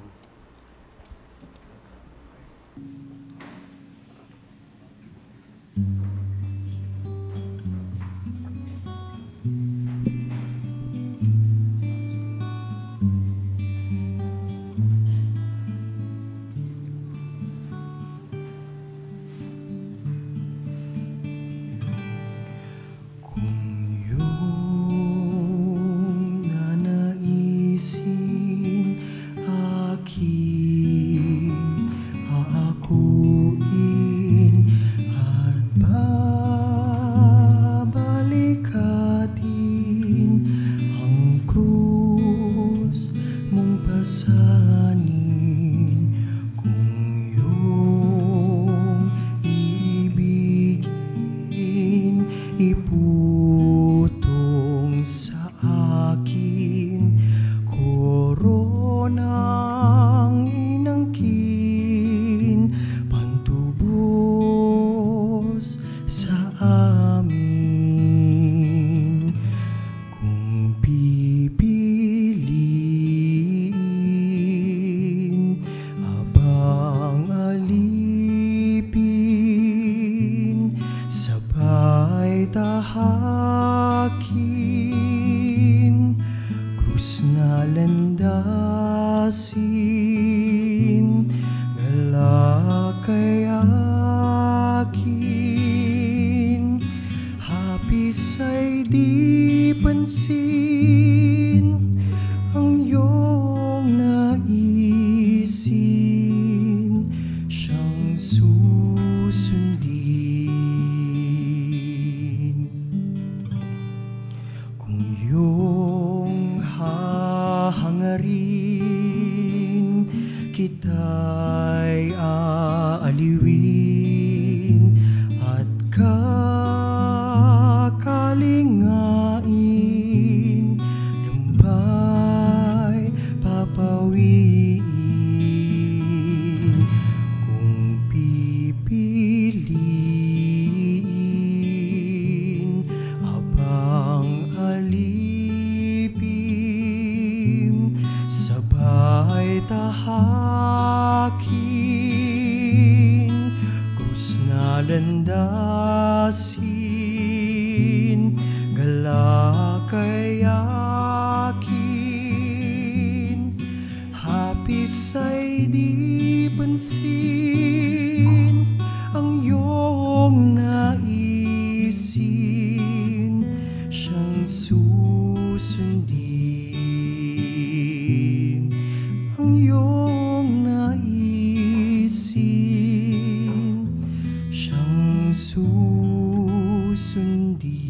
landasin, Galakayakin, hapis ay di pansin, ang iyong naisin, siyang susundin. Ang iyong naisin, siyang susundin.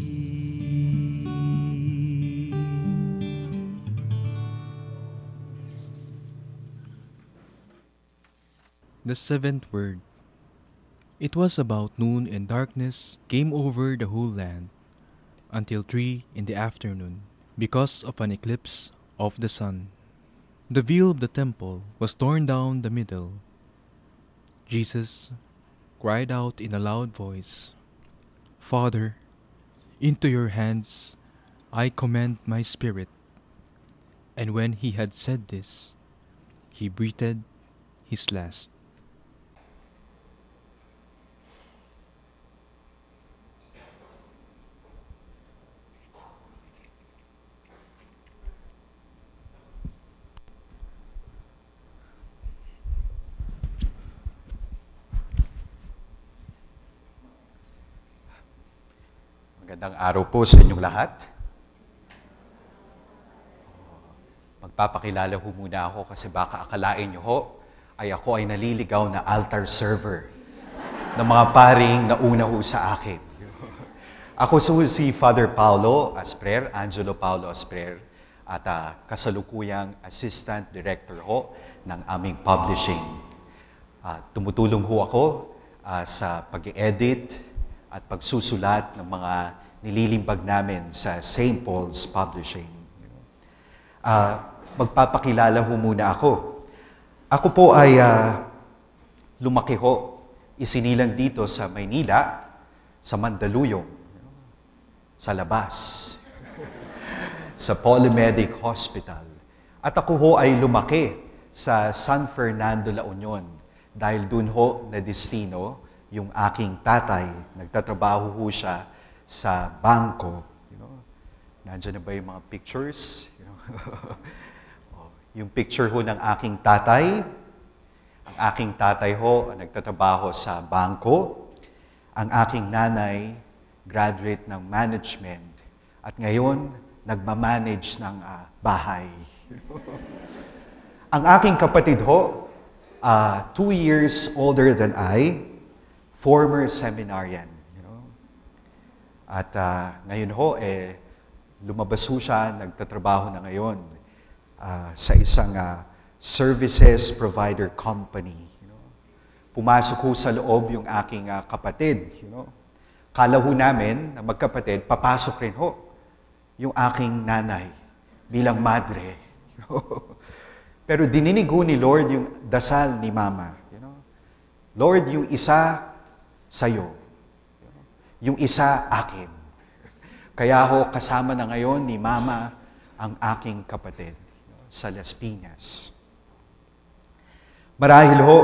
The seventh word. It was about noon, and darkness came over the whole land until three in the afternoon, because of an eclipse of the sun. The veil of the temple was torn down the middle. Jesus cried out in a loud voice, "Father, into your hands I commend my spirit." And when he had said this, he breathed his last. Magandang araw po sa inyong lahat. Magpapakilala ho muna ako kasi baka akalain nyo ho ay ako ay naliligaw na altar server ng mga paring nauna ho sa akin. Ako so si Father Paulo Asprer, Angelo Paulo Asprer, at uh, kasalukuyang Assistant Director ho ng aming publishing. Uh, tumutulong ho ako uh, sa pag-edit at pagsusulat ng mga nililimbag namin sa Saint Paul's Publishing. Uh, magpapakilala ho muna ako. Ako po ay uh, lumaki ho, isinilang dito sa Maynila, sa Mandaluyong, sa labas, sa Polymedic Hospital. At ako ho ay lumaki sa San Fernando, La Union, dahil dun ho na destino yung aking tatay. Nagtatrabaho ho siya sa bangko. You know? Nandiyan na ba yung mga pictures? You know? Oh, yung picture ho ng aking tatay. Ang aking tatay ho nagtatrabaho sa bangko. Ang aking nanay, graduate ng management. At ngayon, nagmamanage ng uh, bahay. Ang aking kapatid ho, uh, two years older than I, former seminarian. You know? At uh, ngayon ho, eh, lumabas ho siya, nagtatrabaho na ngayon uh, sa isang uh, services provider company. You know? Pumasok ho sa loob yung aking uh, kapatid. You know? Kala ho namin na magkapatid, papasok rin ho yung aking nanay bilang madre. You know? Pero dininig ho ni Lord yung dasal ni Mama. You know? Lord, yung isa sa'yo. Yung isa, akin. Kaya ho, kasama na ngayon ni Mama ang aking kapatid sa Las Piñas. Marahil ho,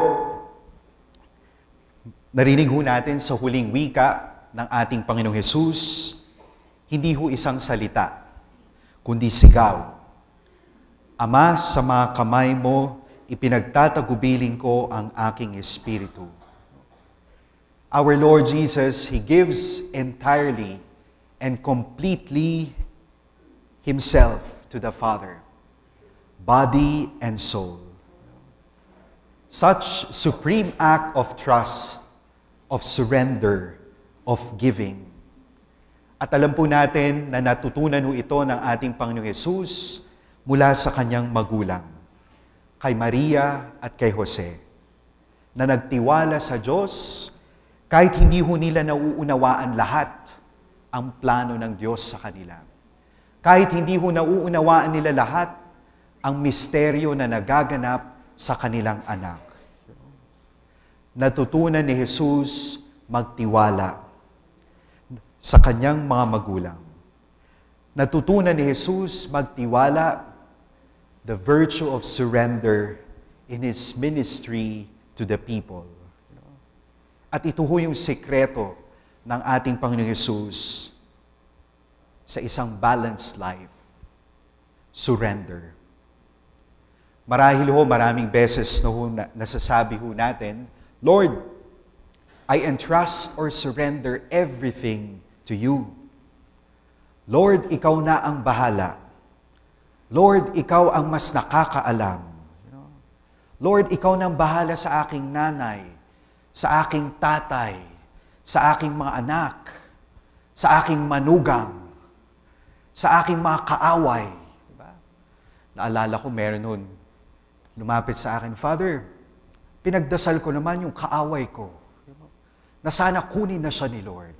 narinig ho natin sa huling wika ng ating Panginoong Jesus, hindi ho isang salita, kundi sigaw. Ama, sa mga kamay mo, ipinagtatagubilin ko ang aking espiritu. Our Lord Jesus, He gives entirely and completely Himself to the Father, body and soul. Such supreme act of trust, of surrender, of giving. At alam po natin na natutunan ho ito ng ating Panginoong Jesus mula sa kanyang magulang, kay Maria at kay Jose, na nagtiwala sa Diyos kahit hindi ho nila nauunawaan lahat ang plano ng Diyos sa kanila. Kahit hindi ho nauunawaan nila lahat ang misteryo na nagaganap sa kanilang anak. Natutunan ni Jesus magtiwala sa kanyang mga magulang. Natutunan ni Jesus magtiwala, the virtue of surrender in His ministry to the people. At ito ho yung sekreto ng ating Panginoong Jesus sa isang balanced life. Surrender. Marahil ho, maraming beses na ho, na, nasasabi ho natin, Lord, I entrust or surrender everything to you. Lord, ikaw na ang bahala. Lord, ikaw ang mas nakakaalam. Lord, ikaw na ang bahala sa aking nanay, sa aking tatay, sa aking mga anak, sa aking manugang, sa aking mga kaaway. Diba? Naalala ko, meron nun, lumapit sa akin, Father, pinagdasal ko naman yung kaaway ko. Na sana kunin na siya ni Lord.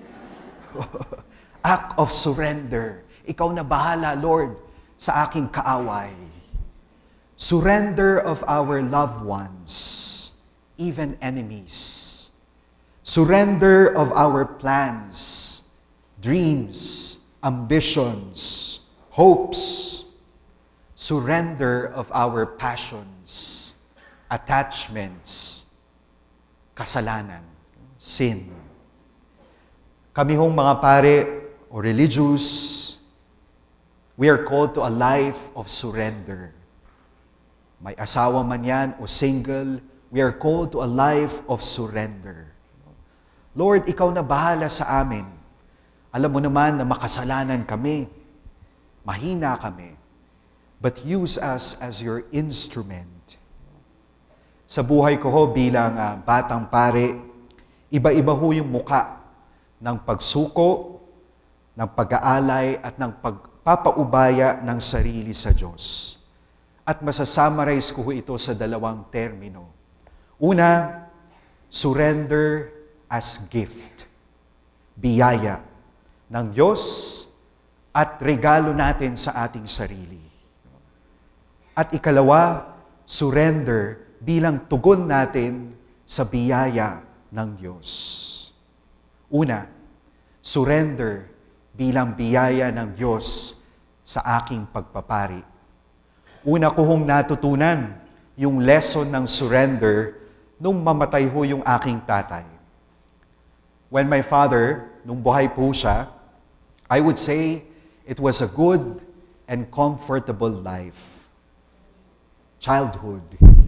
Act of surrender. Ikaw na bahala, Lord, sa aking kaaway. Surrender of our loved ones, even enemies. Surrender of our plans, dreams, ambitions, hopes. Surrender of our passions, attachments, kasalanan, sin. Kami hong mga pare o religious, we are called to a life of surrender. May asawa man yan o single, we are called to a life of surrender. Lord, ikaw na bahala sa amin. Alam mo naman na makasalanan kami, mahina kami, but use us as your instrument. Sa buhay ko ho bilang uh, batang pare, iba-iba ho yung muka ng pagsuko, ng pag-aalay at ng pagpapaubaya ng sarili sa Diyos. At masasummarize ko ho ito sa dalawang termino. Una, surrender as gift. Biyaya ng Diyos at regalo natin sa ating sarili. At ikalawa, surrender bilang tugon natin sa biyaya ng Diyos. Una, surrender bilang biyaya ng Diyos sa aking pagpapari. Una ko hong natutunan yung lesson ng surrender nung mamatay ho yung aking tatay. When my father, nung buhay po siya, I would say it was a good and comfortable life. Childhood.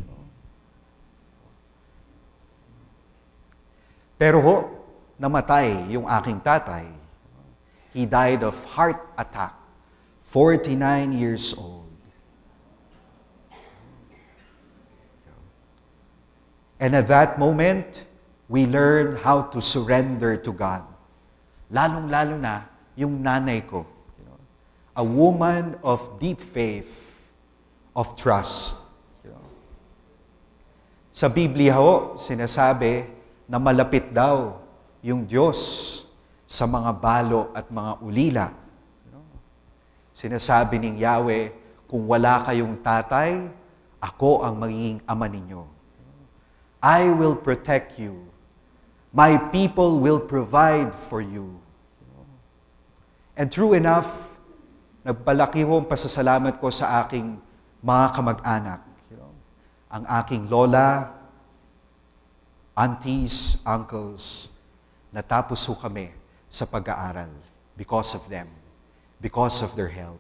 Pero ho, namatay yung aking tatay. He died of heart attack, forty-nine years old. And at that moment, we learn how to surrender to God. Lalong-lalo na yung nanay ko. A woman of deep faith, of trust. Sa Biblia ho, sinasabi na malapit daw yung Diyos sa mga balo at mga ulila. Sinasabi ng Yahweh, kung wala kayong tatay, ako ang magiging ama ninyo. I will protect you. My people will provide for you. And true enough, nagpalaki ho ang pasasalamat ko sa aking mga kamag-anak. Ang aking lola, aunties, uncles, natapos ho kami sa pag-aaral because of them, because of their help.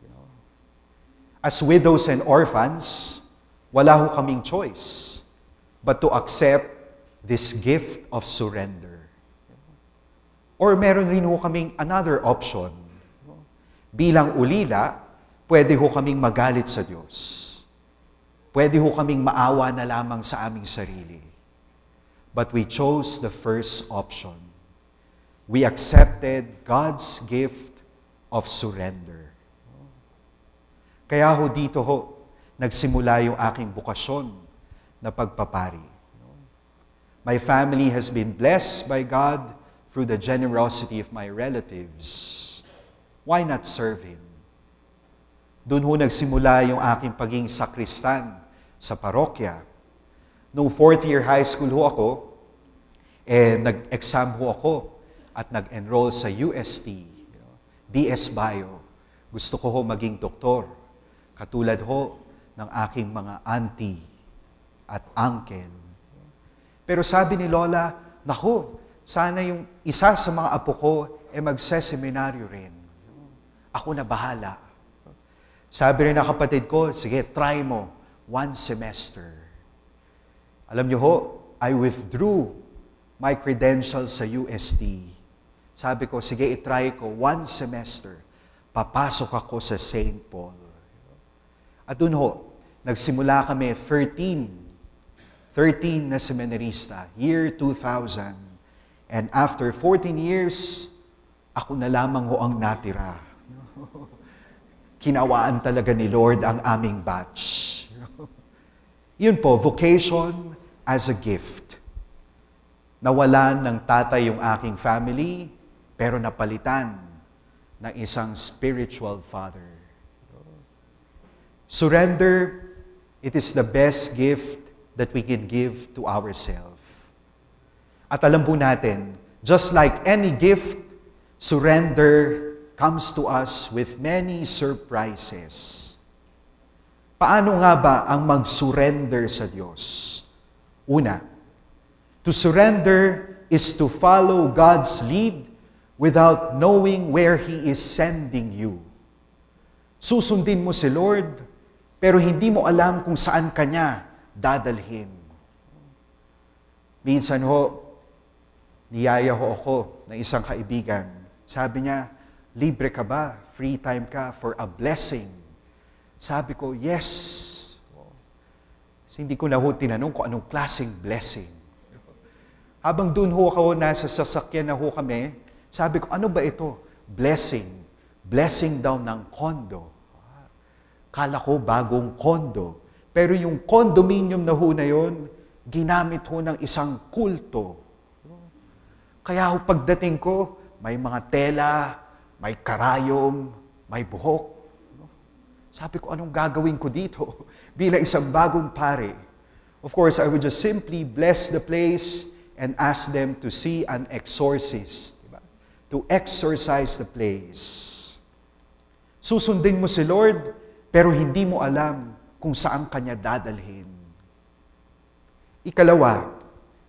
As widows and orphans, wala ho kaming choice but to accept this gift of surrender. Or meron rin ho kaming another option. Bilang ulila, pwede ho kaming magalit sa Diyos. Pwede ho kaming maawa na lamang sa aming sarili. But we chose the first option. We accepted God's gift of surrender. Kaya ho dito ho, nagsimula yung aking bokasyon na pagpapari. My family has been blessed by God through the generosity of my relatives. Why not serve Him? Doon ho nagsimula yung aking pagiging sakristan sa parokya. Noong fourth year high school ho ako, eh, nag-exam ho ako at nag-enroll sa U S T, B S Bio. Gusto ko ho maging doktor, katulad ho ng aking mga auntie at uncle. Pero sabi ni Lola, naku, sana yung isa sa mga apo ko ay magse-seminaryo rin. Ako na bahala. Sabi rin ng kapatid ko, sige, try mo. One semester. Alam niyo ho, I withdrew my credentials sa U S T. Sabi ko, sige, itry ko. One semester. Papasok ako sa Saint Paul. At dun ho, nagsimula kami thirteen. thirteen na seminarista. Year two thousand. And after fourteen years, ako na lamang ho ang natira. Kinawaan talaga ni Lord ang aming batch. Yun po, vocation as a gift. Nawalan ng tatay yung aking family, pero napalitan ng isang spiritual father. Surrender, it is the best gift that we can give to ourselves. At alam po natin, just like any gift, surrender comes to us with many surprises. Paano nga ba ang mag-surrender sa Diyos? Una, to surrender is to follow God's lead without knowing where He is sending you. Susundin mo si Lord, pero hindi mo alam kung saan Kanya dadalhin. Minsan ho, niyaya ho ako ng isang kaibigan. Sabi niya, libre ka ba? Free time ka for a blessing? Sabi ko, yes. Kasi hindi ko na ho tinanong kung anong klaseng blessing. Habang doon ho ako, nasa sasakyan na ho kami, sabi ko, ano ba ito? Blessing. Blessing daw ng condo. Kala ko bagong condo. Pero yung condominium na ho na yun, ginamit ho ng isang kulto. Kaya ho pagdating ko, may mga tela, may karayom, may buhok. Sabi ko, anong gagawin ko dito bilang isang bagong pari? Of course, I would just simply bless the place and ask them to see an exorcist. Diba? To exorcise the place. Susundin mo si Lord, pero hindi mo alam kung saan Kanya dadalhin. Ikalawa,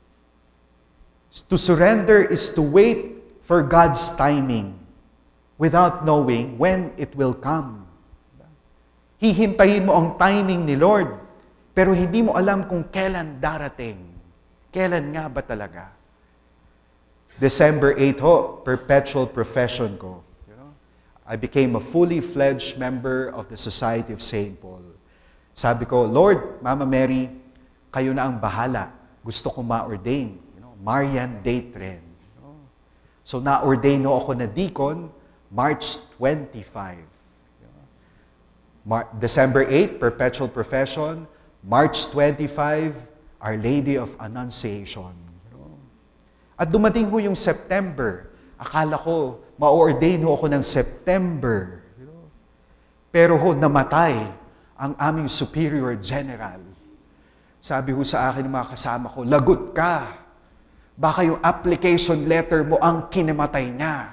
to surrender is to wait for God's timing without knowing when it will come. Hihintayin mo ang timing ni Lord, pero hindi mo alam kung kailan darating. Kailan nga ba talaga? December eighth ho, perpetual profession ko. You know, I became a fully fledged member of the Society of Saint Paul. Sabi ko, Lord, Mama Mary, kayo na ang bahala. Gusto ko ma-ordain. You know, Marian date rin. You know? So na-ordain ho ako na deacon, March twenty-fifth. Mar- December eighth, perpetual profession. March twenty-fifth, Our Lady of Annunciation. At dumating ho yung September. Akala ko, ma-ordain ho ako ng September. Pero ho, namatay ang aming Superior General. Sabi ho sa akin ng mga kasama ko, lagot ka. Baka yung application letter mo ang kinamatay niya.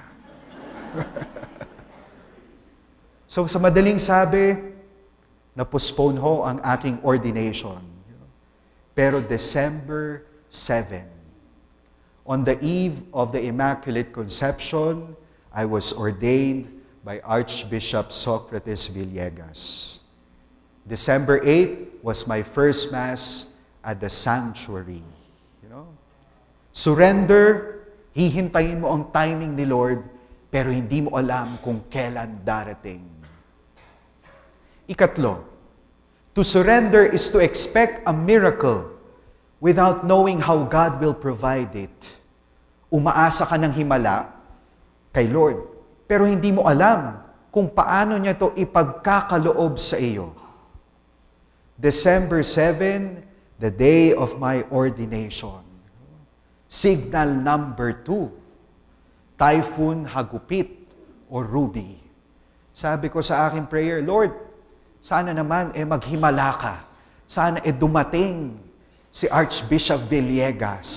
So sa madaling sabi, na-postpone ho ang aking ordination. Pero December seventh, on the eve of the Immaculate Conception, I was ordained by Archbishop Socrates Villegas. December eighth was my first Mass at the sanctuary. You know? Surrender, hihintayin mo ang timing ni Lord, pero hindi mo alam kung kailan darating. Ikatlo, to surrender is to expect a miracle without knowing how God will provide it. Umaasa ka ng himala kay Lord, pero hindi mo alam kung paano niya ito ipagkakaloob sa iyo. December seventh, the day of my ordination. Signal number two, typhoon, hagupit, o ruby. Sabi ko sa aking prayer, Lord, sana naman eh maghimala ka. Sana eh dumating si Archbishop Villegas.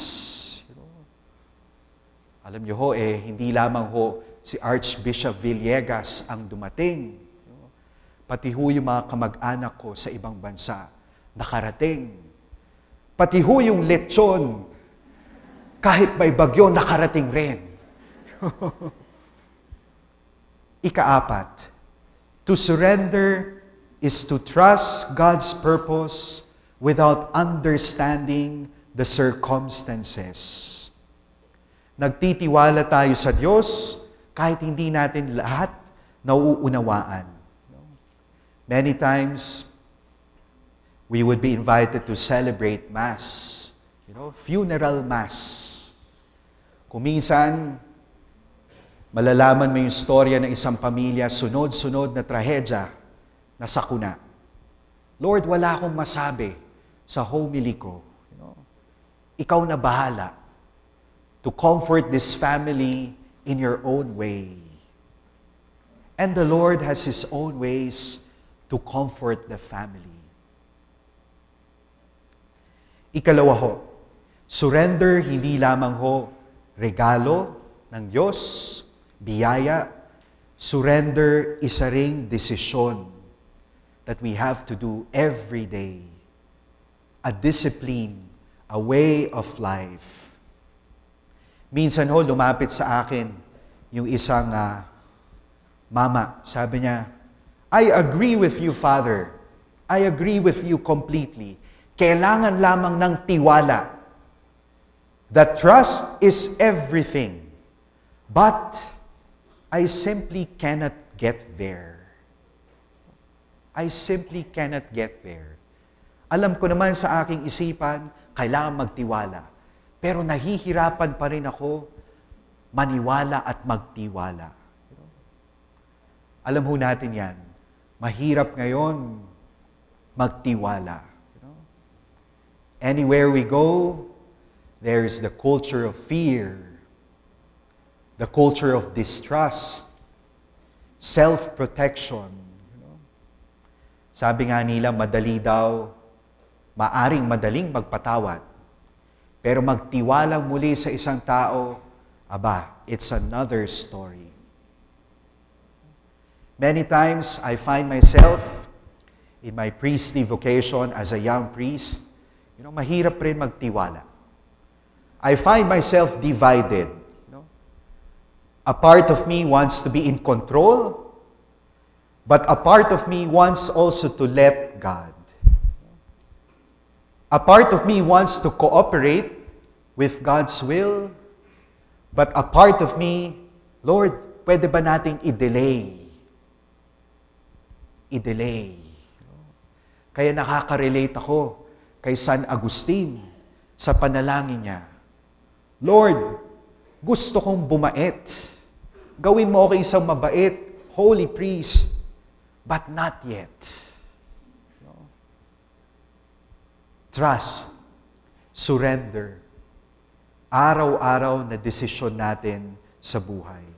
Alam niyo ho, eh, hindi lamang ho si Archbishop Villegas ang dumating. Pati ho yung mga kamag-anak ko sa ibang bansa, nakarating. Pati ho yung lechon, kahit may bagyo, nakarating rin. Ikaapat, To surrender is to trust God's purpose without understanding the circumstances. Nagtitiwala tayo sa Diyos kahit hindi natin lahat nauunawaan. Many times, we would be invited to celebrate Mass, you know, funeral Mass. Kung minsan, malalaman mo yung storya ng isang pamilya, sunod-sunod na trahedya na sakuna. Lord, wala akong masabi sa homily ko. You know, ikaw na bahala to comfort this family in your own way. And the Lord has His own ways to comfort the family. Ikalawa ho, surrender hindi lamang ho regalo ng Diyos, biyaya. Surrender isa ring desisyon that we have to do every day. A discipline, a way of life. Minsan ho, lumapit sa akin yung isang uh, mama. Sabi niya, I agree with you, Father. I agree with you completely. Kailangan lamang ng tiwala. That trust is everything. But I simply cannot get there. I simply cannot get there. Alam ko naman sa aking isipan, kailangan magtiwala. Pero nahihirapan pa rin ako maniwala at magtiwala. Alam ho natin yan. Mahirap ngayon magtiwala. Anywhere we go, there is the culture of fear, the culture of distrust, self-protection. Sabi nga nila, madali daw, maaring madaling magpatawad. Pero magtiwalang muli sa isang tao, aba, it's another story. Many times, I find myself in my priestly vocation as a young priest, you know, mahirap rin magtiwala. I find myself divided. You know? A part of me wants to be in control, but a part of me wants also to let God. A part of me wants to cooperate with God's will, but a part of me, Lord, pwede ba nating i-delay? I-delay. Kaya nakaka-relate ako kay San Agustin sa panalangin niya. Lord, gusto kong bumait. Gawin mo ako isang mabait, holy priest, but not yet. Trust, surrender, araw-araw na desisyon natin sa buhay.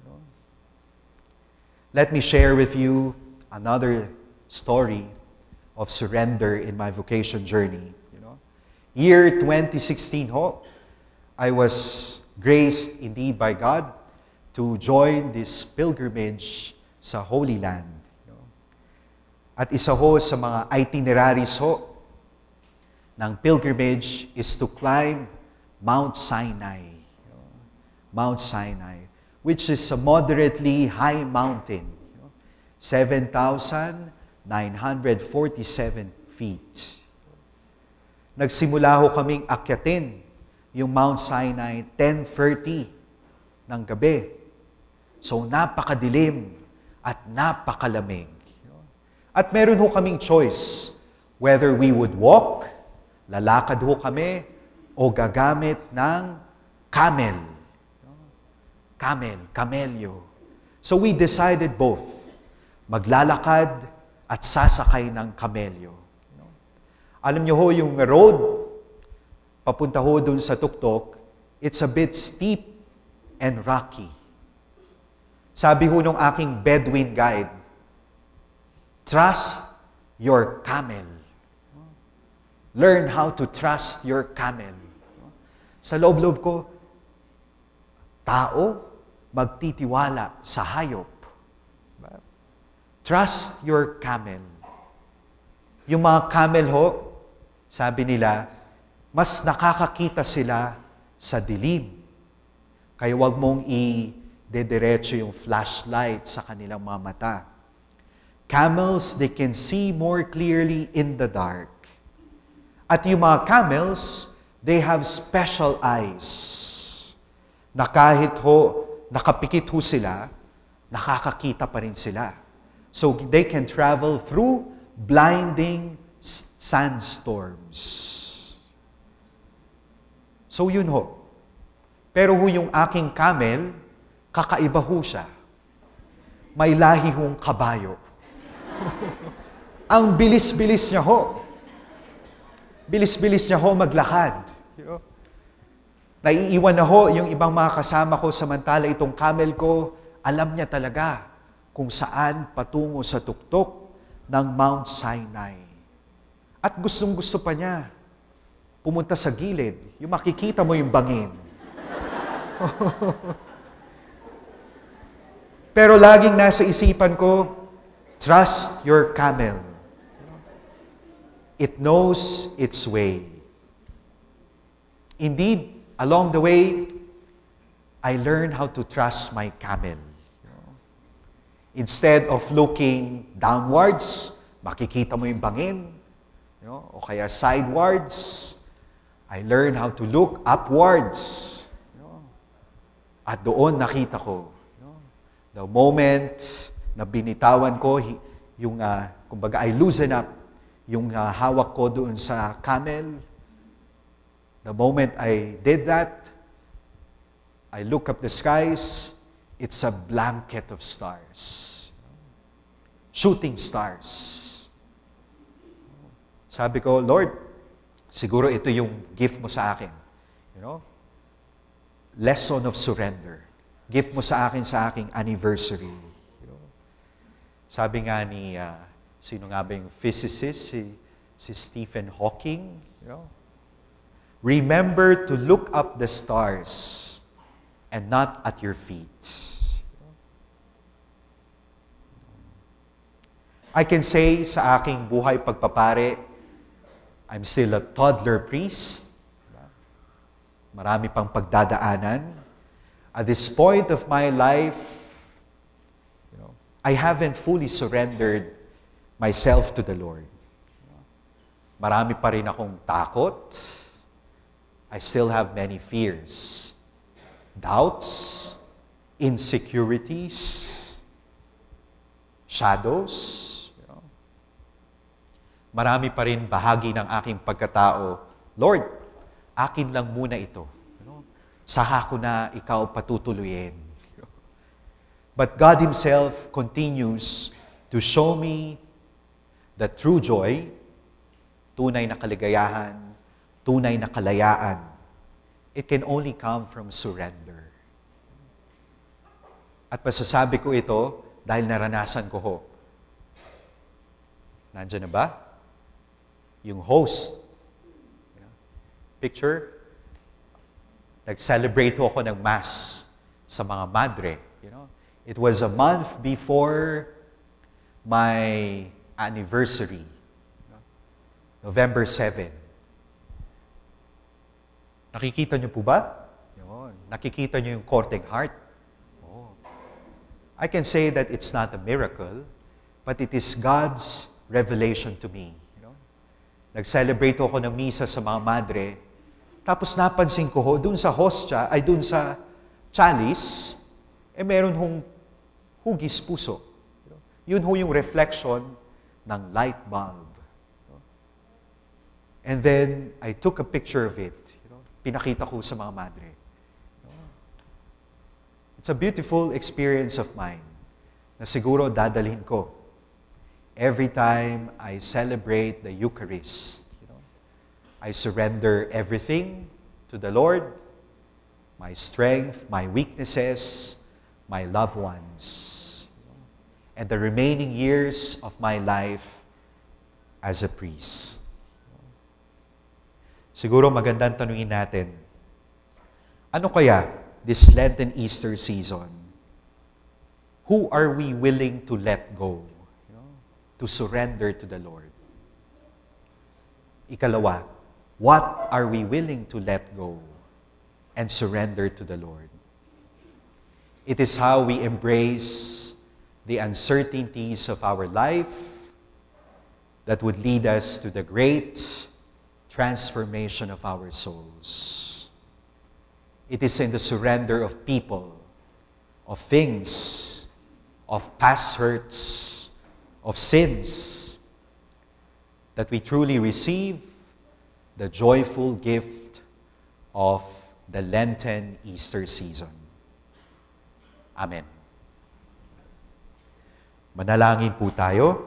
Let me share with you another story of surrender in my vocation journey. You know, year twenty sixteen ho, I was graced indeed by God to join this pilgrimage sa Holy Land. You know. At isa ho sa mga itineraries ho ng pilgrimage is to climb Mount Sinai. You know, Mount Sinai, which is a moderately high mountain. seven thousand nine hundred forty-seven feet. Nagsimula ho kaming akyatin yung Mount Sinai ten thirty ng gabi. So napakadilim at napakalamig. At meron ho kaming choice whether we would walk, lalakad ho kami, o gagamit ng camel. Camel, camelyo. So we decided both. Maglalakad at sasakay ng kamelyo. Alam niyo ho, yung road, papunta ho dun sa tuktok, it's a bit steep and rocky. Sabi ho nung aking Bedouin guide, trust your camel. Learn how to trust your camel. Sa loob-loob ko, tao, magtitiwala sa hayop. Trust your camel. Yung mga camel ho, sabi nila, mas nakakakita sila sa dilim. Kaya wag mong i-dediretso yung flashlight sa kanilang mga mata. Camels, they can see more clearly in the dark. At yung mga camels, they have special eyes na kahit ho, nakapikit ho sila, nakakakita pa rin sila. So they can travel through blinding sandstorms. So yun ho. Pero ho yung aking camel, kakaiba ho siya. May lahi hong kabayo. Ang bilis-bilis niya ho. Bilis-bilis niya ho maglakad. You know? Naiiwan na ho yung ibang mga kasama ko, samantala itong camel ko, alam niya talaga kung saan patungo sa tuktok ng Mount Sinai. At gustong-gusto pa niya pumunta sa gilid, yung makikita mo yung bangin. Pero laging nasa isipan ko, trust your camel. It knows its way. Indeed, along the way, I learned how to trust my camel. Instead of looking downwards, makikita mo yung bangin, you know, o kaya sidewards, I learned how to look upwards. You know, at doon nakita ko, you know, the moment na binitawan ko, yung, uh, kumbaga, I loosen up yung uh, hawak ko doon sa camel. The moment I did that, I look up the skies, it's a blanket of stars. Shooting stars. Sabi ko, Lord, siguro ito yung gift mo sa akin. You know? Lesson of surrender. Gift mo sa akin sa aking anniversary. You know? Sabi nga ni, uh, sino nga ba yung physicist? Si, si Stephen Hawking. You know? Remember to look up the stars and not at your feet. I can say sa aking buhay pagpapari, I'm still a toddler priest. Marami pang pagdadaanan. At this point of my life, you know, I haven't fully surrendered myself to the Lord. Marami pa rin akong takot. I still have many fears, doubts, insecurities, shadows. Marami pa rin bahagi ng aking pagkatao, Lord, akin lang muna ito. You know, saka ko na ikaw patutuloyin. But God Himself continues to show me that true joy, tunay na kaligayahan, tunay na kalayaan, it can only come from surrender. At masasabi ko ito dahil naranasan ko ho. Nandiyan na ba? Yung host, you know, picture, nag-celebrate ako ng Mass sa mga madre. You know? It was a month before my anniversary, you know? November seventh. Nakikita niyo po ba? Yun. Nakikita niyo yung courting heart? Oh. I can say that it's not a miracle, but it is God's revelation to me. Nag-celebrate ako ng misa sa mga madre. Tapos napansin ko ho, dun sa hostya, ay dun sa chalice, eh meron hong hugis puso. Yun ho yung reflection ng light bulb. And then, I took a picture of it. Pinakita ko sa mga madre. It's a beautiful experience of mine na siguro dadalhin ko every time I celebrate the Eucharist. You know, I surrender everything to the Lord, my strength, my weaknesses, my loved ones, you know, and the remaining years of my life as a priest. Siguro magandang tanungin natin, ano kaya this Lenten Easter season? Who are we willing to let go? To surrender to the Lord. Ikalawa, what are we willing to let go and surrender to the Lord? It is how we embrace the uncertainties of our life that would lead us to the great transformation of our souls. It is in the surrender of people, of things, of past hurts, of sins, that we truly receive the joyful gift of the Lenten Easter season. Amen. Manalangin po tayo.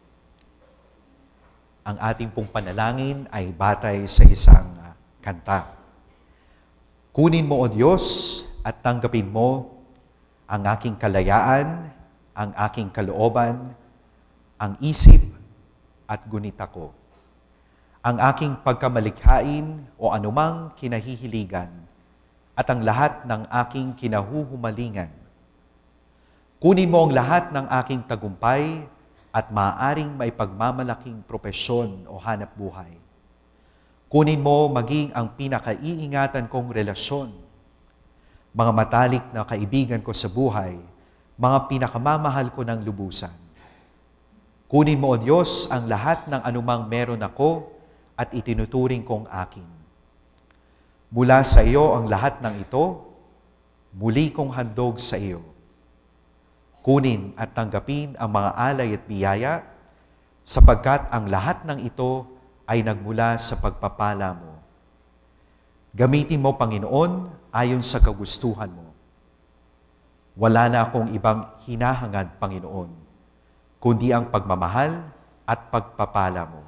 Ang ating pong panalangin ay batay sa isang uh, kanta. Kunin mo, O Diyos, at tanggapin mo ang aking kalayaan, ang aking kalooban, ang isip at gunita ko, ang aking pagkamalikhain o anumang kinahihiligan, at ang lahat ng aking kinahuhumalingan. Kunin mo ang lahat ng aking tagumpay at maaaring maipagmamalaking propesyon o hanap buhay. Kunin mo maging ang pinakaiingatan kong relasyon, mga matalik na kaibigan ko sa buhay, mga pinakamamahal ko ng lubusan. Kunin mo, O Diyos, ang lahat ng anumang meron ako at itinuturing kong akin. Mula sa iyo ang lahat ng ito, muli kong handog sa iyo. Kunin at tanggapin ang mga alay at biyaya, sapagkat ang lahat ng ito ay nagmula sa pagpapala mo. Gamitin mo, Panginoon, ayon sa kagustuhan mo. Wala na akong ibang hinahangad, Panginoon, kundi ang pagmamahal at pagpapala mo.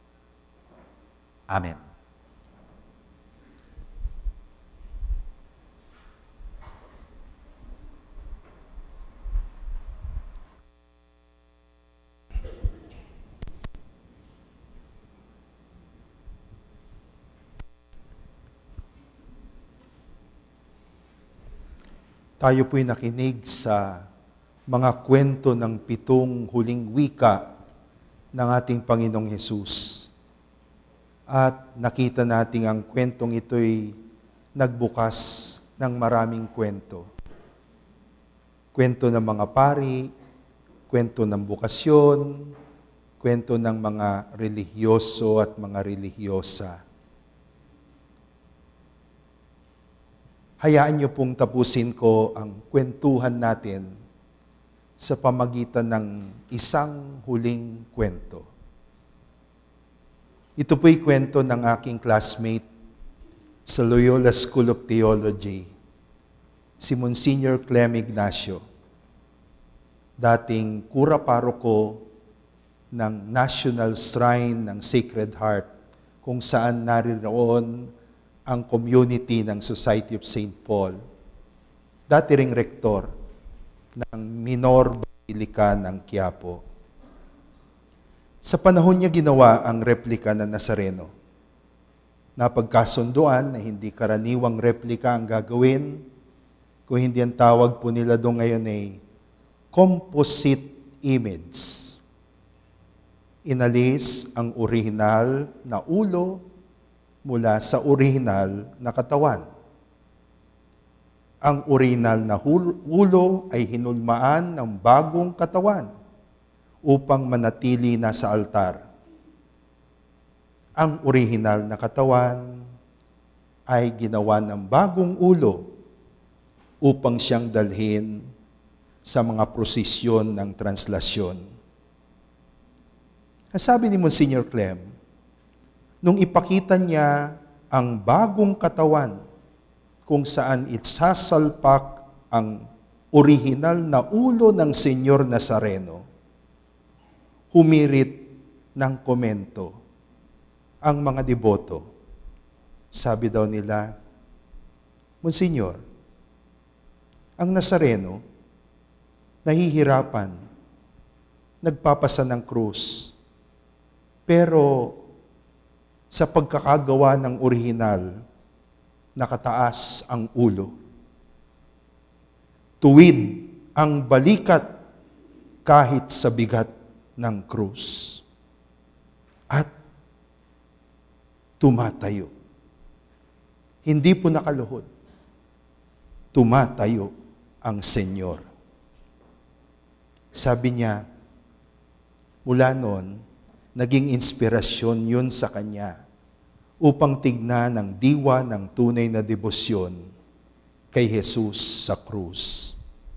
Amen. Tayo po'y nakinig sa mga kwento ng pitong huling wika ng ating Panginoong Jesus. At nakita natin ang kwentong ito'y nagbukas ng maraming kwento. Kwento ng mga pari, kwento ng bokasyon, kwento ng mga relihiyoso at mga relihiyosa. Hayaan niyo pong tapusin ko ang kwentuhan natin sa pamagitan ng isang huling kwento. Ito po'y kwento ng aking classmate sa Loyola School of Theology, si Monsignor Clem Ignacio, dating kura paroko ng National Shrine ng Sacred Heart, kung saan nariroon ang community ng Society of Saint Paul, dati ring rektor ng Minor Basilica ng Quiapo. Sa panahon niya ginawa ang replika ng Nazareno. Napagkasunduan na hindi karaniwang replika ang gagawin, kung hindi ang tawag po nila doon ngayon ay composite image. Inalis ang orihinal na ulo mula sa orihinal na katawan. Ang orihinal na ulo ay hinulmaan ng bagong katawan upang manatili na sa altar. Ang orihinal na katawan ay ginawa ng bagong ulo upang siyang dalhin sa mga prosesyon ng translasyon. Ang sabi ni Monsignor Clem, nung ipakita niya ang bagong katawan kung saan itsasalpak ang orihinal na ulo ng Senyor Nazareno, humirit ng komento ang mga deboto. Sabi daw nila, Monsignor, ang Nazareno, nahihirapan, nagpapasa ng krus, pero sa pagkakagawa ng orihinal, nakataas ang ulo. Tuwid ang balikat kahit sa bigat ng krus. At tumatayo. Hindi po nakaluhod. Tumatayo ang Senyor. Sabi niya, mula noon, naging inspirasyon yun sa kanya upang tignan ang diwa ng tunay na debosyon kay Jesus sa krus.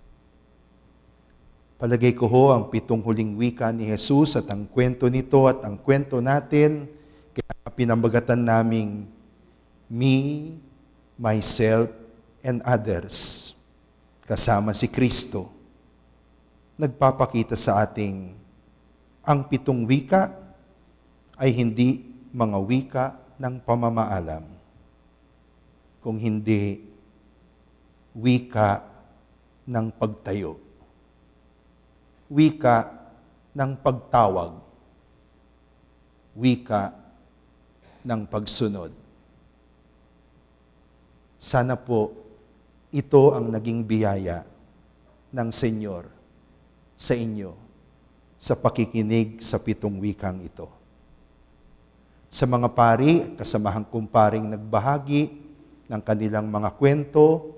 Palagay ko ho ang pitong huling wika ni Jesus at ang kwento nito at ang kwento natin, kaya pinambagatan naming me, myself, and others, kasama si Kristo, nagpapakita sa ating ang pitong wika ay hindi mga wika ng pamamaalam, kung hindi wika ng pagtayo, wika ng pagtawag, wika ng pagsunod. Sana po ito ang naging biyaya ng Senyor sa inyo sa pakikinig sa pitong wikang ito. Sa mga pari, kasamahang kumparing nagbahagi ng kanilang mga kwento,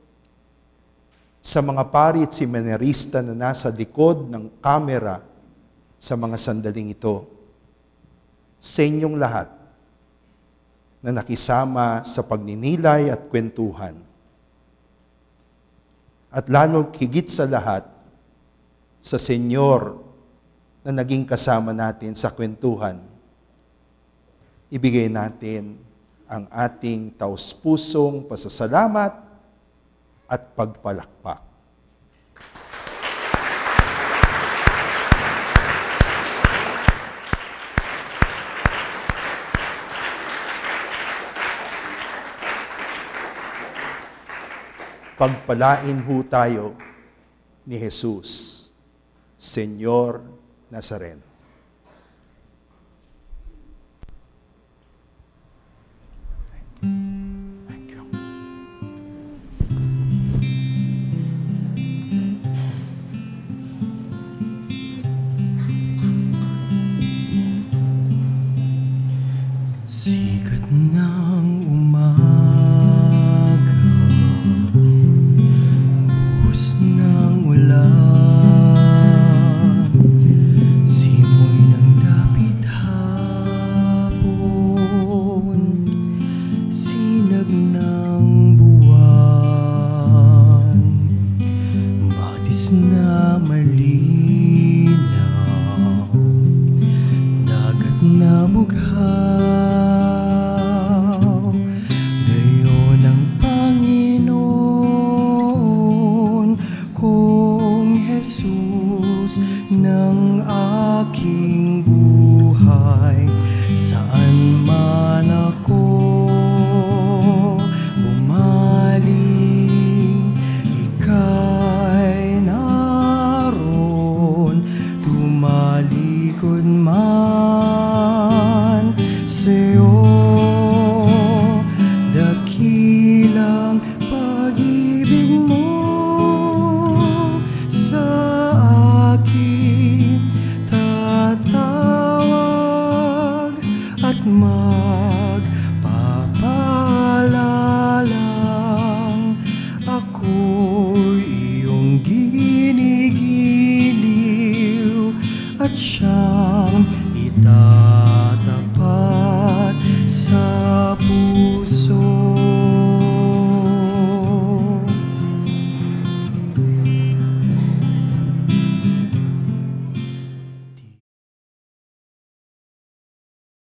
sa mga pari at seminarista na nasa likod ng kamera sa mga sandaling ito, sa inyong lahat na nakisama sa pagninilay at kwentuhan, at lalo higit sa lahat, sa Senyor na naging kasama natin sa kwentuhan, ibigay natin ang ating taus-pusong pasasalamat at pagpalakpak. Pagpalain ho tayo ni Jesus, Senyor Nazareno. Thank you. Sikat ng umaga, buhos ng ulan, simoy ng dapit hapon, sinag ng buwan, batis na malinaw, dagat na bugha.